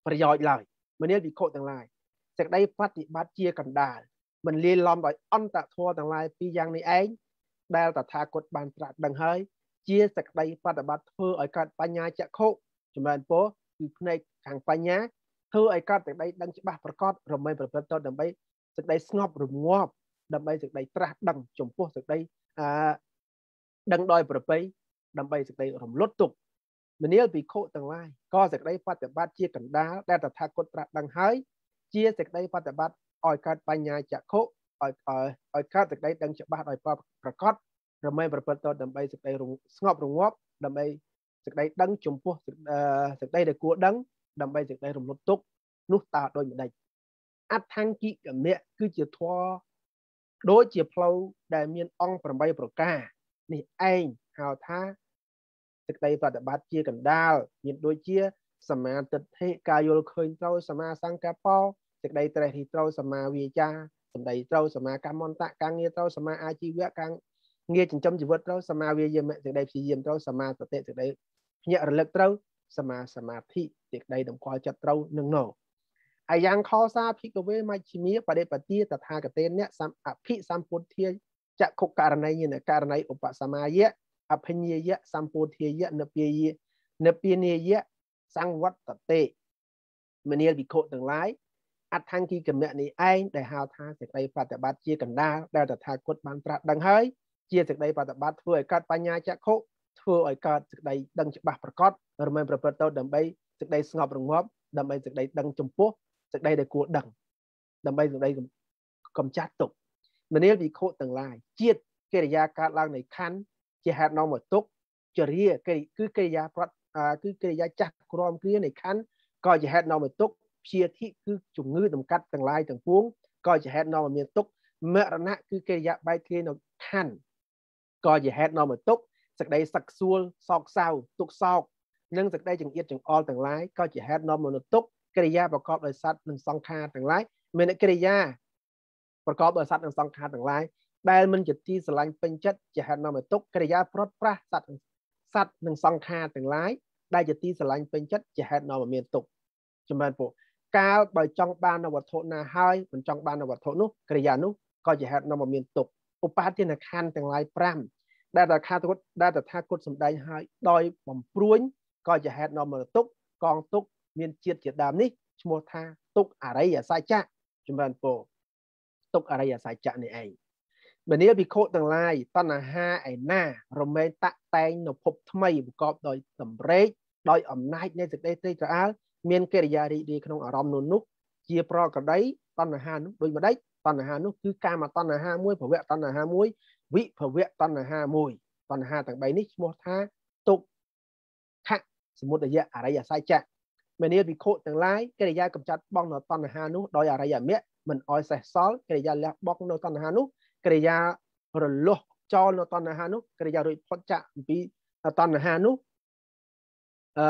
ប្រយោជន៍ឡើយមនាលវិខុទាំងឡាយសេចក្តីបប្រតិបត្តិជាកណ្ដាលមិនលាយឡំដោយអន្តធម៌ទាំងឡាយពីរយ៉ាងនេះឯងដែលតថាគតបានត្រាស់ដឹងហើយជាសេចក្តីបប្រតិបត្តិធ្វើឲ្យកើតបញ្ញាចក្ខុចម្រើនពរគឺផ្នែកខាងបញ្ញាធ្វើឲ្យកើតសេចក្តីដឹងច្បាស់ប្រកបរមែងប្រព្រឹត្តទៅដើម្បីសេចក្តីស្ងប់រងាប់ដើម្បីសេចក្តីត្រាស់ដឹងចំពោះសេចក្តីអឺដឹងដោយប្រពៃដើម្បីសេចក្តីរំលត់ទុក្ខមនាលភិក្ខុទាំងឡាយក៏សេចក្តីបប្រតិបត្តិជាកណ្ដាលដែលតថាគតត្រាស់ដឹងហើយជាសេចក្តីបប្រតិបត្តិឲ្យកើតបញ្ញាចក្ខុឲ្យឲ្យកើតសេចក្តីដឹងច្បាស់ដោយប្រកបរមែងប្រព្រឹត្តទៅដើម្បីសេចក្តីស្ងប់រងាប់ដើម្បីសេចក្តីដឹងចំពោះសេចក្តីដែលគួរដឹងដើម្បីសេចក្តីរំលត់ទុក្ខនោះតើដូចម្ដេចអដ្ឋង្គិកមៈគឺជាធម៌ដូចជាផ្លូវដែលមានអង្គប្រាំបីប្រការនេះឯងហៅថាសេចក្តីបប្រតិបត្តិជាកណ្ដាលមានដូចជាសមាទិដ្ឋិការយល់ឃើញត្រូវសមាសង្កប្បសេចក្តីត្រេះរិះត្រូវសមាវាចាសម្ដីត្រូវសមាកម្មន្តៈការងារត្រូវសមាអាជីវៈការងារចិញ្ចឹមជីវិតត្រូវសមាវាយាមៈសេចក្តីព្យាយាមត្រូវសមាសតិសេចក្តីភ្ញាក់រលឹកត្រូវសមាសមាធិសេចក្តីតម្កល់ចិត្តត្រូវនឹងណោអាយ៉ាងខោសាភិកវេមជ្ឈិមាបដិបទាតថាគតេនៈសំអភិសម្ពុទ្ធាចក្ខុករណីយនករណីឧបសមាយៈអភិញ្ញាយៈសម្ពុទ្ធាយៈនិព្វាយៈនិព្វានាយៈសង្វត្តតេមនាលវិខុទាំងឡាយអដ្ឋង្គិកមៈនេះឯងដែលហៅថាសេចក្តីបប្រតិបត្តិជាកណ្ដាលដែលតថាគតបានត្រាស់ដឹងហើយជាសេចក្តីបប្រតិបត្តិធ្វើឲ្យកើតបញ្ញាចក្ខុធ្វើឲ្យកើតសេចក្តីដឹងច្បាស់ប្រកបរមែងប្រព្រឹត្តទៅដើម្បីសេចក្តីស្ងប់រងាប់ដើម្បីសេចក្តីដឹងចំពោះសេចក្តីដែលគួរដឹងដើម្បីសេចក្តីកំចាត់ទុក្ខមនាលវិខុទាំងឡាយជាតិកិរិយាកើតឡើងនៃខណ្ឌជាហេតុនាំមកទុក្ខចរិយាគឺកិរិយាប្រត់គឺកិរិយាចាស់ក្រមគ្រានៃខណ្ឌក៏ជាហេតុនាំមកទុក្ខព្យាធិគឺជំងឺតម្កាត់ទាំងឡាយទាំងពួងក៏ជាហេតុនាំមកមានទុក្ខមរណៈគឺកិរិយាបែកធ្លាយនៅខណ្ឌក៏ជាហេតុនាំមកទុក្ខសេចក្តីសឹកសួលសោកសៅទុក្ខសោកនិងសេចក្តីចង្អៀតចង្អល់ទាំងឡាយក៏ជាហេតុនាំមកទុក្ខកិរិយាប្រកបដោយសត្វនិងសង្ខារទាំងឡាយមានកិរិយាប្រកបដោយសត្វនិងសង្ខារទាំងឡាយដែលមិនជាទីស្រឡាញ់ពេញចិត្តជាហេតុនាំមកទុក្ខកិរិយាប្រត់ប្រាស់សត្វសត្វនិងសង្ខារទាំងឡាយដែលជាទីស្រឡាញ់ពេញចិត្តជាហេតុនាំមកមានទុក្ខចម្រើនពរកាលបើចង់បាននៅវត្ថុណាហើយមិនចង់បាននៅវត្ថុនោះកិរិយានោះក៏ជាហេតុនាំមកមានទុក្ខឧបាទានខណ្ឌទាំងឡាយប្រាំដែលតថាគតដែលតថាគតសម្ដែងហើយដោយបំព្រួញក៏ជាហេតុនាំមកទុក្ខកងទុក្ខមានជាតិជាដើមនេះឈ្មោះថាទុក្ខអរិយសច្ចៈចម្រើនពរទុក្ខអរិយសច្ចៈនេះឯងមនាលភិក្ខុទាំងឡាយតណ្ហាឯណារមែងតាក់តែងនៅភពថ្មីប្រកបដោយតម្រេកដោយអំណាចនៃសេចក្តីត្រេកត្រអាលមានកិរិយារីករាយក្នុងអារម្មណ៍នោះនោះជាប្រក្រតីតណ្ហានោះដូចម្ដេចតណ្ហានោះគឺកាមតណ្ហាមួយភវៈតណ្ហាមួយវិភវៈតណ្ហាមួយតណ្ហាទាំងបីនេះឈ្មោះថាទុក្ខសមុទយៈអរិយសច្ចៈមនាលភិក្ខុទាំងឡាយកិរិយាកំចាត់បងនៅតណ្ហានោះដោយអរិយមគ្គមិនអោយសេះសល់កិរិយាលះបង់នៅតណ្ហានោះកិរិយារលាស់ចោលនៅតណ្ហានោះកិរិយារួចផុតចាកអំពីតណ្ហានោះអឺ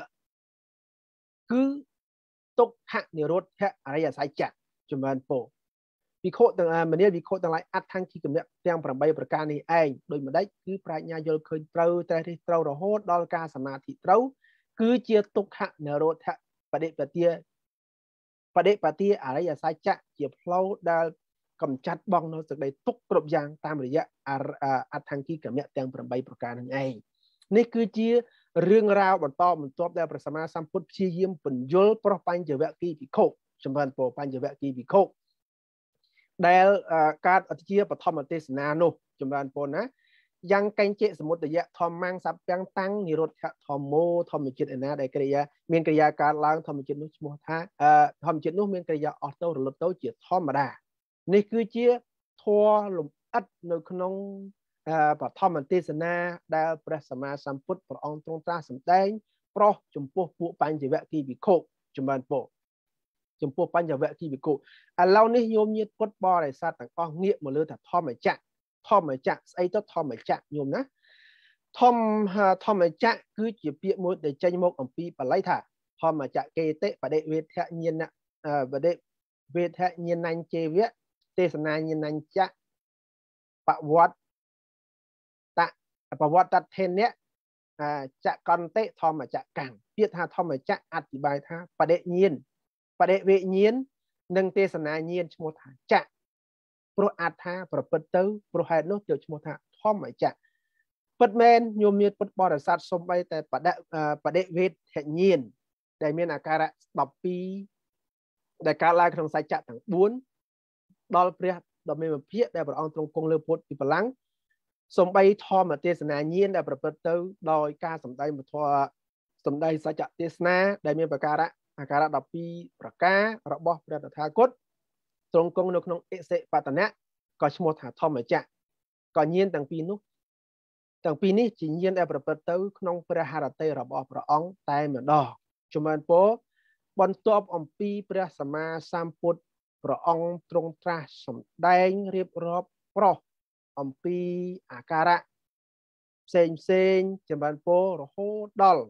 គឺទុក្ខនិរោធអរិយសច្ចៈចម្រើនពរវិខុទាំងមនាលវិខុទាំងឡាយអដ្ឋង្គិកមៈទាំងប្រាំបីប្រការនេះឯងដូចម្ដេចគឺប្រាជ្ញាយល់ឃើញត្រូវត្រេះរិះត្រូវរហូតដល់ការសមាធិត្រូវគឺជាទុក្ខនិរោធបដិបទាបដិបទាអរិយសច្ចៈជាផ្លូវដែលកំចាត់បងនៅសេចក្តីទុក្ខគ្រប់យ៉ាងតាមរយៈអដ្ឋង្គិកមៈទាំងប្រាំបីប្រការនឹងឯងនេះគឺជារឿងរ៉ាវបន្តបន្ទាប់ដែលព្រះសម្មាសម្ពុទ្ធព្យាយាមពន្យល់ប្រោះបញ្ចវគិភិក្ខុចម្រើនពរបញ្ចវគិភិក្ខុដែលកើតអធិជាបឋមទេសនានោះចម្រើនពរណាយ៉ាងកញ្ចេសមុទយៈធម្មងសព្ទាំងតាំងនិរោធធម្មោធម្មចិត្តឯណាដែលកិរិយាមានកិរិយាកើតឡើងធម្មចិត្តនោះឈ្មោះថាធម្មចិត្តនោះមានកិរិយាអស់ទៅរលត់ទៅជាធម្មតានេះគឺជាធម៌លំអិតនៅក្នុងបឋមទេសនាដែលព្រះសម្មាសម្ពុទ្ធព្រះអង្គទ្រង់ត្រាស់សម្ដែងប្រោះចំពោះពួកបញ្ចវគិភិក្ខុចម្រើនពរចំពោះបញ្ចវគិភិក្ខុឥឡូវនេះញោមញាតិពុទ្ធបរិស័ទទាំងអស់ងាកមកលើថាធម្មចក្រធម្មចក្រស្អីទៅធម្មចក្រញោមណាធម្មធម្មចក្រគឺជាពាក្យមួយដែលចេញមកអំពីបាលីថាធម្មចក្រកេតិបដិវេធញ្ញាណបដិវេធញ្ញាណញ្ជេវៈទេសនាញ្ញាណញ្ចៈបវត្តតបវត្តតថេនៈจะกอนเตะทอมมาจะกังเพียรทาทอมมาจะอธิบายท่าประเดเงียนประเดเวเงียนหนึ่งเทศนาเงียนชโมธาจะโปรอัตถาประปเตอร์โปรไฮโนเดียวชโมธาทอมมาจะปัดแมนโยมมีปัดบริษัทสมไปแต่ประเดประเดเวทเงียนได้มีอาการดับปีได้การลายขนมสายจะต่างบุญดอลเปรียดอมเมมเพียได้ประองตรงกงเลพุทธิพลังสมไปทอมเทศนาเงียนได้ประเปิดเตอโดยการสมได้มาทัวสมได้สัจเทศนาได้มีประการะอาการะดับปีประการะบบพระตถาคตตรงกงนกนงเอเสปัตนะก็ชโมธาทอมจะก็เงียนต่างปีนู้ต่างปีนี้จีเงียนได้ประเปิดเตอขนงพระหารเตระบบพระองแต่เหมือนดอกจุมันโปบนตัวอมปีพระสัมมาสัมพุทธพระองค์ตรงตรัสสมได้เรียบรอบเพราะอมปีอาการะเซนเซนจุมันโปโรโฮดอล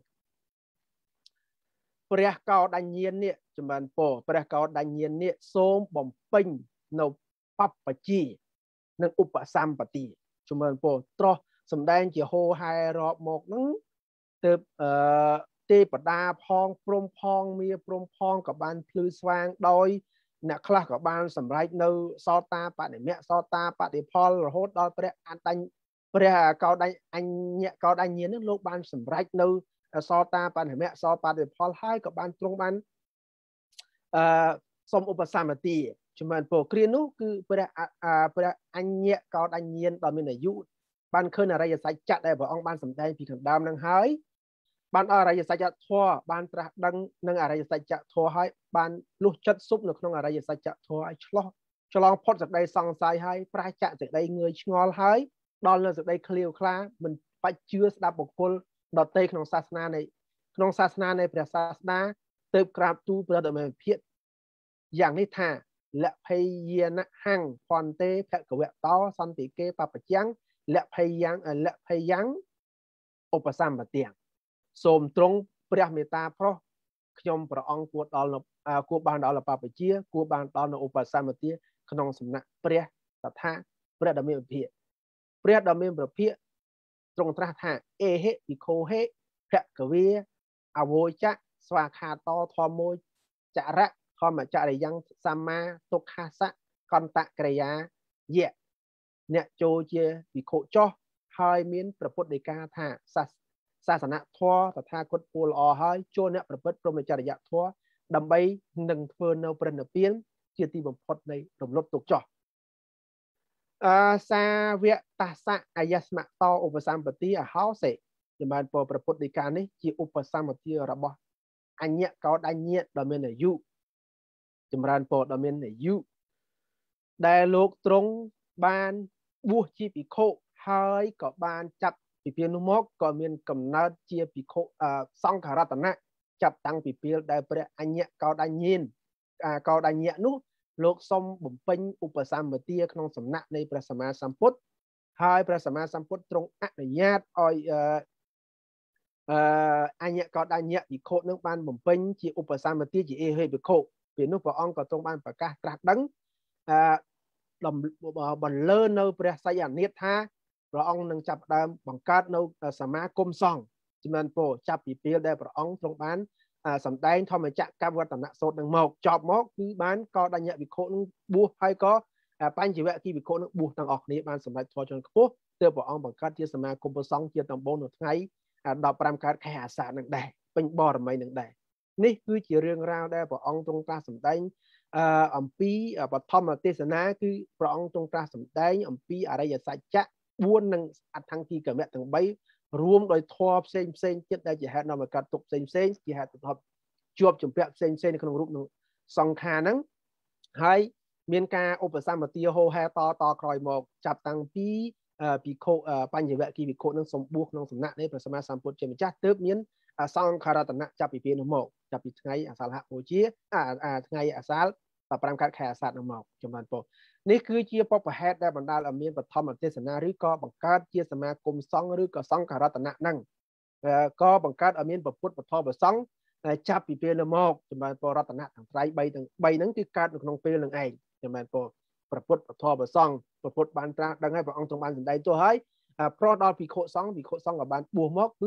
พระเก่าดันเยียนเนี่ยจุมันโปพระเก่าดันเยียนเนี่ยโสมบ่มปิงนปัปปจีนังอุปสัมปติจุมันโปตรสมได้เจียโฮไฮรอบหมกนั้นเติบเอ่อเตปดาพองปรมพองมีปรมพองกับบานพลือสว่างโดยนักคลากับบานสำไรในซอตาปะเนี่ยเมียซอตาปะเดพอลโฮดโดยพระอันตันพระเกาได้อันเนี่ยเกาได้เงียนนั้นโลกบานสำไรในซอตาปะเนี่ยเมียซอปะเดพอลให้กับบานตรงบานเอ่อสมอุปสามติจุมันโปครีนุคือพระอ่าพระอันเนี่ยเกาได้เงียนตอนมีอายุบานเคยอะไรจะใส่จัดได้บอกองบานสำได้พิถังดำนังหายบานอะไรจะใส่จัดทั่วบานตระดังนังอะไรจะใส่จัดทั่วให้บานลุกจัดซุปหนึ่งน้องอะไรจะใส่จัดทั่วให้ฉลองฉลองพอดจากใดซองใส่ให้ปลายจัดจากใดเงยงอให้ดอนเลยจากใดเคลียวคลามันไปเชื่อสดาบุคคลดอเตขนมศาสนาในขนมศาสนาในพระศาสนาเติบกราบตูเปลือกดอกไม้เพียรอย่างนี้ท่าและพยานะหั่งพรเตแพะกะเวะต้อสันติเกปะปะจังและพยังและพยังอุปสัมปเตียงสมตรงพระเมตตาเพราะขยมพระองค์กวดดอลกวดบานดอลปาปเจียกวดบานดอลอุปสัมปเตียขนมสำนักพระตถาพระดำเนินเพียพระดำเนินเพียตรงตรัสท่าเอเฮปิโคเฮพระกวีอโวจะสวาคาตอทอโมจาระทอมจาริยังสัมมาตุคาสะกอนตะกริยาเยเนี่ยโจเจวิโคจ่อหายมีนประพุทธในกาธาศาสนาทัวตถาคตปูลอหายโจเนี่ยประพฤติพรหมจริยะทัวดำไปหนึ่งเฟิร์นเอาประเนเปียนเจียตีบมพดในรมรถตกจ่อซาเวตาสะอายสมะตออุปสัมปติอาเฮาเสจะมาพอประพุทธในการนี้จีอุปสัมปติระบอันเนี้ยเขาได้เนี้ยดำเนินอายุจำรานโปรดดำเนินอายุได้โลกตรงบานบัวจีปิโคหายก็บานจับปีเปียนุมกก็มีกำเนิดเจียปิโคสองขารัตนะจับตั้งปีเปียได้ประอันเนี้ยเขาได้เนียนเขาได้เนี้ยนู้โลกสมบุญเป็นอุปสรรคเตียขนมสำนักในพระสัมมาสัมพุทธหายพระสัมมาสัมพุทธตรงอนุญาตอ้อยอันเนี้ยเขาได้เนี้ยปิโคนึกบานบุญเป็นจีอุปสรรคเตียจีเอเฮปิโคเปลี่ยนนุพระองค์ก็ตรงบานประกาศตรัสดังลำบนเลินในประสายนิธาพระองค์นึงจับดำบังคับในสมาคมซองจิมันโปจับปีเปียได้พระองค์ตรงบ้านสำได้ทอมจักกับวัฒนโสดหนึ่งหมกจอบหมกคือบ้านก็ได้เนี่ยวิโคนึงบัวให้ก็ปั้นจีเวะที่วิโคนึงบัวต่างออกนี้บ้านสำได้ทอจนคู่เตือนพระองค์บังคับที่สมาคมซองเทียนตำบลหนึ่งไงดอกปรามการแข่ศาสตร์หนึ่งได้เป็นบ่อรำไมหนึ่งได้นี่คือจีเรื่องราวได้พระองค์ตรงกลางสำได้อัมพีปฐมเทศนาคือพระองค์ทรงตรัสสำแดงอัมพีอะไรอย่างสัจจะบ้วนหนึ่งอัดทั้งที่กับแม่ทั้งใบรวมโดยทอเซนเซนจิตได้จะหานำมาการตกเซนเซนจะหาตัวจวบจุ่มเปะเซนเซนในขนมรูปหนึ่งสองขานั้นให้เมียนกาอุปสรรคตีโฮแฮต่อต่อคอยหมกจับตั้งปีปีโคปัญญาเวกีปีโคนั่งสมบูรณ์นั่งสำนักในพระสมมาสัมพุทธเจมิจ้าเติบเมียนสองคาราตนะจับปีเปียนหมกจับปีไงอาสาละโอเชียอ่าไงอาสาต่อปรามการแข่ศาสตร์หมอกจำนวนโปนี่คือเชียร์ปปแฮดได้บรรดาอเมียนปฐมเทศนาหรือก็บังคับเชียร์สมาคมซองหรือก็ซองคารัตนะนั่งก็บังคับอเมียนปพุทธปทบซองจับปีเปียนหมอกจำนวนโปรัตนะทางไตรใบต่างใบนั้นคือการขนมเปียนหนึ่งเองจำนวนโปประพุทธปทบซองประพุทธบานตราดังให้พระองค์ทรงบานสันใดตัวให้เพราะดอลปีโคซองปีโคซองกับบานบัวมอกคือบ่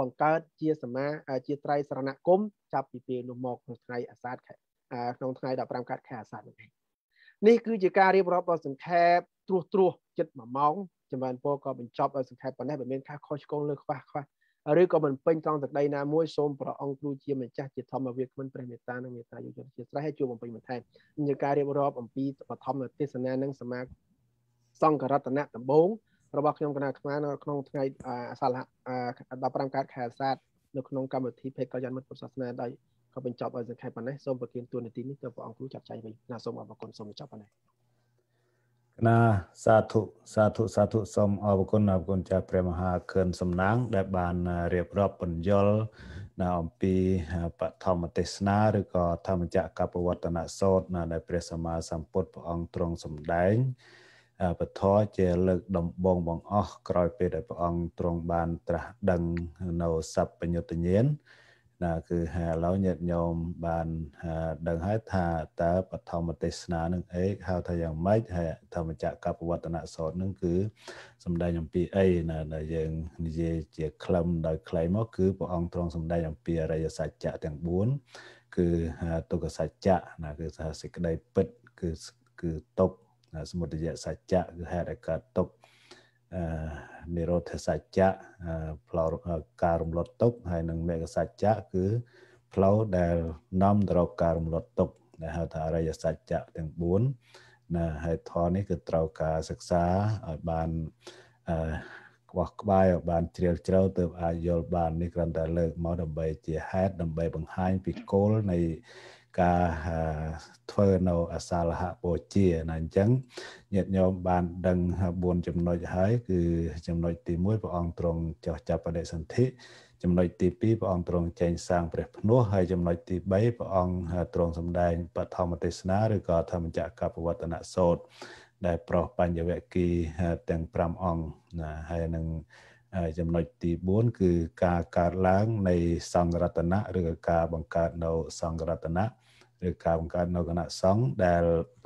បង្កើតជាសមាជាត្រៃសរណគមចាប់ពីពេលនោះមកក្នុងថ្ងៃអាសាឍក្នុងថ្ងៃដប់ប្រាំកើតខែអាសាឍនេះនេះគឺជាការរៀបរាប់ដ៏សង្ខេបត្រួសត្រាសចិត្តមួយម៉ោងចម្រើនពរក៏បញ្ចប់ដោយសង្ខេបប៉ុណ្ណេះបើមានការខុសឆ្គងលើខ្វះខ្វះឬក៏មិនពេញត្រង់ទឹកដីណាមួយសូមព្រះអង្គគ្រូជាម្ចាស់ជាធម្មវាគ្មិនព្រះមេត្តានិងមេត្តាយុទ្ធជាស្រេះឲ្យជួបបំពេញបន្ថែមជាការរៀបរាប់អំពីបឋមទេសនានិងសមាសង្ឃរតនៈដំបូងរបស់ខ្ញុំគណៈខ្មែរនៅក្នុងថ្ងៃអាសាឡដប់ប្រាំកើតខែអាសាឍនៅក្នុងកម្មវិធីភេទកល្យានមិត្តពុទ្ធសាសនាដោយក៏បញ្ចប់ឲ្យសង្ខេបប៉ុណ្ណេះសូមប្រទានតួនាទីនេះទៅព្រះអង្គគ្រូចាប់ចែងវិញណាសូមអរគុណសូមបញ្ចប់ប៉ុណ្ណេះណាសាធុសាធុសាធុសូមអរគុណអរគុណចាស់ព្រះមហាខឿនសំណាងដែលបានរៀបរាប់បញ្យលនៅអំពីបឋមទេសនាឬក៏ធម្មចក្រកបវត្តនសូត្រដែលព្រះសម្មាសម្ពុទ្ធព្រះអង្គទ្រង់សម្ដែងពធជាលើកដំបងបង្អស់ក្រោយពេលដែលព្រះអង្គទ្រង់បានត្រាស់ដឹងនៅសัพពញ្ញុតញ្ញាណណាគឺឥឡូវញាតិញោមបានដឹងហើយថាតើបឋមទេសនានឹងអីហៅថាយ៉ាងម៉េចហើយធម្មចក្រកបវត្តនសូត្រនឹងគឺសម្ដែងអំពីអីណាដែលយើងនិយាយជាខ្លឹមដោយខ្លីមកគឺព្រះអង្គទ្រង់សម្ដែងអំពីអរិយសច្ចៈទាំងបួនគឺទុក្ខសច្ចៈណាគឺថាសេចក្តីពិតគឺគឺទុក្ខសមុទយសច្ចៈគឺហេតុឲ្យកើតទុក្ខអឺនិរោធសច្ចៈផ្លូវការរំលត់ទុក្ខហើយនិងមគ្គសច្ចៈគឺផ្លូវដែលនាំទៅរកការរំលត់ទុក្ខដែលហៅថាអរិយសច្ចៈទាំងបួនណាហើយធម៌នេះគឺត្រូវការសិក្សាឲ្យបានអឺក្បោះក្បាយឲ្យបានជ្រាលជ្រៅទើបអាចយល់បាននេះគ្រាន់តែលើកមកដើម្បីជាហេតុដើម្បីបង្ហាញពីគោលនៃការធ្វើនៅអសាលហបូជាណាអញ្ចឹងញាតិញោមបានដឹងបួនចំណុចហើយគឺចំណុចទីមួយព្រះអង្គទ្រង់ចោះចាប់បដិសន្ធិចំណុចទីពីរព្រះអង្គទ្រង់ចែងសាងព្រះភ្នោះហើយចំណុចទីបីព្រះអង្គទ្រង់សម្ដែងបឋមទេសនាឬក៏ធម្មចក្រកបវត្តនសូត្រដែលប្រោសបញ្ញវគិទាំងប្រាំអង្គណាហើយនឹងចំណុចទីបួនគឺការកើតឡើងនៃសង្ឃរតនៈឬក៏ការបង្កើតនៅសង្ឃរតនៈឬការបង្កើតនៅគណៈសង្ឃដែល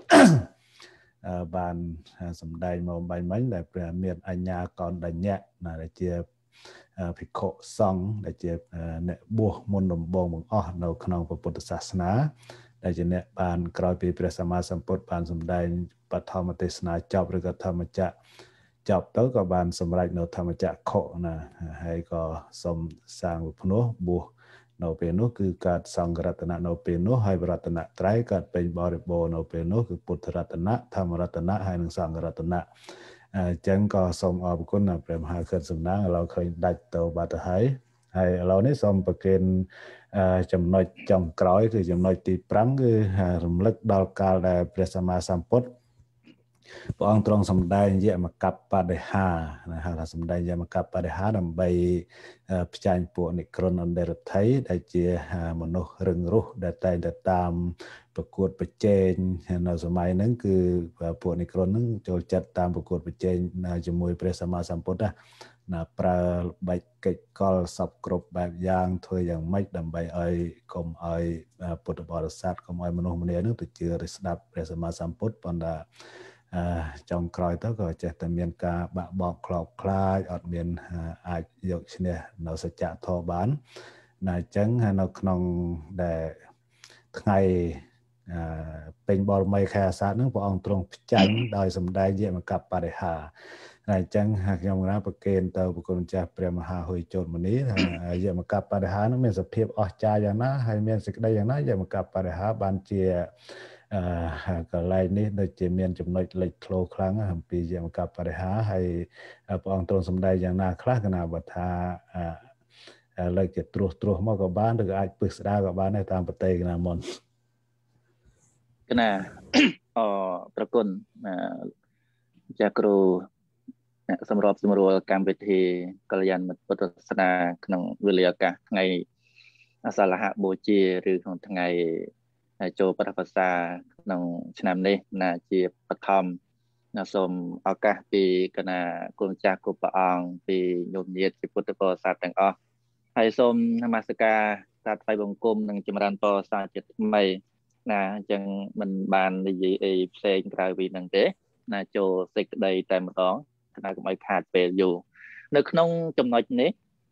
បានសម្ដែងមកបាញ់មិញដែលព្រះមានអញ្ញាកណ្ដញ្ញៈណាដែលជាភិក្ខុសង្ឃដែលជាអ្នកបួសមុនដំបូងបង្អស់នៅក្នុងពុទ្ធសាសនាដែលជាអ្នកបានក្រោយពីព្រះសម្មាសម្ពុទ្ធបានសម្ដែងបឋមទេសនាចប់ឬក៏ធម្មចក្រចប់ទៅក៏បានសម្រេចនៅធម្មចក្រខុណាហើយក៏សូមសាងភ្នោះបួសនៅពេលនោះគឺកើតសង្ឃរតនៈនៅពេលនោះហើយរតនត្រ័យកើតពេញបរិបូរណ៍នៅពេលនោះគឺពុទ្ធរតនៈធម្មរតនៈហើយនិងសង្ឃរតនៈអញ្ចឹងក៏សូមអរគុណដល់ព្រះមហាខិតសំណាងឥឡូវឃើញដាច់ទៅបាត់ទៅហើយហើយឥឡូវនេះសូមប្រគេនចំណុចចុងក្រោយគឺចំណុចទីប្រាំគឺរំលឹកដល់កាលដែលព្រះសម្មាសម្ពុទ្ធព្រះអង្គទ្រង់សម្ដែងយមកបបដិហាណាហៅថាសម្ដែងយមកបបដិហាដើម្បីផ្ចាញ់ពួកនិក្រណអន្តរថ័យដែលជាមនុស្សរឹងរូសដែលតែងតែតាមប្រកួតប្រជែងនៅសម័យហ្នឹងគឺពួកនិក្រណហ្នឹងចូលចិត្តតាមប្រកួតប្រជែងជាមួយព្រះសម្មាសម្ពុទ្ធណាប្រើល្បិចកិច្ចកលសពគ្រប់បែបយ៉ាងធ្វើយ៉ាងម៉េចដើម្បីឲ្យកុំឲ្យពុទ្ធបរិស័ទកុំឲ្យមនុស្សម្នានឹងទៅជឿឬស្ដាប់ព្រះសម្មាសម្ពុទ្ធប៉ុន្តែអឺចុងក្រោយទៅក៏ចេះតែមានការបាក់បោកខ្លោបខ្លាចអត់មានអាចយកឈ្នះនៅសច្ចធម៌បានណាអញ្ចឹងនៅក្នុងដែលថ្ងៃអឺពេញបរមីខែអាសាឍហ្នឹងព្រះអង្គទ្រង់ផ្ចាញ់ដោយសម្ដែងយមកបដិហាហើយអញ្ចឹងខ្ញុំណាប្រគេនទៅប្រគុណម្ចាស់ព្រះមហាហុយជោតមុនីយមកបដិហាហ្នឹងមានសភាពអស្ចារ្យយ៉ាងណាហើយមានសេចក្តីយ៉ាងណាយមកបដិហាបានជាអឺកន្លែងនេះដូចជាមានចំណុចលេចធ្លោខ្លាំងអំពីយមកបរិហាហើយព្រះអង្គទ្រង់សម្ដែងយ៉ាងណាខ្លះគណៈបើថាលើកជាត្រួសត្រាសមកក៏បានឬក៏អាចពឹសស្ដារក៏បានដែរតាមប្រតិគណៈមុនគណៈអប្រគុណចាគ្រូអ្នកសម្របសម្រួលកម្មវិធីកល្យានមិត្តពុទ្ធសាសនាក្នុងវេលាឱកាសថ្ងៃអាសាឡហបូជាឬក្នុងថ្ងៃចូលបរិបសាក្នុងឆ្នាំនេះណាជាបឋមណាសូមឱកាសពីគណៈគុណចាស់គ្រប់ព្រះអង្គពីញោមញាតិជាពុទ្ធបរិស័ទទាំងអស់ហើយសូមនមស្ការសាថ្វាយបង្គំនិងចម្រើនពរសាជាថ្មីណាអញ្ចឹងមិនបាននិយាយអីផ្សេងក្រៅពីនឹងទេណាចូលសេចក្តីតែម្ដងគណៈកុំឲ្យខាតពេលយូរនៅក្នុងចំណុចនេះ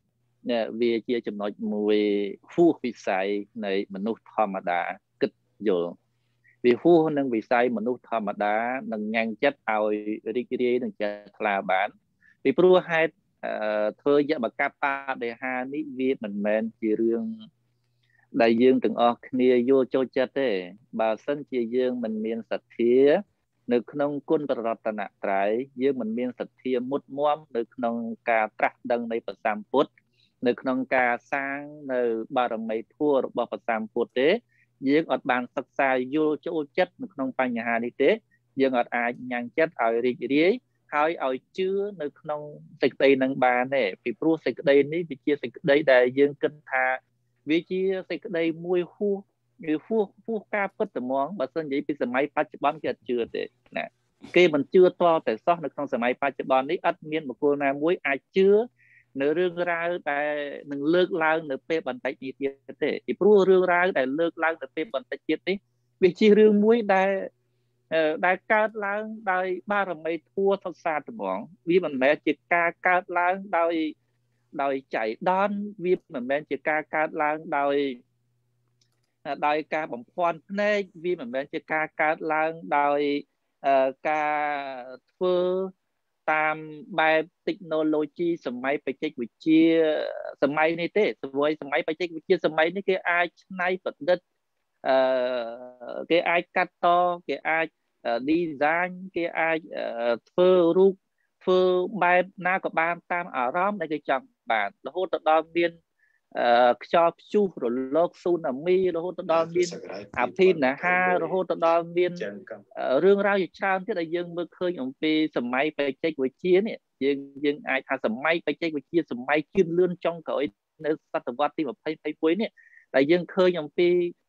វាជាចំណុចមួយហួសវិស័យនៃមនុស្សធម្មតាគិតយល់វាហួសនឹងវិស័យមនុស្សធម្មតានឹងញ៉ាំងចិត្តឲ្យរីករាយនឹងចិត្តថ្លាបានពីព្រោះហេតុធ្វើយមកាបដិហានេះវាមិនមែនជារឿងដែលយើងទាំងអស់គ្នាយល់ចូលចិត្តទេបើសិនជាយើងមិនមានសទ្ធានៅក្នុងគុណប្ររតនត្រ័យយើងមិនមានសទ្ធាមុតមមនៅក្នុងការត្រាស់ដឹងនៃព្រះសម្ពុទ្ធនៅក្នុងការសាងនៅបារមីធម៌របស់ព្រះសម្ពុទ្ធទេយើងអត់បានសិក្សាយល់ចូលចិត្តនៅក្នុងបញ្ហានេះទេយើងអត់អាចញ៉ាំងចិត្តឲ្យរីករាយហើយឲ្យជឿនៅក្នុងសេចក្តីនឹងបានទេពីព្រោះសេចក្តីនេះវាជាសេចក្តីដែលយើងគិតថាវាជាសេចក្តីមួយហួសវាហួសហួសការពិតត្មងបើសិននិយាយពីសម័យបច្ចុប្បន្នគេអត់ជឿទេណាគេមិនជឿតតែសោះនៅក្នុងសម័យបច្ចុប្បន្ននេះអត់មានបុគ្គលណាមួយអាចជឿនៅរឿងរ៉ាវដែលនឹងលើកឡើងនៅពេលបន្តិចនេះទៀតទេពីព្រោះរឿងរ៉ាវដែលលើកឡើងនៅពេលបន្តិចទៀតនេះវាជារឿងមួយដែលដែលកើតឡើងដោយបារមីធម៌សុទ្ធសាធត្មងវាមិនមែនជាការកើតឡើងដោយដោយចៃដន្យវាមិនមែនជាការកើតឡើងដោយដោយការបំភាន់ភ្នែកវាមិនមែនជាការកើតឡើងដោយការធ្វើតាមបែប technology សម័យបច្ចេកវិទ្យាសម័យនេះទេសម័យសម័យបច្ចេកវិទ្យាសម័យនេះគេអាចច្នៃប្រឌិតអឺគេអាចកាត់តគេអាច design គេអាចធ្វើរូបធ្វើបែបណាក៏បានតាមអារម្មណ៍ដែលគេចង់បានរហូតទៅដល់មានខ្យល់ព្យុះរលកស៊ូណាមីរហូតទៅដល់មានអភិនិហារហូតទៅដល់មានរឿងរ៉ាវជាច្រើនទៀតដែលយើងមើលឃើញអំពីសម័យបច្ចេកវិទ្យានេះយើងយើងអាចថាសម័យបច្ចេកវិទ្យាសម័យជឿនលឿនចុងក្រោយនៅសតវត្សទីยี่สิบ ยี่สิบเอ็ดនេះដែលយើងឃើញអំពី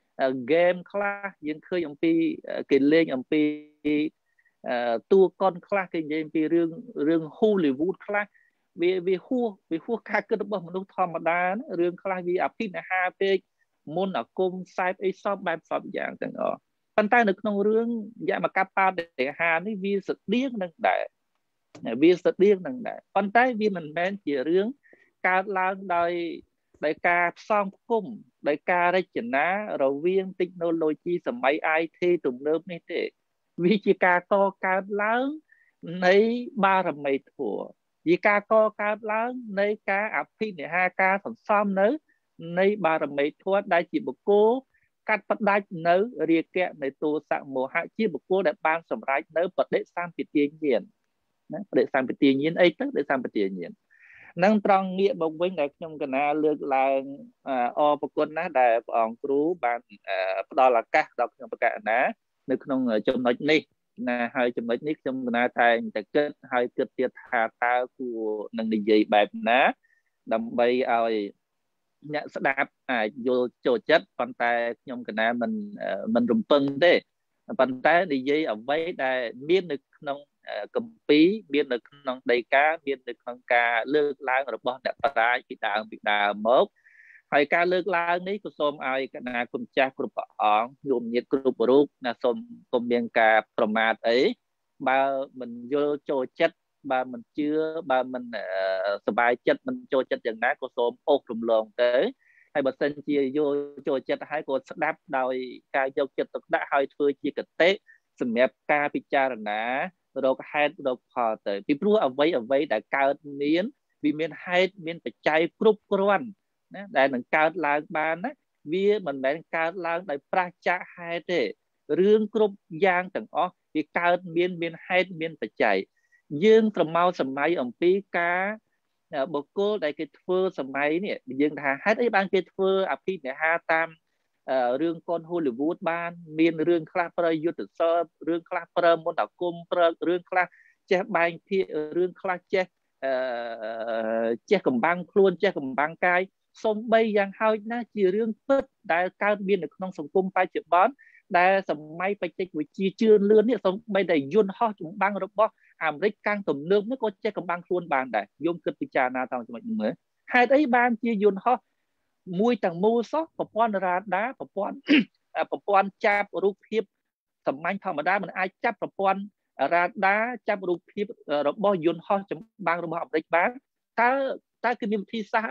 game ខ្លះយើងឃើញអំពីគេលេងអំពីតួកុនខ្លះគេនិយាយអំពីរឿងរឿង Hollywood ខ្លះវាវាហួសវាហួសការគិតរបស់មនុស្សធម្មតារឿងខ្លះវាអភិនិហាពេកមុនអាគមខ្សែអីសពបែបសពយ៉ាងទាំងអស់ប៉ុន្តែនៅក្នុងរឿងយមកបដិហានេះវាស្តៀងនឹងដែរវាស្តៀងនឹងដែរប៉ុន្តែវាមិនមែនជារឿងកើតឡើងដោយដោយការផ្សំផ្គុំដោយការរចនារវាង technology សម័យ ไอ ที ទំនើបនេះទេវាជាការកកើតឡើងនៃបារមីធម៌ជាការកកើតឡើងនៃការអភិនិហាការសន្សំនៅនៃបារមីធម៌ដែលជាបុគ្គលកាត់ផ្ដាច់នៅរាគៈនៃទោសៈមោហៈជាបុគ្គលដែលបានសម្រេចនៅបដិសម្បទាញាណណាបដិសម្បទាញាណអីទៅបដិសម្បទាញាណនឹងត្រង់ងាកមកវិញដែលខ្ញុំកណាលើកឡើងអរប្រគុណណាស់ដែលព្រះអង្គគ្រូបានផ្ដល់ឱកាសដល់ខ្ញុំបកណានៅក្នុងចំណុចនេះណាហើយចំណុចនេះខ្ញុំកណាតែងតែគិតហើយគិតទៀតថាតើគួរនឹងនិយាយបែបណាដើម្បីឲ្យអ្នកស្ដាប់អាចយល់ចូលចិត្តប៉ុន្តែខ្ញុំកណាមិនមិនរំពឹងទេប៉ុន្តែនិយាយអ្វីដែលមាននៅក្នុងគម្ពីរមាននៅក្នុងដីកាមាននៅក្នុងការលើកឡើងរបស់អ្នកប្រាជ្ញពីដើមពីដើមមកហើយការលើកឡើងនេះក៏សូមឲ្យគណៈគុណចាស់គ្រប់ព្រះអង្គញោមញាតិគ្រប់រូបណាសូមកុំមានការប្រមាទអីបើមិនយល់ចូលចិត្តបើមិនជឿបើមិនសប្បាយចិត្តមិនចូលចិត្តយ៉ាងណាក៏សូមអូសរំលងទៅហើយបើសិនជាយល់ចូលចិត្តហើយក៏ស្ដាប់ដោយការយកចិត្តទុកដាក់ហើយធ្វើជាគតិសម្រាប់ការពិចារណារកហេតុរកផលទៅពីព្រោះអ្វីអ្វីដែលកើតមានវាមានហេតុមានបច្ច័យគ្រប់គ្រាន់ណាដែលនឹងកើតឡើងបានណាវាមិនមែនកើតឡើងដោយប្រះចាកហេតុទេរឿងគ្រប់យ៉ាងទាំងអស់វាកើតមានមានហេតុមានបច្ច័យយើងត្រមោសម័យអំពីការបុគ្គលដែលគេធ្វើសម័យនេះយើងថាហេតុអីបានគេធ្វើអភិនិហាតាមរឿងកូន Hollywood បានមានរឿងខ្លះប្រើយុទ្ធសាស្ត្ររឿងខ្លះប្រើមន្តអាគមប្រើរឿងខ្លះចេះបែងភាគរឿងខ្លះចេះអឺចេះកំបាំងខ្លួនចេះកំបាំងកាយសំបីយ៉ាងហោចណាស់ជារឿងពិតដែលកើតមាននៅក្នុងសង្គមបច្ចុប្បន្នដែលសម័យបច្ចេកវិទ្យាជឿនលឿននេះសំបីតែយន្តហោះចម្បាំងរបស់អាមេរិកកាំងទំនើបនេះក៏ចេះកំបាំងខ្លួនបានដែរយមគិតពិចារណាតាមចំណុចនេះមើលហេតុអីបានជាយន្តហោះមួយទាំងមូលសោះប្រព័ន្ធរ៉ាដាប្រព័ន្ធប្រព័ន្ធចាប់រូបភាពសាមញ្ញធម្មតាមិនអាចចាប់ប្រព័ន្ធរ៉ាដាចាប់រូបភាពរបស់យន្តហោះចម្បាំងរបស់អាមេរិកបានតើតើគឺមានវិធីសាស្ត្រអី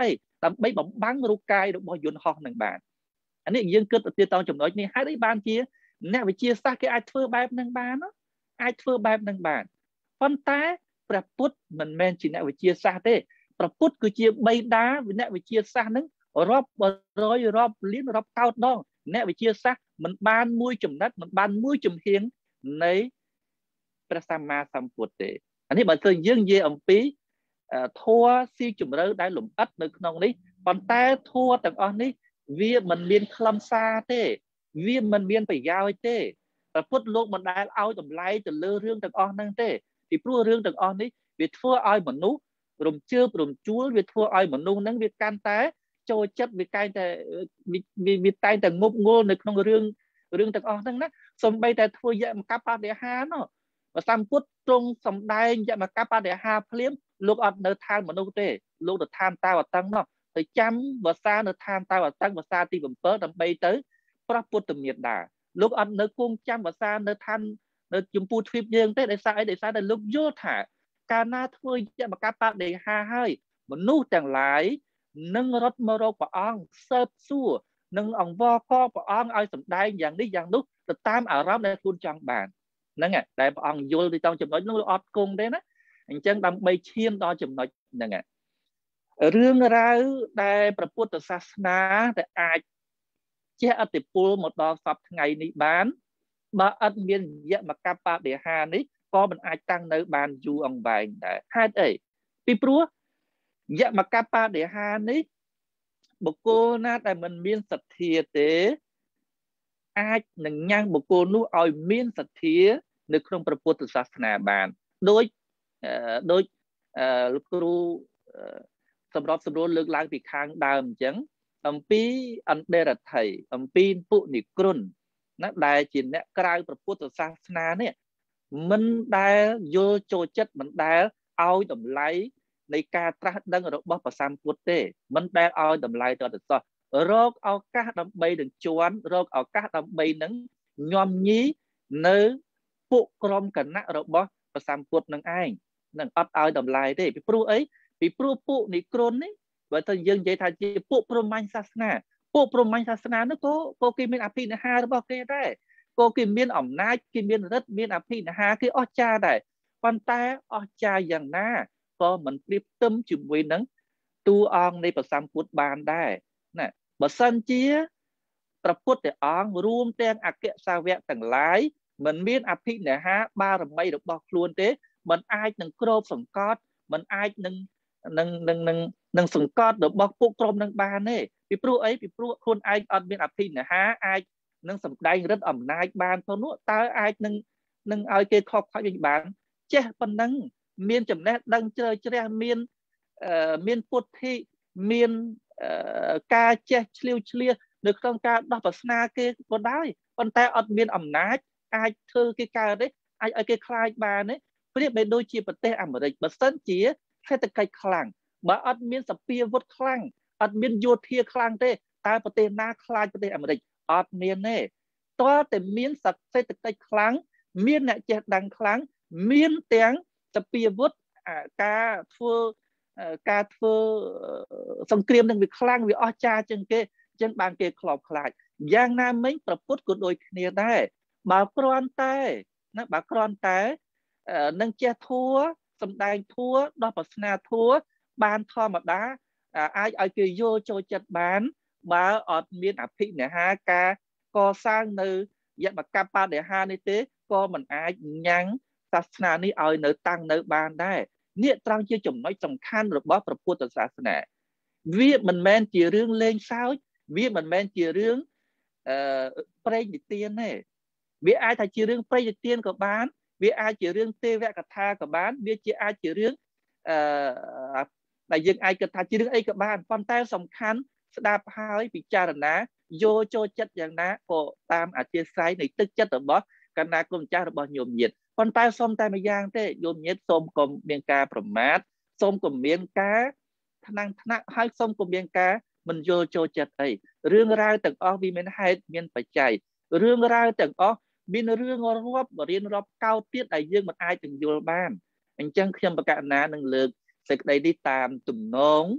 ដើម្បី បំបាំងរូបកាយរបស់យន្តហោះនឹងបានអានេះយើងគិតទៅតចំណុចនេះហើយនេះបានជាអ្នកវិទ្យាសាស្ត្រគេអាចធ្វើបែបនឹងបានអាចធ្វើបែបនឹងបានប៉ុន្តែព្រះពុទ្ធមិនមែនជាអ្នកវិទ្យាសាស្ត្រទេព្រះពុទ្ធគឺជាបិតាអ្នកវិទ្យាសាស្ត្រនឹងរាប់រយរាប់លានរាប់កោតដងអ្នកវិទ្យាសាស្ត្រមិនបានមួយចំណិតមិនបានមួយជំហាននៃព្រះសម្មាសម្ពុទ្ធទេអានេះបើឃើញយើងនិយាយអំពីធម៌ស៊ីជម្រៅដែលលំអិតនៅក្នុងនេះប៉ុន្តែធម៌ទាំងអស់នេះវាមិនមានខ្លឹមសារទេវាមិនមានប្រយោជន៍ទេព្រះពុទ្ធលោកមិនដែលឲ្យតម្លៃទៅលើរឿងទាំងអស់ហ្នឹងទេពីព្រោះរឿងទាំងអស់នេះវាធ្វើឲ្យមនុស្សរំជើបរំជួលវាធ្វើឲ្យមនុស្សហ្នឹងវាកាន់តែចូលចិត្តវាកាន់តែវាតែងតែងប់ងល់នៅក្នុងរឿងរឿងទាំងអស់ហ្នឹងណាសូម្បីតែធ្វើយមកបដិហាណោះព្រះសម្ពុទ្ធទ្រង់សំដែងយមកបដិហាភ្លាមលោកអត់នៅឋានមនុស្សទេលោកទៅឋានតាវតឹងនោះទៅចាំវស្សានៅឋានតាវតឹងវស្សាទី7ដើម្បីទៅប្រោះពុទ្ធមេត្តាលោកអត់នៅគង់ចាំវស្សានៅឋាននៅចម្ពោះទ្វីបយើងទេដោយសារអីដោយសារតែលោកយល់ថាកាលណាធ្វើយមកបដិហាហើយមនុស្សទាំងឡាយនឹងរត់មករកព្រះអង្គសើបសួរនឹងអង្វរកព្រះអង្គឲ្យសម្ដែងយ៉ាងនេះយ៉ាងនោះទៅតាមអារម្មណ៍ដែលខ្លួនចង់បានហ្នឹងហើយដែលព្រះអង្គយល់ទៅតាមចំណុចនោះអត់គង់ទេណាអញ្ចឹងដើម្បីឈានដល់ចំណុចហ្នឹងហើយរឿងរ៉ាវដែលព្រះពុទ្ធសាសនាដែលអាចជះឥទ្ធិពលមកដល់សពថ្ងៃនេះបានបើអត់មានយមកបដិហានេះក៏មិនអាចតាំងនៅបានយូរអង្វែងដែរហេតុអីពីព្រោះយមកបដិហានេះបុគ្គលណាដែលមិនមានសទ្ធាទេអាចនឹងញ៉ាំងបុគ្គលនោះឲ្យមានសទ្ធានៅក្នុងព្រះពុទ្ធសាសនាបានដោយដោយលោកគ្រូសម្រាប់សម្រួលលើកឡើងពីខាងដើមអញ្ចឹងអំពីអន្តរថ័យអំពីពុនិគ្រុនណាដែលជាអ្នកក្រៅព្រះពុទ្ធសាសនានេះមិនដែលយល់ចូលចិត្តមិនដែលឲ្យតម្លៃនៃការត្រាស់ដឹងរបស់ព្រះសម្ពុទ្ធទេមិនដែលឲ្យតម្លៃទៅសោះរកឱកាសដើម្បីនឹងជន់រកឱកាសដើម្បីនឹងញោមញីនៅពួកក្រុមគណៈរបស់ព្រះសម្ពុទ្ធនឹងឯងនឹងអត់ឲ្យតម្លៃទេពីព្រោះអីពីព្រោះពួកនិគ្រុននេះបើទៅយើងនិយាយថាជាពួកព្រហ្មញ្ញសាសនាពួកព្រហ្មញ្ញសាសនានោះក៏ក៏គេមានអភិនិហារបស់គេដែរក៏គេមានអំណាចគេមានឫទ្ធិមានអភិនិហាគេអស្ចារ្យដែរប៉ុន្តែអស្ចារ្យយ៉ាងណាក៏មិនប្រៀបផ្ទឹមជាមួយនឹងតួអង្គនៃព្រះសម្ពុទ្ធបានដែរណាបើសិនជាព្រះពុទ្ធអង្គរួមទាំងអគ្គសាវកទាំងឡាយមិនមានអភិនិហាបារមីរបស់ខ្លួនទេមិនអាចនឹងគ្របសង្កត់មិនអាចនឹងនឹងនឹងនឹងនឹងសង្កត់របស់ពួកក្រុមនឹងបានទេពីព្រោះអីពីព្រោះខ្លួនឯងអត់មានអភិនិហាអាចនឹងសម្ដែងឫទ្ធិអំណាចបានផងនោះតើអាចនឹងនឹងឲ្យគេខកខាច់វិញបានចេះប៉ុណ្ណឹងមានចំណេះដឹងជ្រៅជ្រះមានមានពុទ្ធិមានការចេះឆ្លៀវឆ្លៀសនៅក្នុងការដោះប្រស្នាគេក៏ដោយប៉ុន្តែអត់មានអំណាចអាចធ្វើគេកើតទេអាចឲ្យគេខ្លាចបានទេប្រៀបបីដូចជាប្រទេសអាមេរិកបើសិនជាសេដ្ឋកិច្ចខ្លាំងបើអត់មានសពាវុធខ្លាំងអត់មានយោធាខ្លាំងទេតើប្រទេសណាខ្លាចប្រទេសអាមេរិកអត់មានទេតើតែមានសេដ្ឋកិច្ចខ្លាំងមានអ្នកចេះដឹងខ្លាំងមានទាំងសពាវុធការធ្វើការធ្វើសង្គ្រាមនឹងវាខ្លាំងវាអស្ចារ្យជាងគេអញ្ចឹងបានគេខ្លោបខ្លាចយ៉ាងណាមិញប្រពុតក៏ដូចគ្នាដែរបើគ្រាន់តែណាបើគ្រាន់តែនឹងចេះធัวសម្ដែងធัวដោះប្រស្នាធัวបានធម្មតាអាចឲ្យគេយល់ចូលចិត្តបានបើអត់មានអភិនិហាការកសាងនៅយមកបដិហានេះទេក៏មិនអាចញ៉ាំងសាសនានេះឲ្យនៅតាំងនៅបានដែរនេះត្រង់ជាចំណុចសំខាន់របស់ព្រះពុទ្ធសាសនាវាមិនមែនជារឿងលេងសើចវាមិនមែនជារឿងអឺព្រេងនិទានទេវាអាចថាជារឿងព្រេងនិទានក៏បានវាអាចជារឿងទេវកថាក៏បានវាជាអាចជារឿងអឺដែលយើងអាចគិតថាជារឿងអីក៏បានប៉ុន្តែសំខាន់ស្ដាប់ហើយពិចារណាយកចូលចិត្តយ៉ាងណាក៏តាមអធិស្ឋាននៃទឹកចិត្តរបស់កណ្ដាលគុណចាស់របស់ញោមញាតិប៉ុន្តែសូមតែម្យ៉ាងទេញោមញាតិសូមកុំមានការប្រមាថសូមកុំមានការថ្នាំងថ្នាក់ហើយសូមកុំមានការមិនយល់ចូលចិត្តអីរឿងរ៉ាវទាំងអស់វាមានហេតុមានបច្ច័យរឿងរ៉ាវទាំងអស់មានរឿងរាប់រៀនរាប់កោតទៀតដែលយើងមិនអាចនឹងយល់បានអញ្ចឹងខ្ញុំបកណ្ណានឹងលើកសេចក្តីនេះតាមទំនង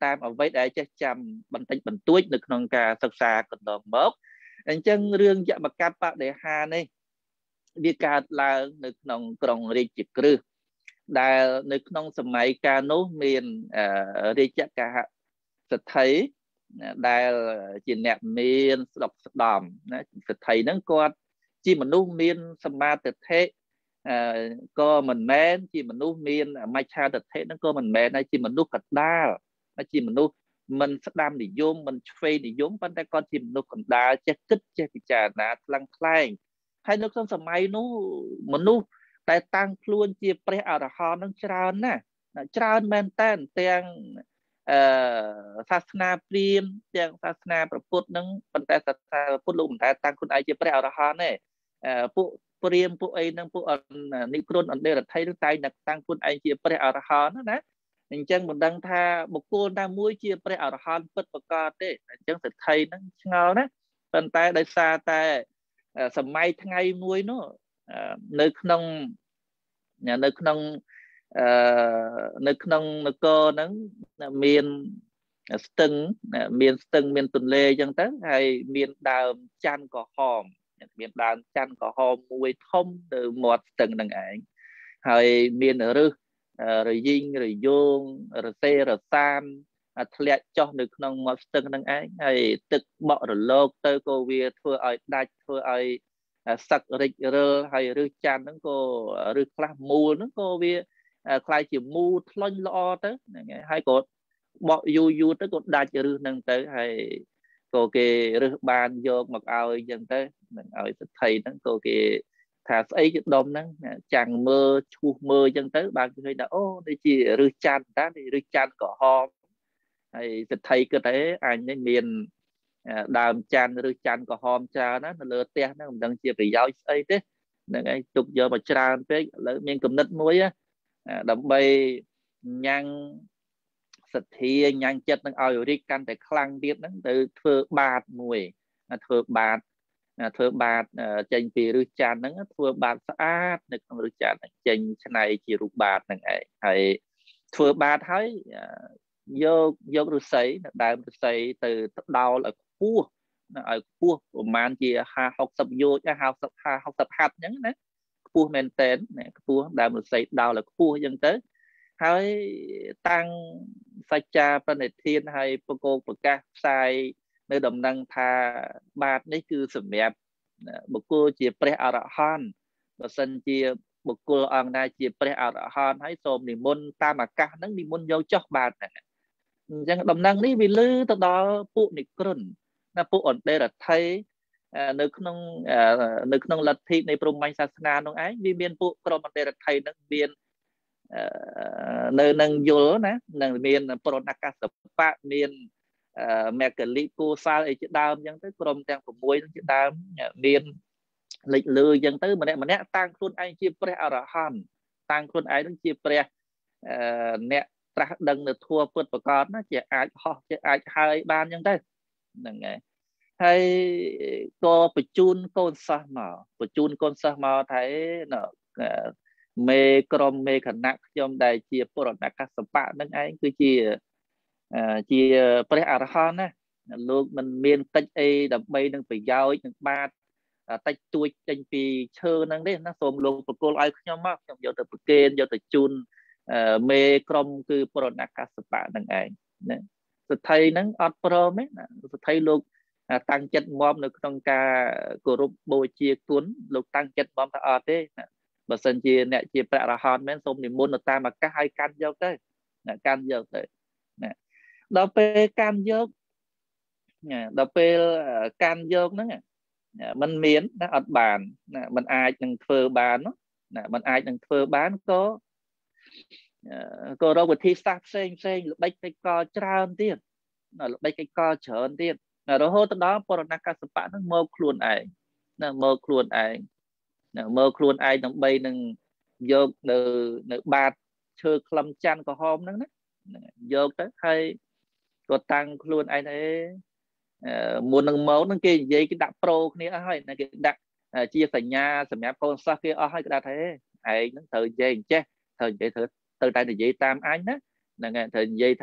តាមអ្វីដែលចេះចាំបន្តិចបន្តួចនៅក្នុងការសិក្សាកន្លងមកអញ្ចឹងរឿងយមកាត់បដិហានេះវាកើតឡើងនៅក្នុងក្រុងរាជក្រឹសដែលនៅក្នុងសម័យកាលនោះមានរាជកហសទ្ធិដែលជាអ្នកមានស្ដុកស្ដំណាសទ្ធិហ្នឹងគាត់ជាមនុស្សមានសម្មាទិដ្ឋិក៏មិនមែនជាមនុស្សមានមច្ឆាទិដ្ឋិហ្នឹងក៏មិនមែនជាមនុស្សកណ្ដាលជាមនុស្សមិនស្ដាំនិយមមិនឆ្វេងនិយមប៉ុន្តែគាត់ជាមនុស្សកណ្ដាលចេះគិតចេះពិចារណាថ្លឹងថ្លែងហើយនៅក្នុងសម័យនោះមនុស្សដែលតាំងខ្លួនជាព្រះអរហន្តនឹងច្រើនណាស់ច្រើនមែនតើទាំងអឺសាសនាព្រាហ្មណ៍ទាំងសាសនាព្រះពុទ្ធនឹងប៉ុន្តែសាសនាពុទ្ធលោកមិនដែលតាំងខ្លួនឯងជាព្រះអរហន្តទេពួកព្រាហ្មណ៍ពួកអីនឹងពួកនិក្រុនអន្តរថៃនឹងតែងតែតាំងខ្លួនឯងជាព្រះអរហន្តណាអញ្ចឹងមិនដឹងថាបុគ្គលណាមួយជាព្រះអរហន្តពិតប្រាកដទេអញ្ចឹងសិទ្ធិហ្នឹងឆ្ងល់ណាប៉ុន្តែដោយសារតែសម័យថ្ងៃមួយនោះនៅក្នុងនៅក្នុងអឺនៅក្នុងនគរហ្នឹងមានស្ទឹងមានស្ទឹងមានទន្លេអញ្ចឹងទៅហើយមានដើមច័ន្ទក្រហមមានដើមច័ន្ទក្រហមមួយធំទៅមាត់ស្ទឹងហ្នឹងឯងហើយមានឫសរយីងរយោងរសេរសាមធ្លាក់ចុះនៅក្នុងមាត់ស្ទឹងហ្នឹងឯងហើយទឹកបក់រលកទៅក៏វាធ្វើឲ្យដាច់ធ្វើឲ្យសឹករិចរិលហើយឫសច័ន្ទហ្នឹងក៏ឫសខ្លះមូលហ្នឹងក៏វាคล้ายជាមូលថ្លុញល្អទៅហ្នឹងហើយក៏បក់យូរយូរទៅក៏ដាច់ឫសហ្នឹងទៅហើយក៏គេរើសបានយកមកឲ្យអញ្ចឹងទៅនឹងឲ្យសទ្ធិហ្នឹងក៏គេថាស្អីជាដុំហ្នឹងចាំងមើលឈូសមើលអញ្ចឹងទៅបានឃើញថាអូនេះជាឫសច័ន្ទតានេះឫសច័ន្ទក្រហមហើយសទ្ធិគិតថាអញនេះមានដើមច័ន្ទឬច័ន្ទក្រហមច្រើនណានៅលើផ្ទះហ្នឹងមិនដឹងជាប្រយោជន៍ស្អីទេហ្នឹងឯងទុកយកមកច្រើនពេកឥឡូវមានគំនិតមួយដើម្បីញ៉ាំងសទ្ធាញ៉ាំងចិត្តនឹងឲ្យរីកកាន់តែខ្លាំងទៀតហ្នឹងទៅធ្វើបាតមួយធ្វើបាតធ្វើបាតចេញពីឫសច័ន្ទហ្នឹងធ្វើបាតស្អាតនៅក្នុងឫសច័ន្ទចេញឆ្នៃជារូបបាតហ្នឹងឯងហើយធ្វើបាតហើយយកយកឫស្សីដើមឫស្សីទៅដោលឲ្យខ្ពស់ឲ្យខ្ពស់ប្រហែលជាห้า หกสิบយោជห้า หกสิบហាត់អញ្ចឹងណាខ្ពស់មែនតែនខ្ពស់ដើមឫស្សីដោលឲ្យខ្ពស់អញ្ចឹងទៅហើយតាំងសច្ចាប្រណិធានហើយប្រកោកប្រកាសផ្សាយនៅដំណឹងថាបាតនេះគឺសម្រាប់បុគ្គលជាព្រះអរហន្តបើសិនជាបុគ្គលអង្គណាជាព្រះអរហន្តហើយសូមនិមន្តតាមអាកាសហ្នឹងនិមន្តយកចុះបាតហ្នឹងអញ្ចឹងដំណឹងនេះវាលឺទៅដល់ពួកនិក្រុនណាពួកអន្តរថៃនៅក្នុងនៅក្នុងលទ្ធិនៃព្រហ្មញ្ញសាសនានោះឯងវាមានពួកក្រុមអន្តរថៃហ្នឹងមាននៅនឹងយល់ណានឹងមានប្រណកាសបៈមានមេកលិគូសាលអីជាដើមអញ្ចឹងទៅក្រុមទាំង៦ហ្នឹងជាដើមមានលេចលឺអញ្ចឹងទៅម្នាក់ម្នាក់តាំងខ្លួនឯងជាព្រះអរហន្តតាំងខ្លួនឯងនឹងជាព្រះអ្នកត្រាស់ដឹងនៅធัวពុទ្ធប្រកបណាជាអាចហោះជាអាចហើយបានអញ្ចឹងទៅហ្នឹងហើយហើយក៏បញ្ជូនកូនសិស្សមកបញ្ជូនកូនសិស្សមកថាមេក្រុមមេគណៈខ្ញុំដែលជាពរណកាសបៈនឹងឯងគឺជាជាព្រះអរហន្តណាលោកមិនមានតិចអីដើម្បីនឹងប្រយោជន៍នឹងបាតតិចតួចចេញពីឈើហ្នឹងទេណាសូមលោកប្រគល់ឲ្យខ្ញុំមកខ្ញុំយកទៅប្រគេនយកទៅជូនមេក្រុមគឺពរណកាសបៈនឹងឯងណាសទ្ធិហ្នឹងអត់ព្រមទេណាសទ្ធិលោកតាំងចិត្តមមនៅក្នុងការគោរពបូជាគុណលោកតាំងចិត្តមមថាអត់ទេណាបើសិនជាអ្នកជាព្រះអរហន្តមែនសូមនិមន្តទៅតាមអាកាសឲ្យកាន់យកទៅណាកាន់យកទៅណាដល់ពេលកាន់យកណាដល់ពេលកាន់យកហ្នឹងมันមានណាអត់បានណាมันអាចនឹងធ្វើបានណាมันអាចនឹងធ្វើបានក៏ក៏រកវិធីសាស្ត្រផ្សេងផ្សេងល្បិចកិច្ចការច្រើនទៀតណាល្បិចកិច្ចការច្រើនទៀតណារហូតដល់ពរណកាសបៈហ្នឹងមកខ្លួនឯងណាមកខ្លួនឯងណាមកខ្លួនឯងដើម្បីនឹងយកនៅនៅបាតឈើក្លឹមច័ន្ទក្រហមហ្នឹងណាយកទៅហើយក៏តាំងខ្លួនឯងឯមុននឹងមកហ្នឹងគេនិយាយគេដាក់ប្រូគ្នាអស់ហើយគេដាក់ជាសញ្ញាសម្រាប់កូនសិស្សគេអស់ហើយគេដាក់ថាឯងហ្នឹងត្រូវនិយាយអញ្ចេះត្រូវនិយាយត្រូវទៅតែនិយាយតាមអញណាហ្នឹងហើយត្រូវនិយាយថា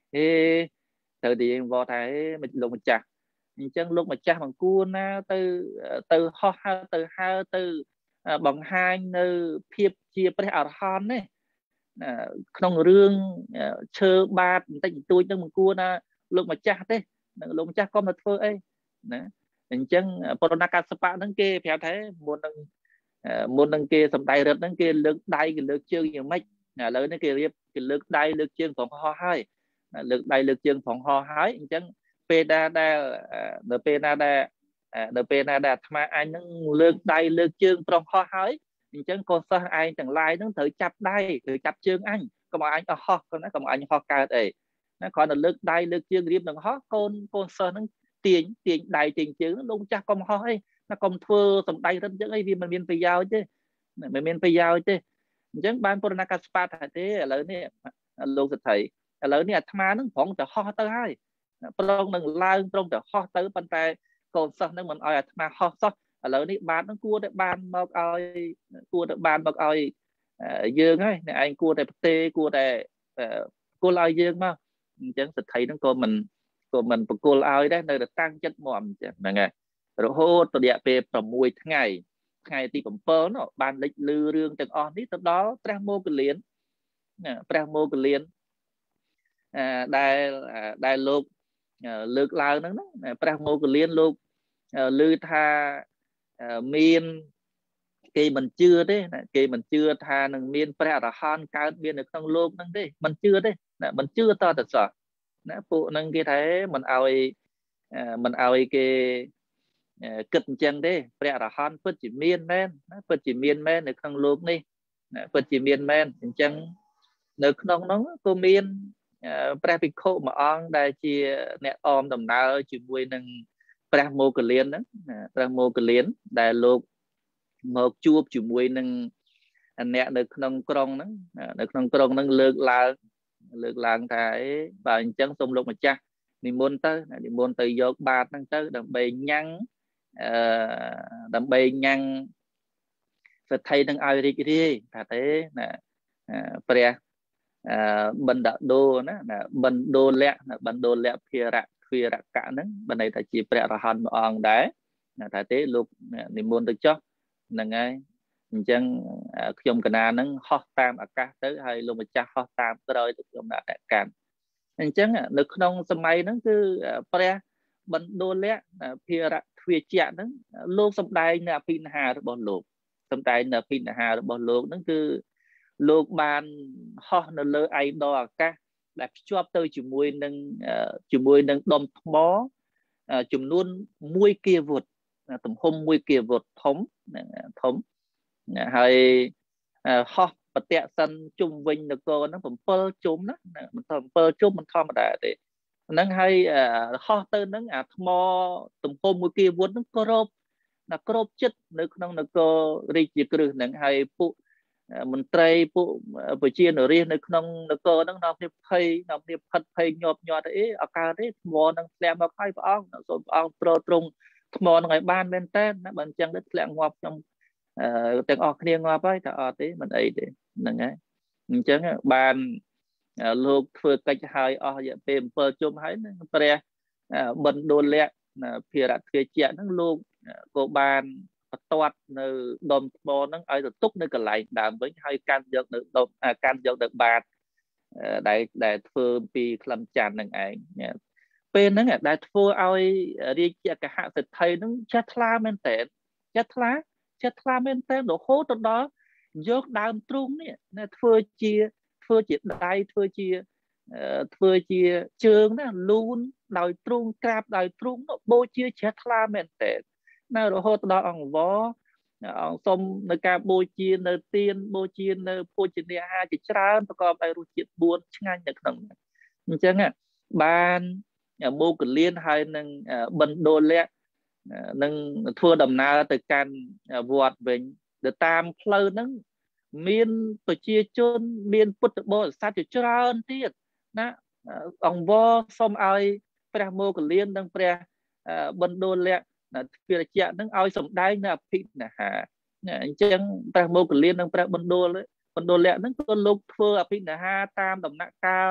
เอទៅទីវល់ថាមិនលោកម្ចាស់អញ្ចឹងលោកម្ចាស់មិនគួរណាទៅទៅហោះហើរទៅហើរទៅបង្ហាញនៅភាពជាព្រះអរហន្តទេក្នុងរឿងឈើបាតបន្តិចបន្តួចនឹងមិនគួរណាលោកម្ចាស់ទេលោកម្ចាស់កុំទៅធ្វើអីណាអញ្ចឹងបរណកសបៈហ្នឹងគេប្រាប់ថាមុននឹងមុននឹងគេសំដែងរឹតហ្នឹងគេលើកដៃគេលើកជើងយ៉ាងម៉េចឥឡូវនេះគេរៀបគេលើកដៃលើកជើងប្រងហោះហើយលើកដៃលើកជើងប្រងហោះហើយអញ្ចឹងពេលដែលដែលនៅពេលណាដែលនៅពេលណាដែលអាត្មាអញហ្នឹងលើកដៃលើកជើងប្រងហោះហើយអញ្ចឹងកូនសិស្សឯងទាំងឡាយហ្នឹងត្រូវចាប់ដៃត្រូវចាប់ជើងអញកុំឲ្យអញអស់ហោះកុំឲ្យអញហោះកើតអីណាគ្រាន់តែលើកដៃលើកជើងរៀបនឹងហោះកូនកូនសិស្សហ្នឹងទាញទាញដៃទាញជើងលោកម្ចាស់កុំហោះអីណាកុំធ្វើសំដែងរឹតអញ្ចឹងអីវាមិនមានប្រយោជន៍ទេមិនមានប្រយោជន៍ទេអញ្ចឹងបានពរណកស្បាថាទេឥឡូវនេះលោកសថីឥឡូវនេះអាត្មាហ្នឹងប្រងទៅហោះទៅហើយប្រងនឹងឡើងប្រងទៅហោះទៅប៉ុន្តែកូនសិស្សហ្នឹងមិនឲ្យអាត្មាហោះសោះឥឡូវនេះបាទហ្នឹងគួរតែបានមកឲ្យគួរតែបានមកឲ្យយើងហើយអ្នកឯងគួរតែផ្ទេគួរតែគល់ឲ្យយើងមកអញ្ចឹងសថីហ្នឹងក៏មិនក៏មិនបកគល់ឲ្យដែរនៅតែតាំងចិត្តមកអញ្ចឹងហ្នឹងហើយរហូតទៅរយៈពេល6ថ្ងៃថ្ងៃទី7នោះបានលេចលឺរឿងទាំងអស់នេះទៅដល់ព្រះមោគលានព្រះមោគលានដែលដែលលោកលើកឡើងហ្នឹងព្រះមោគលានលោកឮថាមានគេមិនជឿទេគេមិនជឿថានឹងមានព្រះអរហន្តកើតមាននៅក្នុងលោកហ្នឹងទេមិនជឿទេមិនជឿតទៅសោះណាពួកហ្នឹងគេថាមិនឲ្យមិនឲ្យគេគិតអញ្ចឹងទេព្រះអរហន្តពិតជាមានមែនណាពិតជាមានមែននៅក្នុងលោកនេះពិតជាមានមែនអញ្ចឹងនៅក្នុងនោះក៏មានព្រះភិក្ខុមួយអង្គដែលជាអ្នកអមដំណើរជាមួយនឹងព្រះមោគលានហ្នឹងព្រះមោគលានដែលលោកមកជួបជាមួយនឹងអ្នកនៅក្នុងក្រុងហ្នឹងនៅក្នុងក្រុងហ្នឹងលើកឡើងលើកឡើងថាអីបើអញ្ចឹងសូមលោកម្ចាស់និមន្តទៅនិមន្តទៅយកបាតហ្នឹងទៅដើម្បីញ៉ាំងអឺដើម្បីញ៉ាំងសទ្ធិនឹងឲ្យរីករាយថាទេណាព្រះអឺបណ្ដដូណាណាបណ្ដូលៈបណ្ដូលៈភិរៈទ្វីរកៈហ្នឹងបានន័យថាជាព្រះអរហន្តមួយអង្គដែរថាទេលោកនិមន្តទៅចុះហ្នឹងហើយអញ្ចឹងខ្ញុំកណាហ្នឹងហោះតាមអាកាសទៅហើយលោកម្ចាស់ហោះតាមក្រោយទៅខ្ញុំដាក់តែកាន់អញ្ចឹងនៅក្នុងសម័យហ្នឹងគឺព្រះបណ្ដូលៈភិរៈទ្វីជៈហ្នឹងលោកសំដែងនៅអភិនិហារបស់លោកសំដែងនៅអភិនិហារបស់លោកហ្នឹងគឺលោកបានហោះនៅលើឯដលអាកាសដែលភ្ជាប់ទៅជាមួយនឹងជាមួយនឹងដុំថ្មចំនួនមួយគីវុតទំហំមួយគីវុតធំធំហើយហោះប្រតិសិនជុំវិញនគរហ្នឹង7ជុំណាមិន7ជុំមិនធម្មតាទេហ្នឹងហើយហោះទៅហ្នឹងអាថ្មទំហំមួយគីវុតហ្នឹងក៏រោបណាក្របចិត្តនៅក្នុងនគររាជាគ្រឹះហ្នឹងហើយពួកមន្ត្រីពួកប្រជានរាជនៅក្នុងនគរហ្នឹងនាំគ្នាភ័យនាំគ្នាផិតភ័យញាប់ញាត់អីអត់កើតទេថ្មហ្នឹងធ្លាក់មកហើយព្រះអង្គសូមព្រះអង្គប្រទ្រង់ថ្មហ្នឹងឲ្យបានមែនតើណាបើអញ្ចឹងទៅធ្លាក់ងាប់ខ្ញុំទាំងអស់គ្នាងាប់ហើយថាអត់ទេមិនអីទេហ្នឹងហើយអញ្ចឹងបានលោកធ្វើកិច្ចឲ្យអស់រយៈពេល7ជុំហើយព្រះបណ្ដូលៈភិរៈទ្វាជៈហ្នឹងលោកក៏បានបន្ទាត់នៅដុំថ្មហ្នឹងឲ្យទៅទុកនៅកន្លែងដើមវិញហើយកាន់យកនៅដុំកាន់យកទៅបាតដែលដែលធ្វើពីក្លឹមច័ន្ទហ្នឹងឯងពេលហ្នឹងដែលធ្វើឲ្យរាជាកហសិទ្ធិហ្នឹងចេះថ្លាមែនតើចេះថ្លាចេះថ្លាមែនតើរហូតទៅដល់យកដើមទ្រូងនេះណាធ្វើជាធ្វើជាដៃធ្វើជាធ្វើជាជើងណាលូនដោយទ្រូងក្រាបដោយទ្រូងបូជាជ្រះថ្លាមែនតើនៅរហូតដល់អង្គវរអង្គសុំនៅការបូជានៅទានបូជានៅភោជនីយអាហារជាច្រើនប្រកបដោយរសជាតិបួនឆ្ងាញ់នៅក្នុងហ្នឹងអញ្ចឹងបានមោគលានហើយនឹងបណ្ដូលៈនឹងធ្វើដំណើរទៅកាន់វត្តវិញទៅតាមផ្លូវហ្នឹងមានប្រជាជនមានពុទ្ធបរិស័ទជាច្រើនទៀតណាអង្គវរសូមឲ្យព្រះមោគលាននិងព្រះបណ្ដូលៈទ្វារជៈនឹងឲ្យសម្ដែងនៅអភិនិហាអញ្ចឹងព្រះមោគលាននិងព្រះបណ្ដូលបណ្ដូលៈនឹងក៏លោកធ្វើអភិនិហាតាមដំណាក់កាល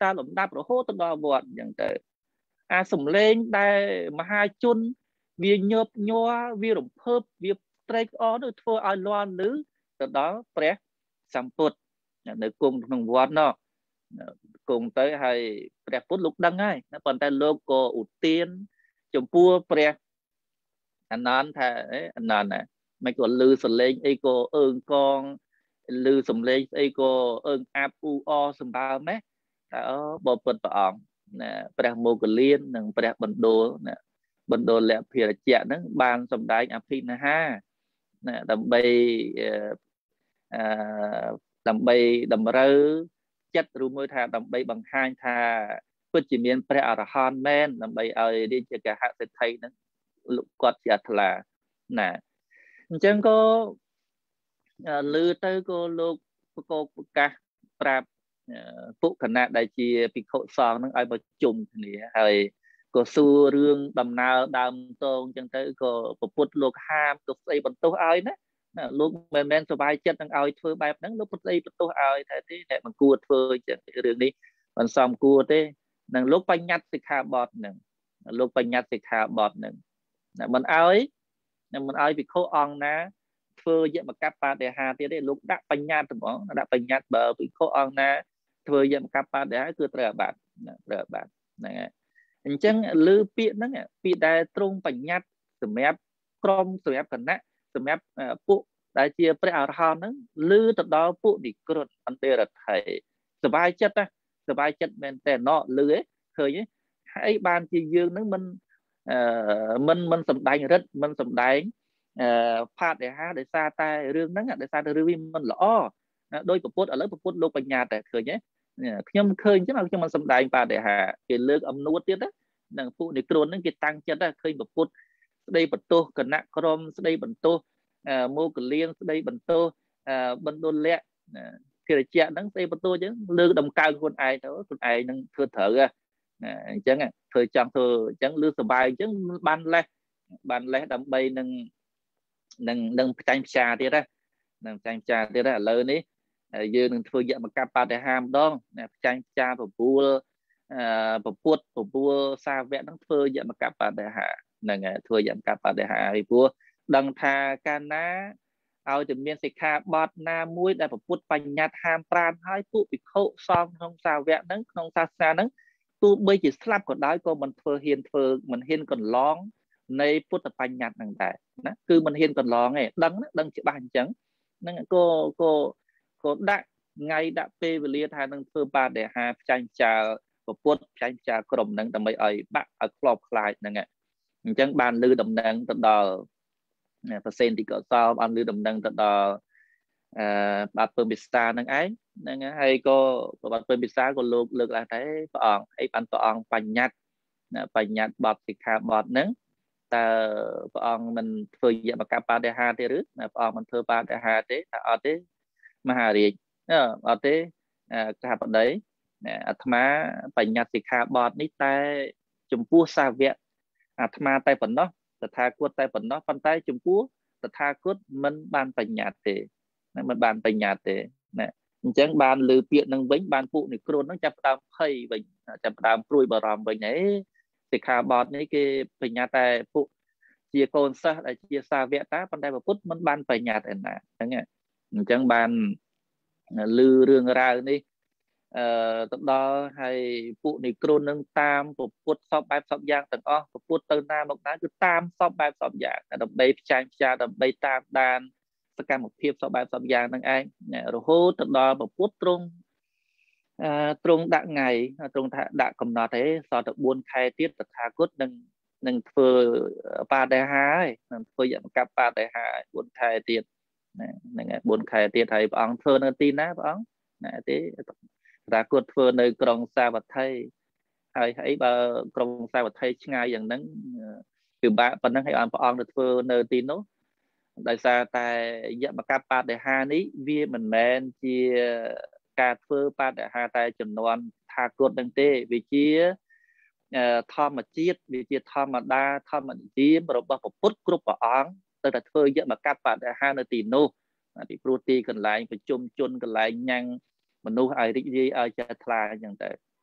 តាមលំដាប់រហូតដល់វត្តអញ្ចឹងទៅអាសំឡេងដែលមហាជនវាញើបញ័រវារំភើបវាត្រេកអរនោះធ្វើឲ្យលាន់ឮទៅដល់ព្រះសម្ពុទ្ធនៅគង់ក្នុងវត្តនោះគង់ទៅហើយព្រះពុទ្ធលោកដឹងហើយប៉ុន្តែលោកក៏ឧទានចំពោះព្រះអនន្តថាអនន្តណាមិនក៏ឮសលេងអីក៏អើងកងឮសំឡេងស្អីក៏អើងអាប់អ៊ូអសម្បើមណាថាអូបពុទ្ធព្រះអង្គណាព្រះមោគលាននិងព្រះបណ្ដូលណាបណ្ដូលលភិរជ្ជៈហ្នឹងបានសម្ដែងអភិនិហាណាដើម្បីអឺដើម្បីតម្រូវចិត្តឬមួយថាដើម្បីបង្ហាញថាពិតជាមានព្រះអរហន្តមែនដើម្បីឲ្យរាជកហសិទ្ធិហ្នឹងលោកគាត់ជាអថ្លាណាអញ្ចឹងក៏ឮទៅក៏លោកក៏ប្រកាសប្រាប់ពួកគណៈដែលជាភិក្ខុសង្ឃហ្នឹងឲ្យមកជុំគ្នាហើយក៏សួររឿងដំណើរដើមតងអញ្ចឹងទៅក៏ប្រពុតលោកហាមក៏ស្ដីបន្ទោសឲ្យណាលោកមិនមែនសុបាយចិត្តនឹងឲ្យធ្វើបែបហ្នឹងលោកពុទ្ធស្ដីបន្ទោសឲ្យតែទេតែមិនគួរធ្វើអញ្ចឹងរឿងនេះមិនសមគួរទេនឹងលោកបញ្ញត្តិសិក្ខាបទហ្នឹងលោកបញ្ញត្តិសិក្ខាបទហ្នឹងមិនឲ្យមិនឲ្យភិក្ខុអង្គណាធ្វើយមកបដិហាទៀតទេលោកដាក់បញ្ញត្តិហ្មងដាក់បញ្ញត្តិបើភិក្ខុអង្គណាធ្វើយមកបដិហាគឺត្រូវអាបាត់ត្រូវអាបាត់ហ្នឹងហើយអញ្ចឹងលើពាក្យហ្នឹងពាក្យដែលទ្រង់បញ្ញត្តិសម្រាប់ក្រុមសម្រាប់គណៈសម្រាប់ពួកដែលជាព្រះអរហន្តហ្នឹងលឺទៅដល់ពួកនិក្រុតអន្តេរដ្ឋីសบายចិត្តណាសบายចិត្តមែនតែណោលឺឯងឃើញឯងហើយបានជាយើងហ្នឹងមិនអឺមិនមិនសំដែងរិទ្ធមិនសំដែងអឺផាតេហាដោយសារតែរឿងហ្នឹងដោយសារតែរឿងវាមិនល្អដោយប្រពុតឥឡូវប្រពុតលោកបញ្ញាតែឃើញទេខ្ញុំឃើញចឹងខ្ញុំមិនសំដែងបដិហាគេលើកអំនួតទៀតណានឹងពួកនិក្រុតហ្នឹងគេតាំងចិត្តឃើញប្រពុតស្ដីបន្ទោសគណៈក្រុមស្ដីបន្ទោសមោគលានស្ដីបន្ទោសបណ្ឌុលៈភិរជ្ជៈហ្នឹងស្ដីបន្ទោសចឹងលើកដំកើងខ្លួនឯងទៅខ្លួនឯងនឹងធ្វើត្រូវអញ្ចឹងធ្វើចង់ធ្វើអញ្ចឹងលឺសុបាយអញ្ចឹងបានលេះបានលេះដើម្បីនឹងនឹងនឹងផ្ចាញ់ផ្សាទៀតណានឹងផ្ចាញ់ផ្សាទៀតឥឡូវនេះយើងនឹងធ្វើយមកបដិហាម្ដងផ្ចាញ់ផ្សាប្រពូលអឺប្រពុតប្រពូលសាវកហ្នឹងធ្វើយមកបដិហាហ្នឹងធ្វើយមកបដិហាពីព្រោះដឹងថាកាលណាឲ្យតែមានសិក្ខាបទណាមួយដែលប្រពុតបញ្ញត្តិហាមប្រាមឲ្យពួកភិក្ខុសង្ឃក្នុងសាវកហ្នឹងក្នុងសាសនាហ្នឹងទោះបីជាស្លាប់ក៏ដោយក៏មិនធ្វើហ៊ានធ្វើមិនហ៊ានកន្លងនៃពុទ្ធបញ្ញត្តិហ្នឹងដែរណាគឺមិនហ៊ានកន្លងទេដឹងដឹងច្បាស់អញ្ចឹងហ្នឹងក៏ក៏ក៏ដាក់ថ្ងៃដាក់ពេលវេលាថានឹងធ្វើបដិហាផ្ចាញ់ផ្ចាលប្រពុតផ្ចាញ់ផ្ចាលក្រុមហ្នឹងដើម្បីឲ្យបាក់ឲ្យខ្លោបខ្លាចហ្នឹងអញ្ចឹងបានលើដំណឹងទៅដល់ប្រសេនទីកសលបានលើដំណឹងទៅដល់អឺបាទពើពិសាហ្នឹងឯងហ្នឹងហើយក៏បាទពើពិសាក៏លោកលើកឡើងថាព្រះអង្គអីបានព្រះអង្គបញ្ញត្តិបញ្ញត្តិបទសិក្ខាបទហ្នឹងតើព្រះអង្គមិនធ្វើយមកបដិហាទេឬព្រះអង្គមិនធ្វើបដិហាទេថាអត់ទេមហារាជអត់ទេកហបតីអាត្មាបញ្ញត្តិសិក្ខាបទនេះតែចំពោះសាវកអាត្មាតែប៉ុណ្ណោះតថាគតតែប៉ុណ្ណោះប៉ុន្តែចំពោះតថាគតមិនបានបញ្ញត្តិទេមិនបានបញ្ញត្តិទេណាអញ្ចឹងបានលើពាក្យនឹងវិញបានពួកនិក្រុតនឹងចាប់ផ្ដើមភ័យវិញចាប់ផ្ដើមព្រួយបារម្ភវិញហេសិក្ខាបទនេះគេបញ្ញត្តិតែពួកជាកូនសិស្សដែលជាសាវកតាប៉ុន្តែពុទ្ធមិនបានបញ្ញត្តិឯណាហ្នឹងអញ្ចឹងបានលឺរឿងរ៉ាវនេះអឺទៅដល់ហើយពួកនិក្រុតនឹងតាមពុទ្ធសពបែបសពយ៉ាងទាំងអស់ពុទ្ធទៅណាមកណាគឺតាមសពបែបសពយ៉ាងដើម្បីផ្ចាញ់ផ្ចាដើម្បីតាមដានសកម្មភាពសពបែបសពយ៉ាងហ្នឹងឯងរហូតទៅដល់ពុទ្ធទ្រង់អឺទ្រង់ដាក់ថ្ងៃទ្រង់ថាដាក់កំណត់ទេសល់តែបួនខែទៀតតថាគតនឹងនឹងធ្វើបដិហាហើយនឹងធ្វើយមកបដិហាបួនខែទៀតហ្នឹងហើយបួនខែទៀតហើយព្រះអង្គធ្វើនៅទីណាព្រះអង្គណាទេតាគតធ្វើនៅក្រុងសាវត្ថីហើយអីបើក្រុងសាវត្ថីឆ្ងាយយ៉ាងហ្នឹងពិបាកប៉ុណ្ណឹងហើយអនព្រះអង្គទៅធ្វើនៅទីនោះដោយសារតែយមកបដិហានេះវាមិនមែនជាការធ្វើបដិហាតែចំនួនថាគតនឹងទេវាជាធម្មជាតិវាជាធម្មតាធម្មនិយមរបស់ពុទ្ធគ្រប់ព្រះអង្គទៅតែធ្វើយមកបដិហានៅទីនោះពីព្រោះទីកន្លែងប្រជុំជនកន្លែងញ៉ាំងមនុស្សឲ្យរីករាយឲ្យចេះថ្លាអញ្ចឹងទៅ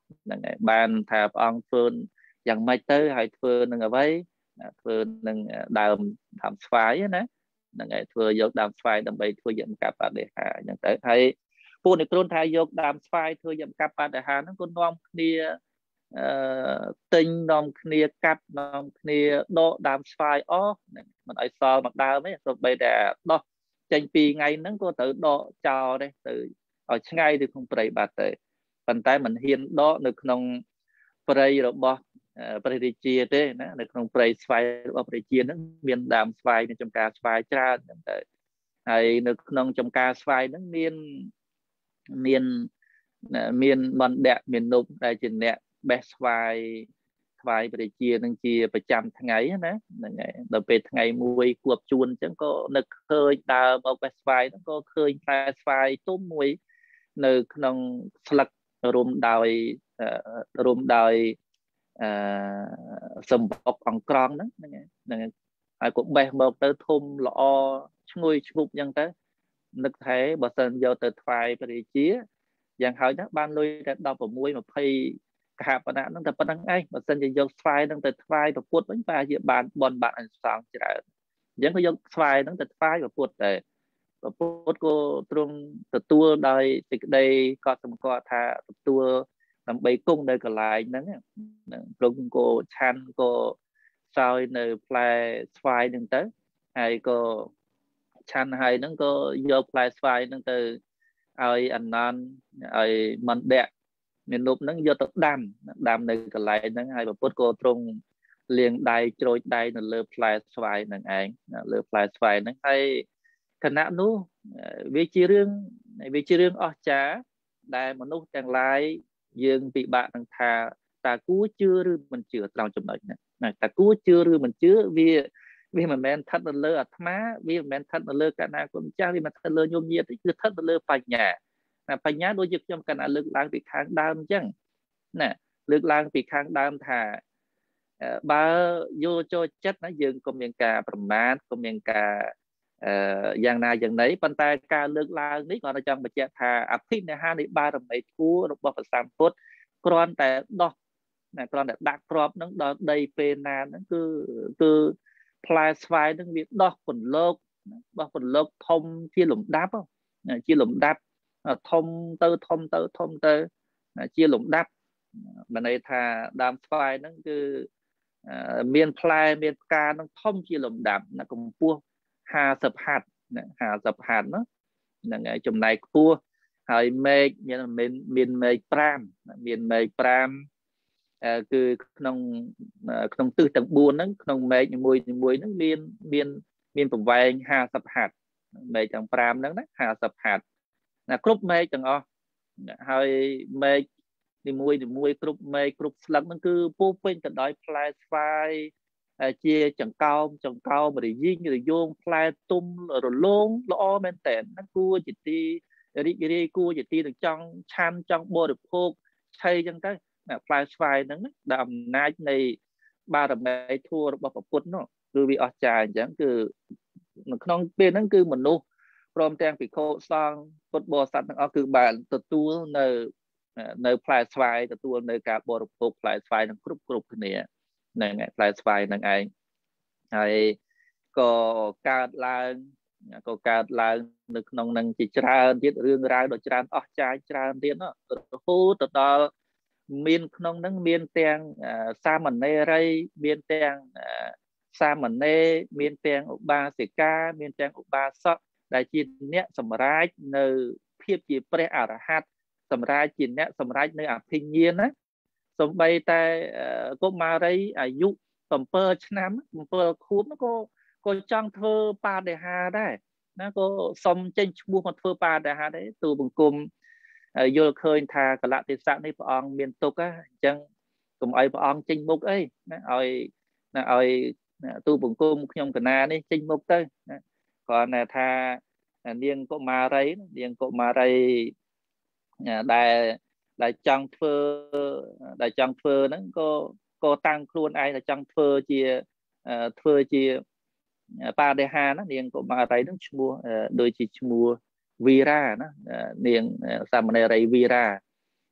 ហ្នឹងហើយបានថាព្រះអង្គធ្វើយ៉ាងម៉េចទៅហើយធ្វើនឹងអ្វីធ្វើនឹងដើមដើមស្វាយណាហ្នឹងហើយធ្វើយកដើមស្វាយដើម្បីធ្វើយមកបដិហាអញ្ចឹងទៅហើយពួកអ្នកគ្រូថាយកដើមស្វាយធ្វើយមកបដិហាហ្នឹងក៏នាំគ្នាអឺទិញនាំគ្នាកាត់នាំគ្នាដកដើមស្វាយអស់មិនឲ្យសល់មកដើមទេសូម្បីតែដោះចេញពីថ្ងៃហ្នឹងក៏ត្រូវដកចោលដែរទៅឲ្យឆ្ងាយទៅក្នុងព្រៃបាត់ទៅប៉ុន្តែមិនហ៊ានដកនៅក្នុងព្រៃរបស់ព្រះរាជាទេណានៅក្នុងព្រៃស្វាយរបស់ព្រះរាជាហ្នឹងមានដើមស្វាយនៅចំការស្វាយច្រើនហ្នឹងទៅហើយនៅក្នុងចំការស្វាយហ្នឹងមានមានមានបណ្ឌៈមាននុបដែលជាអ្នកបេះស្វាយថ្វាយព្រះរាជានឹងជាប្រចាំថ្ងៃណាហ្នឹងហើយដល់ពេលថ្ងៃមួយគួបជួនអញ្ចឹងក៏នឹកឃើញដើរមកបេះស្វាយហ្នឹងក៏ឃើញផ្លែស្វាយទុំមួយនៅក្នុងស្លឹករុំដោយរុំដោយអឺសម្បុកអង្ក្រងហ្នឹងហ្នឹងហើយក៏បេះមកទៅធំល្អឈ្ងុយឈ្ងប់អញ្ចឹងទៅនឹកថាបើសិនយកទៅថ្វាយព្រះរាជាយ៉ាងហើយណាបានលុយតែដប់ប្រាំមួយ ម្ភៃកហបណៈហ្នឹងតែប៉ុណ្្នឹងឯងបើសិនជាយកស្វាយហ្នឹងទៅថ្វាយព្រះពុទ្ធវិញប្រហែលជាបានបនបានអនិសង្សច្រើនអញ្ចឹងក៏យកស្វាយហ្នឹងទៅថ្វាយព្រះពុទ្ធតែព្រះពុទ្ធក៏ទ្រង់ទទួលដោយសេចក្តីកត់សម្គាល់ថាទទួលដើម្បីគង់នៅកន្លែងហ្នឹងទ្រង់ក៏ឆាន់ក៏សោយនៅផ្លែស្វាយហ្នឹងទៅហើយក៏ឆាន់ហើយហ្នឹងក៏យកផ្លែស្វាយហ្នឹងទៅឲ្យអនន្តឲ្យមណ្ឌៈមានរូបហ្នឹងយកទៅដាំដាំនៅកន្លែងហ្នឹងហើយព្រះពុទ្ធក៏ទ្រង់លាងដៃជ្រោយដៃនៅលើផ្លែស្វាយហ្នឹងឯងលើផ្លែស្វាយហ្នឹងហើយគណៈនោះវាជារឿងវាជារឿងអស្ចារ្យដែលមនុស្សទាំងឡាយយើងពិបាកនឹងថាតើគួរជឿឬមិនជឿត្រង់ចំណុចហ្នឹងណាតើគួរជឿឬមិនជឿវាវាមិនមែនស្ថិតនៅលើអាត្មាវាមិនមែនស្ថិតនៅលើកណ្ណាគុណម្ចាស់វាមិនស្ថិតលើញោមញាតិទេគឺស្ថិតនៅលើបញ្ញាបញ្ញាដូចជាខ្ញុំកណ្ណាលើកឡើងពីខាងដើមអញ្ចឹងណាលើកឡើងពីខាងដើមថាបើយល់ចូលចិត្តណាយើងក៏មានការប្រមាថក៏មានការអឺយ៉ាងណាយ៉ាងណីប៉ុន្តែការលើកឡើងនេះគាត់ចង់បញ្ជាក់ថាអភិនិហានិបារមីធัวរបស់ព្រះសម្ពុទ្ធគ្រាន់តែដោះណាគ្រាន់តែដាក់ក្របនឹងដល់ដីពេលណាហ្នឹងគឺគឺផ្លែស្វាយហ្នឹងវាដោះពន្លកដោះពន្លកធំជាលំដាប់ជាលំដាប់ធំទៅធំទៅធំទៅជាលំដាប់មានន័យថាដើមស្វាយហ្នឹងគឺមានផ្លែមានផ្កាហ្នឹងធំជាលំដាប់ណាកម្ពស់ห้าสิบហត្ថណាห้าสิบហត្ថណាហ្នឹងហើយចំណែកខ្ពស់ហើយមេឃមានមានមេឃប្រាំមានមេឃប្រាំគឺក្នុងក្នុងទិសទាំងបួនហ្នឹងក្នុងមេឃនីមួយនីមួយហ្នឹងមានមានមានប្រវែងห้าสิบហត្ថមេឃទាំងប្រាំហ្នឹងណាห้าสิบហត្ថណាគ្រប់មេឃទាំងអស់ហើយមេឃនីមួយនីមួយគ្រប់មេឃគ្រប់ស្លឹកហ្នឹងគឺពោពេញទៅដោយផ្លែស្វាយជាចង្កោមចង្កោមរយីងរយោងផ្លែទុំរលោងល្អមែនតើហ្នឹងគួរជាទីរីករាយគួរជាទីនឹងចង់ឆាន់ចង់បរិភោគឆៃអញ្ចឹងទៅផ្លែស្វាយហ្នឹងដែលអំណាចនៃបារមីធัวរបស់ព្រះពុទ្ធនោះគឺវាអស្ចារ្យអញ្ចឹងគឺនៅក្នុងពេលហ្នឹងគឺមនុស្សព្រមទាំងភិក្ខុសង្ឃពុទ្ធបរិស័ទទាំងអស់គឺបានទទួលនៅនៅផ្លែស្វាយទទួលនៅការបរិភោគផ្លែស្វាយនឹងគ្រប់គ្រប់គ្នាហ្នឹងឯងផ្លែស្វាយហ្នឹងឯងហើយក៏កើតឡើងក៏កើតឡើងនៅក្នុងនឹងជាច្រើនទៀតរឿងរ៉ាវដ៏ច្រើនអស្ចារ្យច្រើនទៀតរហូតទៅដល់មានក្នុងនឹងមានទាំងសាមណេរីមានទាំងសាមណេរមានទាំងឧបាសិកាមានទាំងឧបាសកដែលជាអ្នកសម្រេចនៅភាពជាព្រះអរហន្តសម្រេចជាអ្នកសម្រេចនៅអភិញ្ញាណណាសូម្បីតែកុមារីអាយុ7ឆ្នាំ7ខួបក៏ក៏ចង់ធ្វើបដិហារដែរណាក៏សុំចេញឈ្មោះមកធ្វើបដិហារដែរទូបង្គំយល់ឃើញថាកលៈទេសៈនេះព្រះអង្គមានទុកអញ្ចឹងកុំឲ្យព្រះអង្គចេញមុខអីណាឲ្យណាឲ្យទូបង្គំខ្ញុំកណានេះចេញមុខទៅណាគ្រាន់តែថានាងកុមារីនាងកុមារីដែលដែលចង់ធ្វើដែលចង់ធ្វើហ្នឹងក៏ក៏តាំងខ្លួនឯងតែចង់ធ្វើជាធ្វើជាបដិហារណានាងកុមារីហ្នឹងឈ្មោះដូចជាឈ្មោះវីរាណានាងសាមណេរីវីរា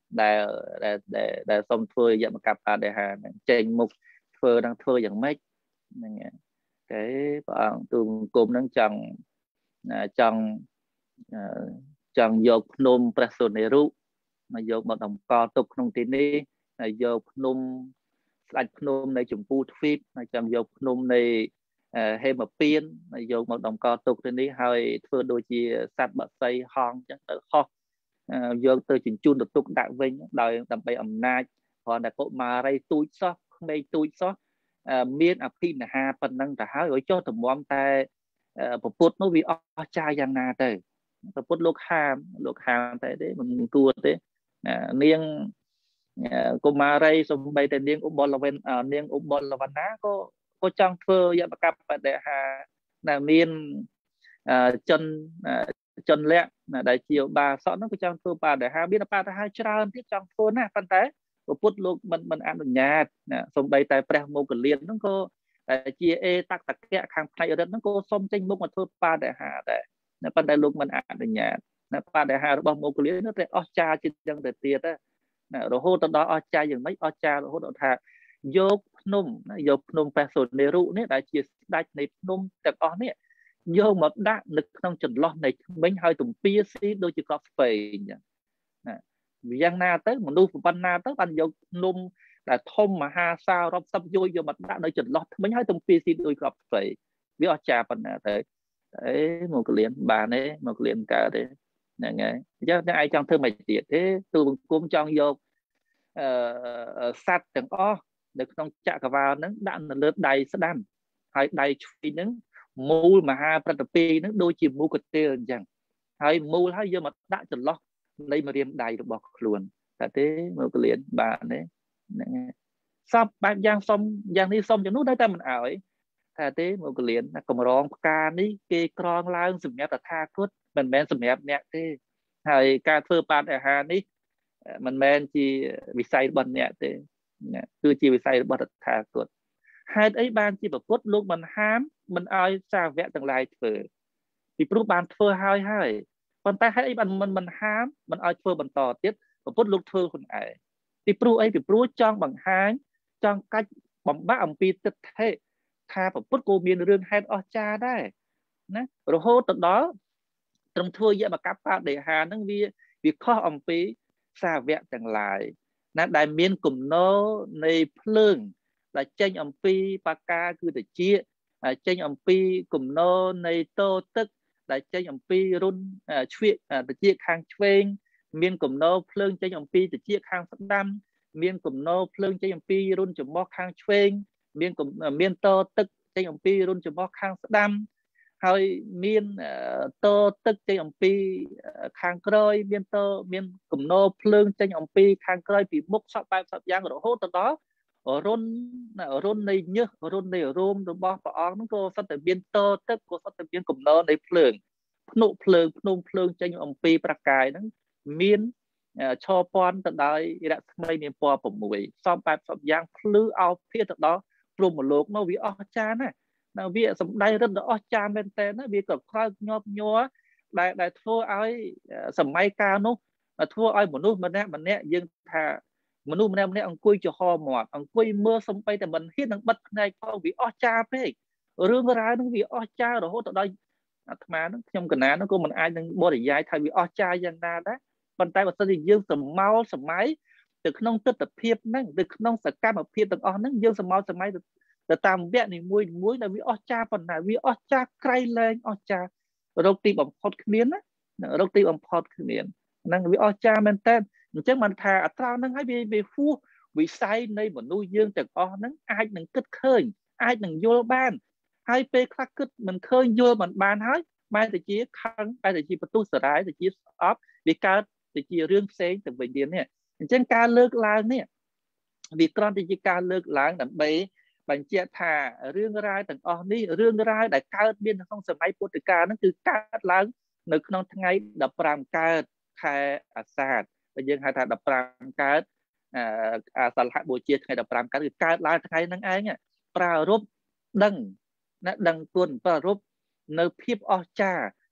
ដែលដែលដែលសូមធ្វើយមកាបដិហាហ្នឹងចេញមុខធ្វើនឹងធ្វើយ៉ាងម៉េចហ្នឹងគេព្រះអង្គទូលគុំហ្នឹងចង់ចង់ចង់យកភ្នំព្រះសុនេរុមកយកមកតម្កល់ទុកក្នុងទីនេះហើយយកភ្នំស្ដេចភ្នំនៃចម្ពោះទ្វីបហើយចង់យកភ្នំនៃហេមពៀនហើយយកមកតម្កល់ទុកទីនេះហើយធ្វើដូចជាសត្វបក្សីហង្សចឹងទៅហោះយកទៅជញ្ជូនទៅទុកដាក់វិញដោយដើម្បីអំណាចគ្រាន់តែកុមារីទូចសោះក្មេងទូចសោះមានអភិនិហាប៉ុណ្ណឹងទៅហើយឲ្យចុះតម្រាំតែប្រពុតនោះវាអស្ចារ្យយ៉ាងណាទៅប្រពុតលោកហាមលោកហាមតែទេមិនគួរទេនាងកុមារីសំបីតែនាងឧបលវណ្ណនាងឧបលវណ្ណាក៏ក៏ចង់ធ្វើយមកាបដិហាដែលមានជនជនលក្ខដែលជាបាសកនោះក៏ចង់ធ្វើបដិហាមានបដិហាច្រើនទៀតចង់ធ្វើណាប៉ុន្តែពុទ្ធលោកមិនមិនអនុញ្ញាតសំបីតែព្រះមោគលានហ្នឹងក៏ជាអេតកតកៈខាងផ្នែករិទ្ធហ្នឹងក៏សុំចេញមុខមកធ្វើបដិហាដែរប៉ុន្តែលោកមិនអនុញ្ញាតបដិហារបស់មោគលាននោះតែអស្ចារ្យជាងចឹងទៅទៀតណារហូតដល់អស្ចារ្យយ៉ាងម៉េចអស្ចារ្យរហូតដល់ថាយកភ្នំយកភ្នំព្រះសុនេរុនេះដែលជាស្ដេចនៃភ្នំទាំងអស់នេះយកមកដាក់នៅក្នុងចន្លោះនៃក្មេងហើយទំពាស៊ីដូចជាកប់ស្វែងចឹងណាវាយ៉ាងណាទៅមនុស្សប៉ុណ្ណាទៅបានយកភ្នំដែលធំមហាសាលរាប់សិបយោយកមកដាក់នៅចន្លោះក្មេងហើយទំពាស៊ីដូចកប់ស្វែងវាអស្ចារ្យប៉ុណ្ណាទៅអេមកកលៀនបានទេមកកលៀនកើតទេហ្នឹងហើយអញ្ចឹងតែឯងចង់ធ្វើមិនទៀតទេទូបង្គំចង់យកអឺសត្វទាំងអស់នៅក្នុងចក្រវាឡហ្នឹងដាក់នៅលើដៃស្ដាំហើយដៃឆ្វេងហ្នឹងមូលមហាប្រតិពីហ្នឹងដូចជាមូលកទេលអញ្ចឹងហើយមូលហើយយកមកដាក់ចន្លោះនៃម្រាមដៃរបស់ខ្លួនតែទេមកកលៀនបានទេហ្នឹងហើយសពបែបយ៉ាងសុំយ៉ាងនេះសុំចំនួនតែមិនអោយតែទេមកកលៀនកម្រងផ្កានេះគេក្រងឡើងសម្រាប់តថាគតមិនមែនសម្រាប់អ្នកទេហើយការធ្វើបដិហានេះមិនមែនជាវិស័យរបស់អ្នកទេគឺជាវិស័យរបស់តថាគតហេតុអីបានជាប្រពុតលោកមិនហាមមិនអោយសាវកទាំងឡាយធ្វើពីព្រោះបានធ្វើហើយហើយប៉ុន្តែហេតុអីបានមិនមិនហាមមិនអោយធ្វើបន្តទៀតប្រពុតលោកធ្វើខ្លួនឯងពីព្រោះអីពីព្រោះចង់បង្ហាញចង់កាច់បំបាក់អំពីទិដ្ឋិថាប្រពុតក៏មានរឿងហេតុអស្ចារ្យដែរណារហូតទៅដល់ត្រឹមធ្វើយមកាបបដិហាហ្នឹងវាវាខុសអំពីសាវកទាំងឡាយណាដែលមានគំនរនៃភ្លើងដែលចេញអំពីបកាគឺតិចចេញអំពីគំនរនៃតោទឹកដែលចេញអំពីរុនជ្វៀកតិចខាងឆ្វេងមានគំនរភ្លើងចេញអំពីតិចខាងស្ដាំមានគំនរភ្លើងចេញអំពីរុនច្រមុះខាងឆ្វេងមានមានតោទឹកចេញអំពីរុនច្រមុះខាងស្ដាំហើយមានតោទឹកចេញអំពីខាងក្រោយមានតោមានគំនរភ្លើងចេញអំពីខាងក្រោយពីមុខសពបែបសពយ៉ាងរហូតទៅដល់រុនរុននៃញើសរុននៃរោមរបស់ព្រះអង្គហ្នឹងក៏សុទ្ធតែមានតោទឹកក៏សុទ្ធតែមានគំនរនៃភ្លើងភ្នក់ភ្លើងភ្នំភ្លើងចេញអំពីប្រកាយហ្នឹងមានឈរពាន់ទៅដោយរស្មីមានពណ៌6សំបែបសពយ៉ាងភ្លឺអោភាទៅដល់ព្រហ្មលោកនោះវាអស្ចារ្យណាស់ណាវាសំដែងរឹតដ៏អស្ចារ្យមែនតើណាវាក៏ក្រោកញាប់ញ័រដែលដែលធ្វើឲ្យសម័យកាលនោះធ្វើឲ្យមនុស្សម្នាក់ម្នាក់យើងថាមនុស្សម្នាក់ម្នាក់អង្គុយចំហមាត់អង្គុយមើលសំបីតែមិនហ៊ាននឹងបិទភ្នែកផងវាអស្ចារ្យពេករឿងរ៉ាវនឹងវាអស្ចារ្យរហូតទៅដល់អាត្មានឹងខ្ញុំកណានឹងក៏មិនអាចនឹងបរិយាយថាវាអស្ចារ្យយ៉ាងណាដែរប៉ុន្តែបើសិនជាយើងសមោលសម័យទៅក្នុងទស្សនភាពហ្នឹងទៅក្នុងសកម្មភាពទាំងអស់ហ្នឹងយើងសមោលសម័យទៅតាមវគ្គនីមួយមួយដែលវាអស្ចារ្យប៉ុណ្ណាវាអស្ចារ្យក្រៃលែងអស្ចារ្យរកទីបំផុតគ្មានណារកទីបំផុតគ្មានហ្នឹងវាអស្ចារ្យមែនតើអញ្ចឹងបានថាអត្រាហ្នឹងហើយវាវាហួសវិស័យនៃមនុស្សយើងទាំងអស់ហ្នឹងអាចនឹងគិតឃើញអាចនឹងយល់បានហើយពេលខ្លះគិតមិនឃើញយល់មិនបានហើយបែរទៅជាខឹងបែរទៅជាបន្ទុះសារាយទៅជាស្អប់វាកើតទៅជារឿងផ្សេងទៅវិញទៀតនេះអញ្ចឹងការលើកឡើងនេះវាគ្រាន់តែជាការលើកឡើងដើម្បីបញ្ជាក់ថារឿងរ៉ាវទាំងអស់នេះរឿងរ៉ាវដែលកើតមានក្នុងសម័យពុទ្ធកាលហ្នឹងគឺកើតឡើងនៅក្នុងថ្ងៃដប់ប្រាំកើតខែអាសាឍដែលយើងហៅថាដប់ប្រាំកើតអាសលហបូជាថ្ងៃដប់ប្រាំកើតគឺកើតឡើងថ្ងៃហ្នឹងឯងប្រារព្ធដឹងណាដឹងគុណប្រារព្ធនៅភាពអស្ចារ្យ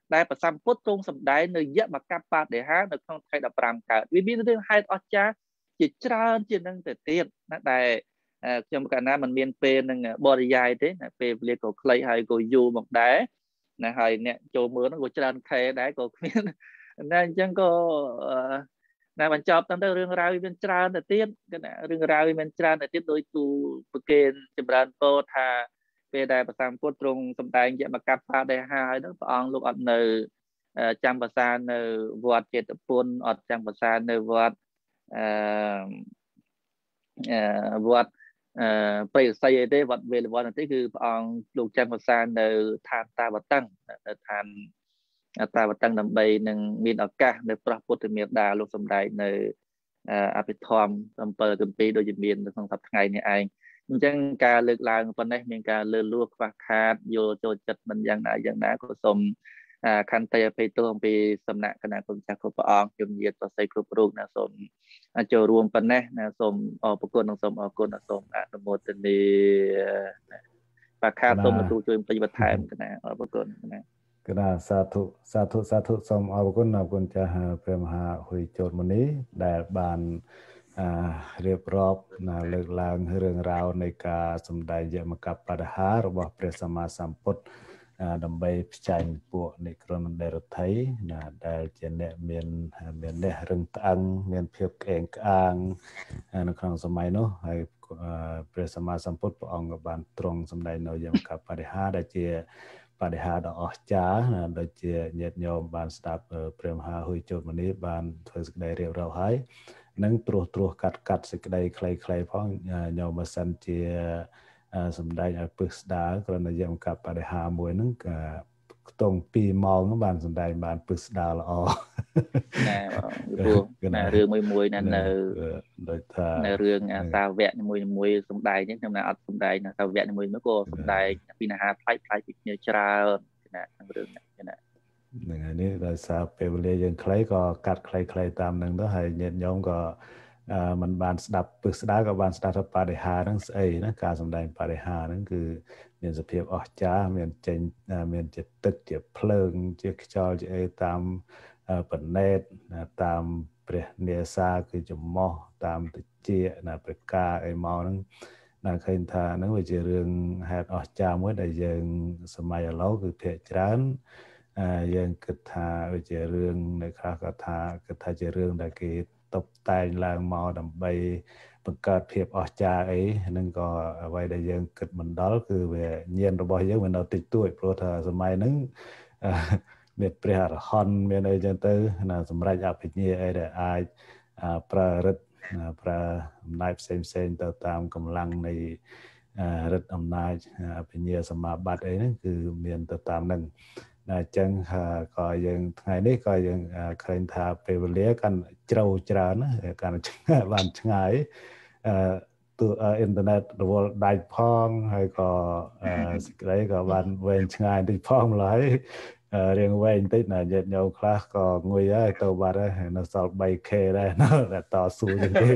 ដែលប្រសម្ពុទ្ធទ្រង់សម្ដែងនៅយមកបដិហានៅក្នុងថ្ងៃដប់ប្រាំកើតវាមានរឿងហេតុអស្ចារ្យជាច្រើនជាងនឹងទៅទៀតណាដែលខ្ញុំកណ្ណាមិនមានពេលនឹងបរិយាយទេណាពេលវេលាក៏ខ្លីហើយក៏យូរមកដែរណាហើយអ្នកចូលមើលហ្នឹងក៏ច្រើនខែដែរក៏គ្មានណាអញ្ចឹងក៏ណាបញ្ចប់តាមទៅរឿងរ៉ាវវាមានច្រើនទៅទៀតគឺណារឿងរ៉ាវវាមានច្រើនទៅទៀតដោយទូប្រគេនចម្រើនពរថាពេលដែលព្រះសម្ពុទ្ធទ្រង់សម្ដែងយមកបដិហាហើយនោះព្រះអង្គលោកអត់នៅចាំភាសានៅវត្តចេតពុនអត់ចាំភាសានៅវត្តអឺវត្តអឺព្រៃសីអីទេវត្តវេលវត្តទេគឺព្រះអង្គលោកចាំភាសានៅឋានតាវតឹងនៅឋានតាវតឹងដើម្បីនឹងមានឱកាសនៅព្រះពុទ្ធមេត្តាលោកសម្ដែងនៅអភិធម្មអំពើគម្ពីរដូចជាមាននៅក្នុងសប្តាហ៍ថ្ងៃនេះឯងអញ្ចឹងការលើកឡើងប៉ុណ្ណេះមានការលើលួខ្វះខាតយល់ចូលចិត្តមិនយ៉ាងណាយ៉ាងណាក៏សូមខន្តីអភ័យទោសអំពីសំណាក់គណៈគុណចាស់គ្រប់ព្រះអង្គជំនាញប្រសិទ្ធគ្រប់រូបណាសូមចូលរួមប៉ុណ្ណេះណាសូមអរគុណនិងសូមអរគុណសូមអនុមោទនាបាខាសូមទទួលជួយពេញបន្ថែមគណៈអរគុណគណៈគណៈសាធុសាធុសាធុសូមអរគុណអរគុណចាស់ព្រះមហាហុយជោតមុនីដែលបានរៀបរាប់លើកឡើងរឿងរ៉ាវនៃការសម្ដែងយមកបដិហារបស់ព្រះសម្មាសម្ពុទ្ធដើម្បីផ្ចាញ់ពួកនិក្រណដេរដ្ឋីណាដែលជាអ្នកមានមានអ្នករឹងត្អឹងមានភាពក្អេងក្អាងនៅក្នុងសម័យនោះហើយព្រះសម្មាសម្ពុទ្ធព្រះអង្គក៏បានទ្រង់សម្ដែងនៅយមកបដិហាដែលជាបដិហាដ៏អស្ចារ្យដូចជាញាតិញោមបានស្ដាប់ព្រះមហាហុយជោតមុនីបានធ្វើសេចក្តីរៀបរាប់ហើយនឹងត្រួសត្រាសកាត់កាត់សេចក្តីខ្លីៗផងញោមបើសិនជាសម្ដែងឲ្យពឹសស្ដារគ្រាន់តែយមកបដិហាមួយហ្នឹងខ្ទង់ពីរម៉ោងបានសម្ដែងបានពឹសស្ដារល្អណែព្រោះណារឿងមួយមួយណានៅដូចថានៅរឿងអាសាវៈមួយមួយសម្ដែងនេះខ្ញុំណាអត់សម្ដែងអាសាវៈមួយមួយក៏សម្ដែងពីអាហារផ្លែផ្លែពីគ្នាច្រើនណាក្នុងរឿងនេះណាហ្នឹងហើយនេះដោយសារពេលវេលាយើងខ្លីក៏កាត់ខ្លីៗតាមនឹងទៅហើយញាតិញោមក៏มันបានស្ដាប់ពឹសស្ដារក៏បានស្ដាប់ថាបដិហាហ្នឹងស្អីណាការសម្ដែងបដិហាហ្នឹងគឺមានសភាពអស្ចារ្យមានចេញមានជាទឹកជាភ្លើងជាខ្យល់ជាអីតាមបណ្ណេតតាមព្រះនេសាគឺចំមោះតាមតិចណាព្រះកាអីមកហ្នឹងណាឃើញថាហ្នឹងវាជារឿងហេតុអស្ចារ្យមួយដែលយើងសម័យឥឡូវគឺភាគច្រើនយើងគិតថាវាជារឿងនៅខ្លះក៏ថាគិតថាជារឿងដែលគេតុបតែងឡើងមកដើម្បីបង្កើតភាពអស្ចារ្យអីហ្នឹងក៏អ្វីដែលយើងគិតមិនដល់គឺវាញាណរបស់យើងវានៅតិចតួចព្រោះថាសម័យហ្នឹងមានព្រះអរហន្តមានអីចឹងទៅណាសម្រាប់អភិញ្ញាអីដែលអាចប្រើរិទ្ធប្រើអំណាចផ្សេងផ្សេងទៅតាមកម្លាំងនៃរិទ្ធអំណាចអភិញ្ញាសមាបត្តិអីហ្នឹងគឺមានទៅតាមហ្នឹងណាអញ្ចឹងក៏យើងថ្ងៃនេះក៏យើងឃើញថាពេលវេលាកាន់ជ្រៅច្រើនណាកាន់ឆ្ងាយបានឆ្ងាយអឺទូអ៊ីនធឺណិតរវល់ដាច់ផងហើយក៏សេចក្តីក៏បានវែងឆ្ងាយតិចផងម្ល៉េះរៀងវែងតិចណាញាតិញោមខ្លះក៏ងុយហើយទៅបាត់ហើយនៅសល់ 3ខេ ដែរណាតស៊ូជាងគេ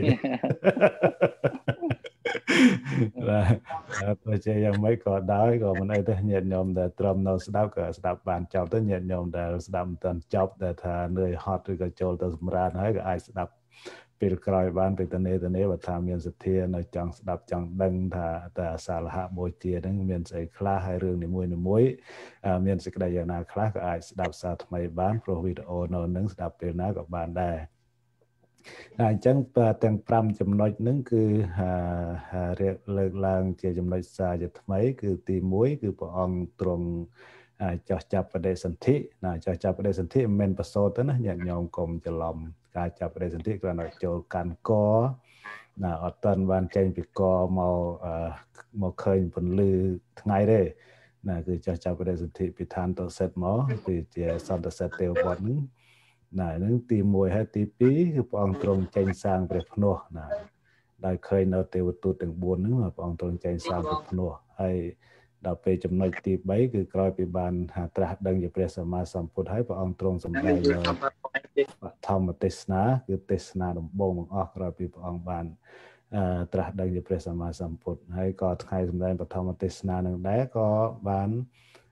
បាទទៅជាយ៉ាងម៉េចក៏ដោយក៏មិនអីទេញាតិញោមដែលត្រឹមនៅស្ដាប់ក៏ស្ដាប់បានចប់ទៅញាតិញោមដែលស្ដាប់មិនទាន់ចប់ដែលថានឿយហត់ឬក៏ចូលទៅសម្រានហើយក៏អាចស្ដាប់ពេលក្រោយបានទៅទៅនេះបើថាមានសទ្ធានៅចង់ស្ដាប់ចង់ដឹងថាតើអសាលហបូជាហ្នឹងមានស្អីខ្លះហើយរឿងនីមួយនីមួយមានសេចក្តីយ៉ាងណាខ្លះក៏អាចស្ដាប់សារថ្មីបានព្រោះវីដេអូនៅហ្នឹងស្ដាប់ពេលណាក៏បានដែរតែអញ្ចឹងទាំង5ចំណុចហ្នឹងគឺរៀបលើកឡើងជាចំណុចសារជាថ្មីគឺទី1គឺព្រះអង្គទ្រង់ចោះចាប់បដិសន្ធិណាចោះចាប់បដិសន្ធិមិនមែនប្រសូតទេណាញាតិញោមកុំច្រឡំការចាប់បដិសន្ធិគ្រាន់តែចូលកាន់កណាអត់តាន់បានចេញពីកមកមកឃើញពន្លឺថ្ងៃទេណាគឺចោះចាប់បដិសន្ធិពីឋានតុសិតមកគឺជាសន្តិសិទ្ធទេវវត្តហ្នឹងណាហ្នឹងទី1ហើយទី2គឺព្រះអង្គទ្រង់ចេញសាងព្រះភ្នោះណាដោយឃើញនៅទេវទូតទាំង4ហ្នឹងព្រះអង្គទ្រង់ចេញសាងព្រះភ្នោះហើយដល់ពេលចំណុចទី3គឺក្រោយពីបានត្រាស់ដឹងជាព្រះសម្មាសម្ពុទ្ធហើយព្រះអង្គទ្រង់សម្ដែងនៅបឋមទេសនាគឺទេសនាដំបូងបង្អស់ក្រោយពីព្រះអង្គបានត្រាស់ដឹងជាព្រះសម្មាសម្ពុទ្ធហើយក៏ថ្ងៃសម្ដែងបឋមទេសនានឹងដែរក៏បាន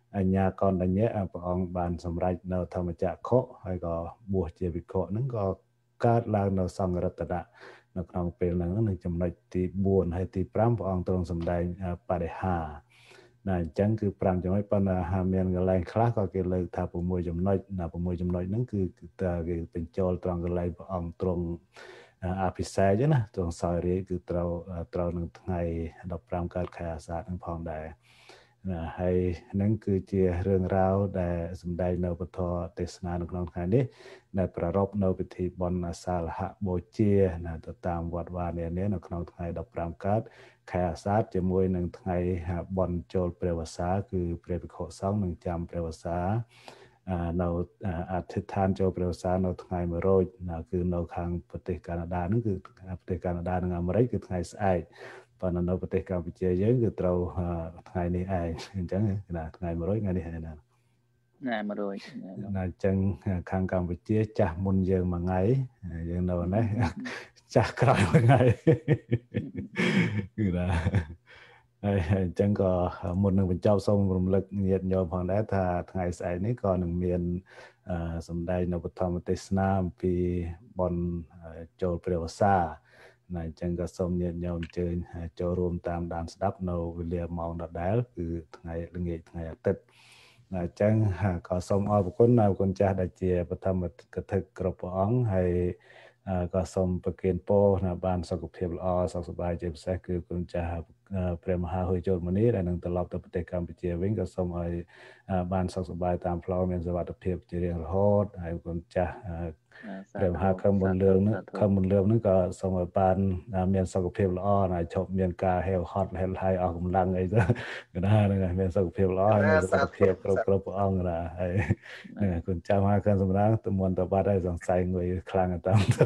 អញ្ញាកនញ្ញៈព្រះអង្គបានសម្រេចនៅធម្មចក្ខុហើយក៏បួសជាភិក្ខុហ្នឹងក៏កើតឡើងនៅសង្ឃរតនៈនៅក្នុងពេលហ្នឹងនឹងចំណុចទីbốnហើយទី5ព្រះអង្គទ្រង់សម្ដែងបរិហាណាអញ្ចឹងគឺ5ចំណុចប៉ុន្តែហាមានកន្លែងខ្លះក៏គេលើកថា6ចំណុចណា6ចំណុចហ្នឹងគឺគេបញ្ចូលត្រង់កន្លែងព្រះអង្គទ្រង់អភិសេកណាទ្រង់សោយរាជគឺត្រូវត្រូវនឹងថ្ងៃ15កើតខែអាសាឍហ្នឹងផងដែរណាហើយហ្នឹងគឺជារឿងរ៉ាវដែលសម្ដែងនៅពធទេសនានៅក្នុងថ្ងៃនេះដែលប្រារព្ធនៅពិធីបុណ្យអាសាឡហបូជាណាទៅតាមវត្តវានានានៅក្នុងថ្ងៃ15កើតខែអាសាឍជាមួយនឹងថ្ងៃបុណ្យចូលព្រះវស្សាគឺព្រះភិក្ខុសង្ឃនឹងចាំព្រះវស្សានៅអធិដ្ឋានចូលព្រះវស្សានៅថ្ងៃមួយរោចណាគឺនៅខាងប្រទេសកាណាដាហ្នឹងគឺប្រទេសកាណាដានិងអាមេរិកគឺថ្ងៃស្អែកប៉ុន្តែនៅប្រទេសកម្ពុជាយើងគឺត្រូវថ្ងៃនេះឯងអញ្ចឹងណាថ្ងៃមួយរោចថ្ងៃនេះឯងណាណាមួយរោចណាអញ្ចឹងខាងកម្ពុជាចាស់មុនយើងមួយថ្ងៃយើងនៅនេះចាស់ក្រោយមួយថ្ងៃគឺណាហើយអញ្ចឹងក៏មុននឹងបញ្ចប់សូមរំលឹកញាតិញោមផងដែរថាថ្ងៃស្អែកនេះក៏នឹងមានសម្ដែងនៅបឋមទេសនាអំពីបុណ្យចូលព្រះវស្សាណាអញ្ចឹងក៏សូមញាតិញោមអញ្ជើញចូលរួមតាមដានស្ដាប់នៅវេលាម៉ោងដដែលគឺថ្ងៃល្ងាចថ្ងៃអាទិត្យណាអញ្ចឹងក៏សូមអរគុណដល់គុណចាស់ដែលជាបឋមកថាគ្រប់ព្រះអង្គហើយក៏សូមប្រគេនពរណាបានសុខភាពល្អសុខសប្បាយជាពិសេសគឺគុណចាស់ព្រះមហាហុយជលមុនីដែលនឹងត្រឡប់ទៅប្រទេសកម្ពុជាវិញក៏សូមឲ្យបានសុខសប្បាយតាមផ្លូវមានសុវត្ថិភាពជារៀងរហូតហើយគុណចាស់ព្រះមហាខំមុនលឿងនោះខំមុនលឿងនោះក៏សូមឲ្យបានមានសុខភាពល្អហើយឈប់មានការហេវហត់ហេលហើយអស់កម្លាំងអីទៅក៏ណាហ្នឹងមានសុខភាពល្អហើយមានសុខភាពគ្រប់គ្រប់ព្រះអង្គណាហើយហ្នឹងគុណចាស់មហាខំសម្រាប់ទៅមុនទៅបាត់ហើយសង្ស័យងុយខ្លាំងតាមទៅ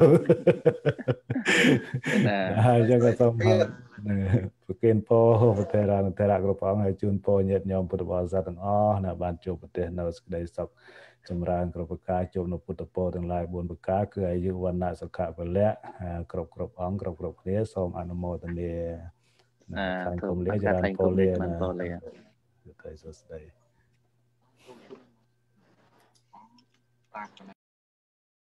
ណាហើយយើងក៏សូមប្រគេនពរប្រទេរានុទេរៈគ្រប់អង្គហើយជូនពរញាតិញោមពុទ្ធបរិស័ទទាំងអស់ណាបានជួបប្រទេសនៅសេចក្តីសុខចម្រើនគ្រប់ប្រការជួបនៅពុទ្ធពរទាំងឡាយបួនប្រការគឺអាយុវណ្ណៈសុខៈពលៈគ្រប់គ្រប់អង្គគ្រប់គ្រប់គ្នាសូមអនុមោទនាខាងគុំលាច្រើនពរលាណាទៅសួស្តី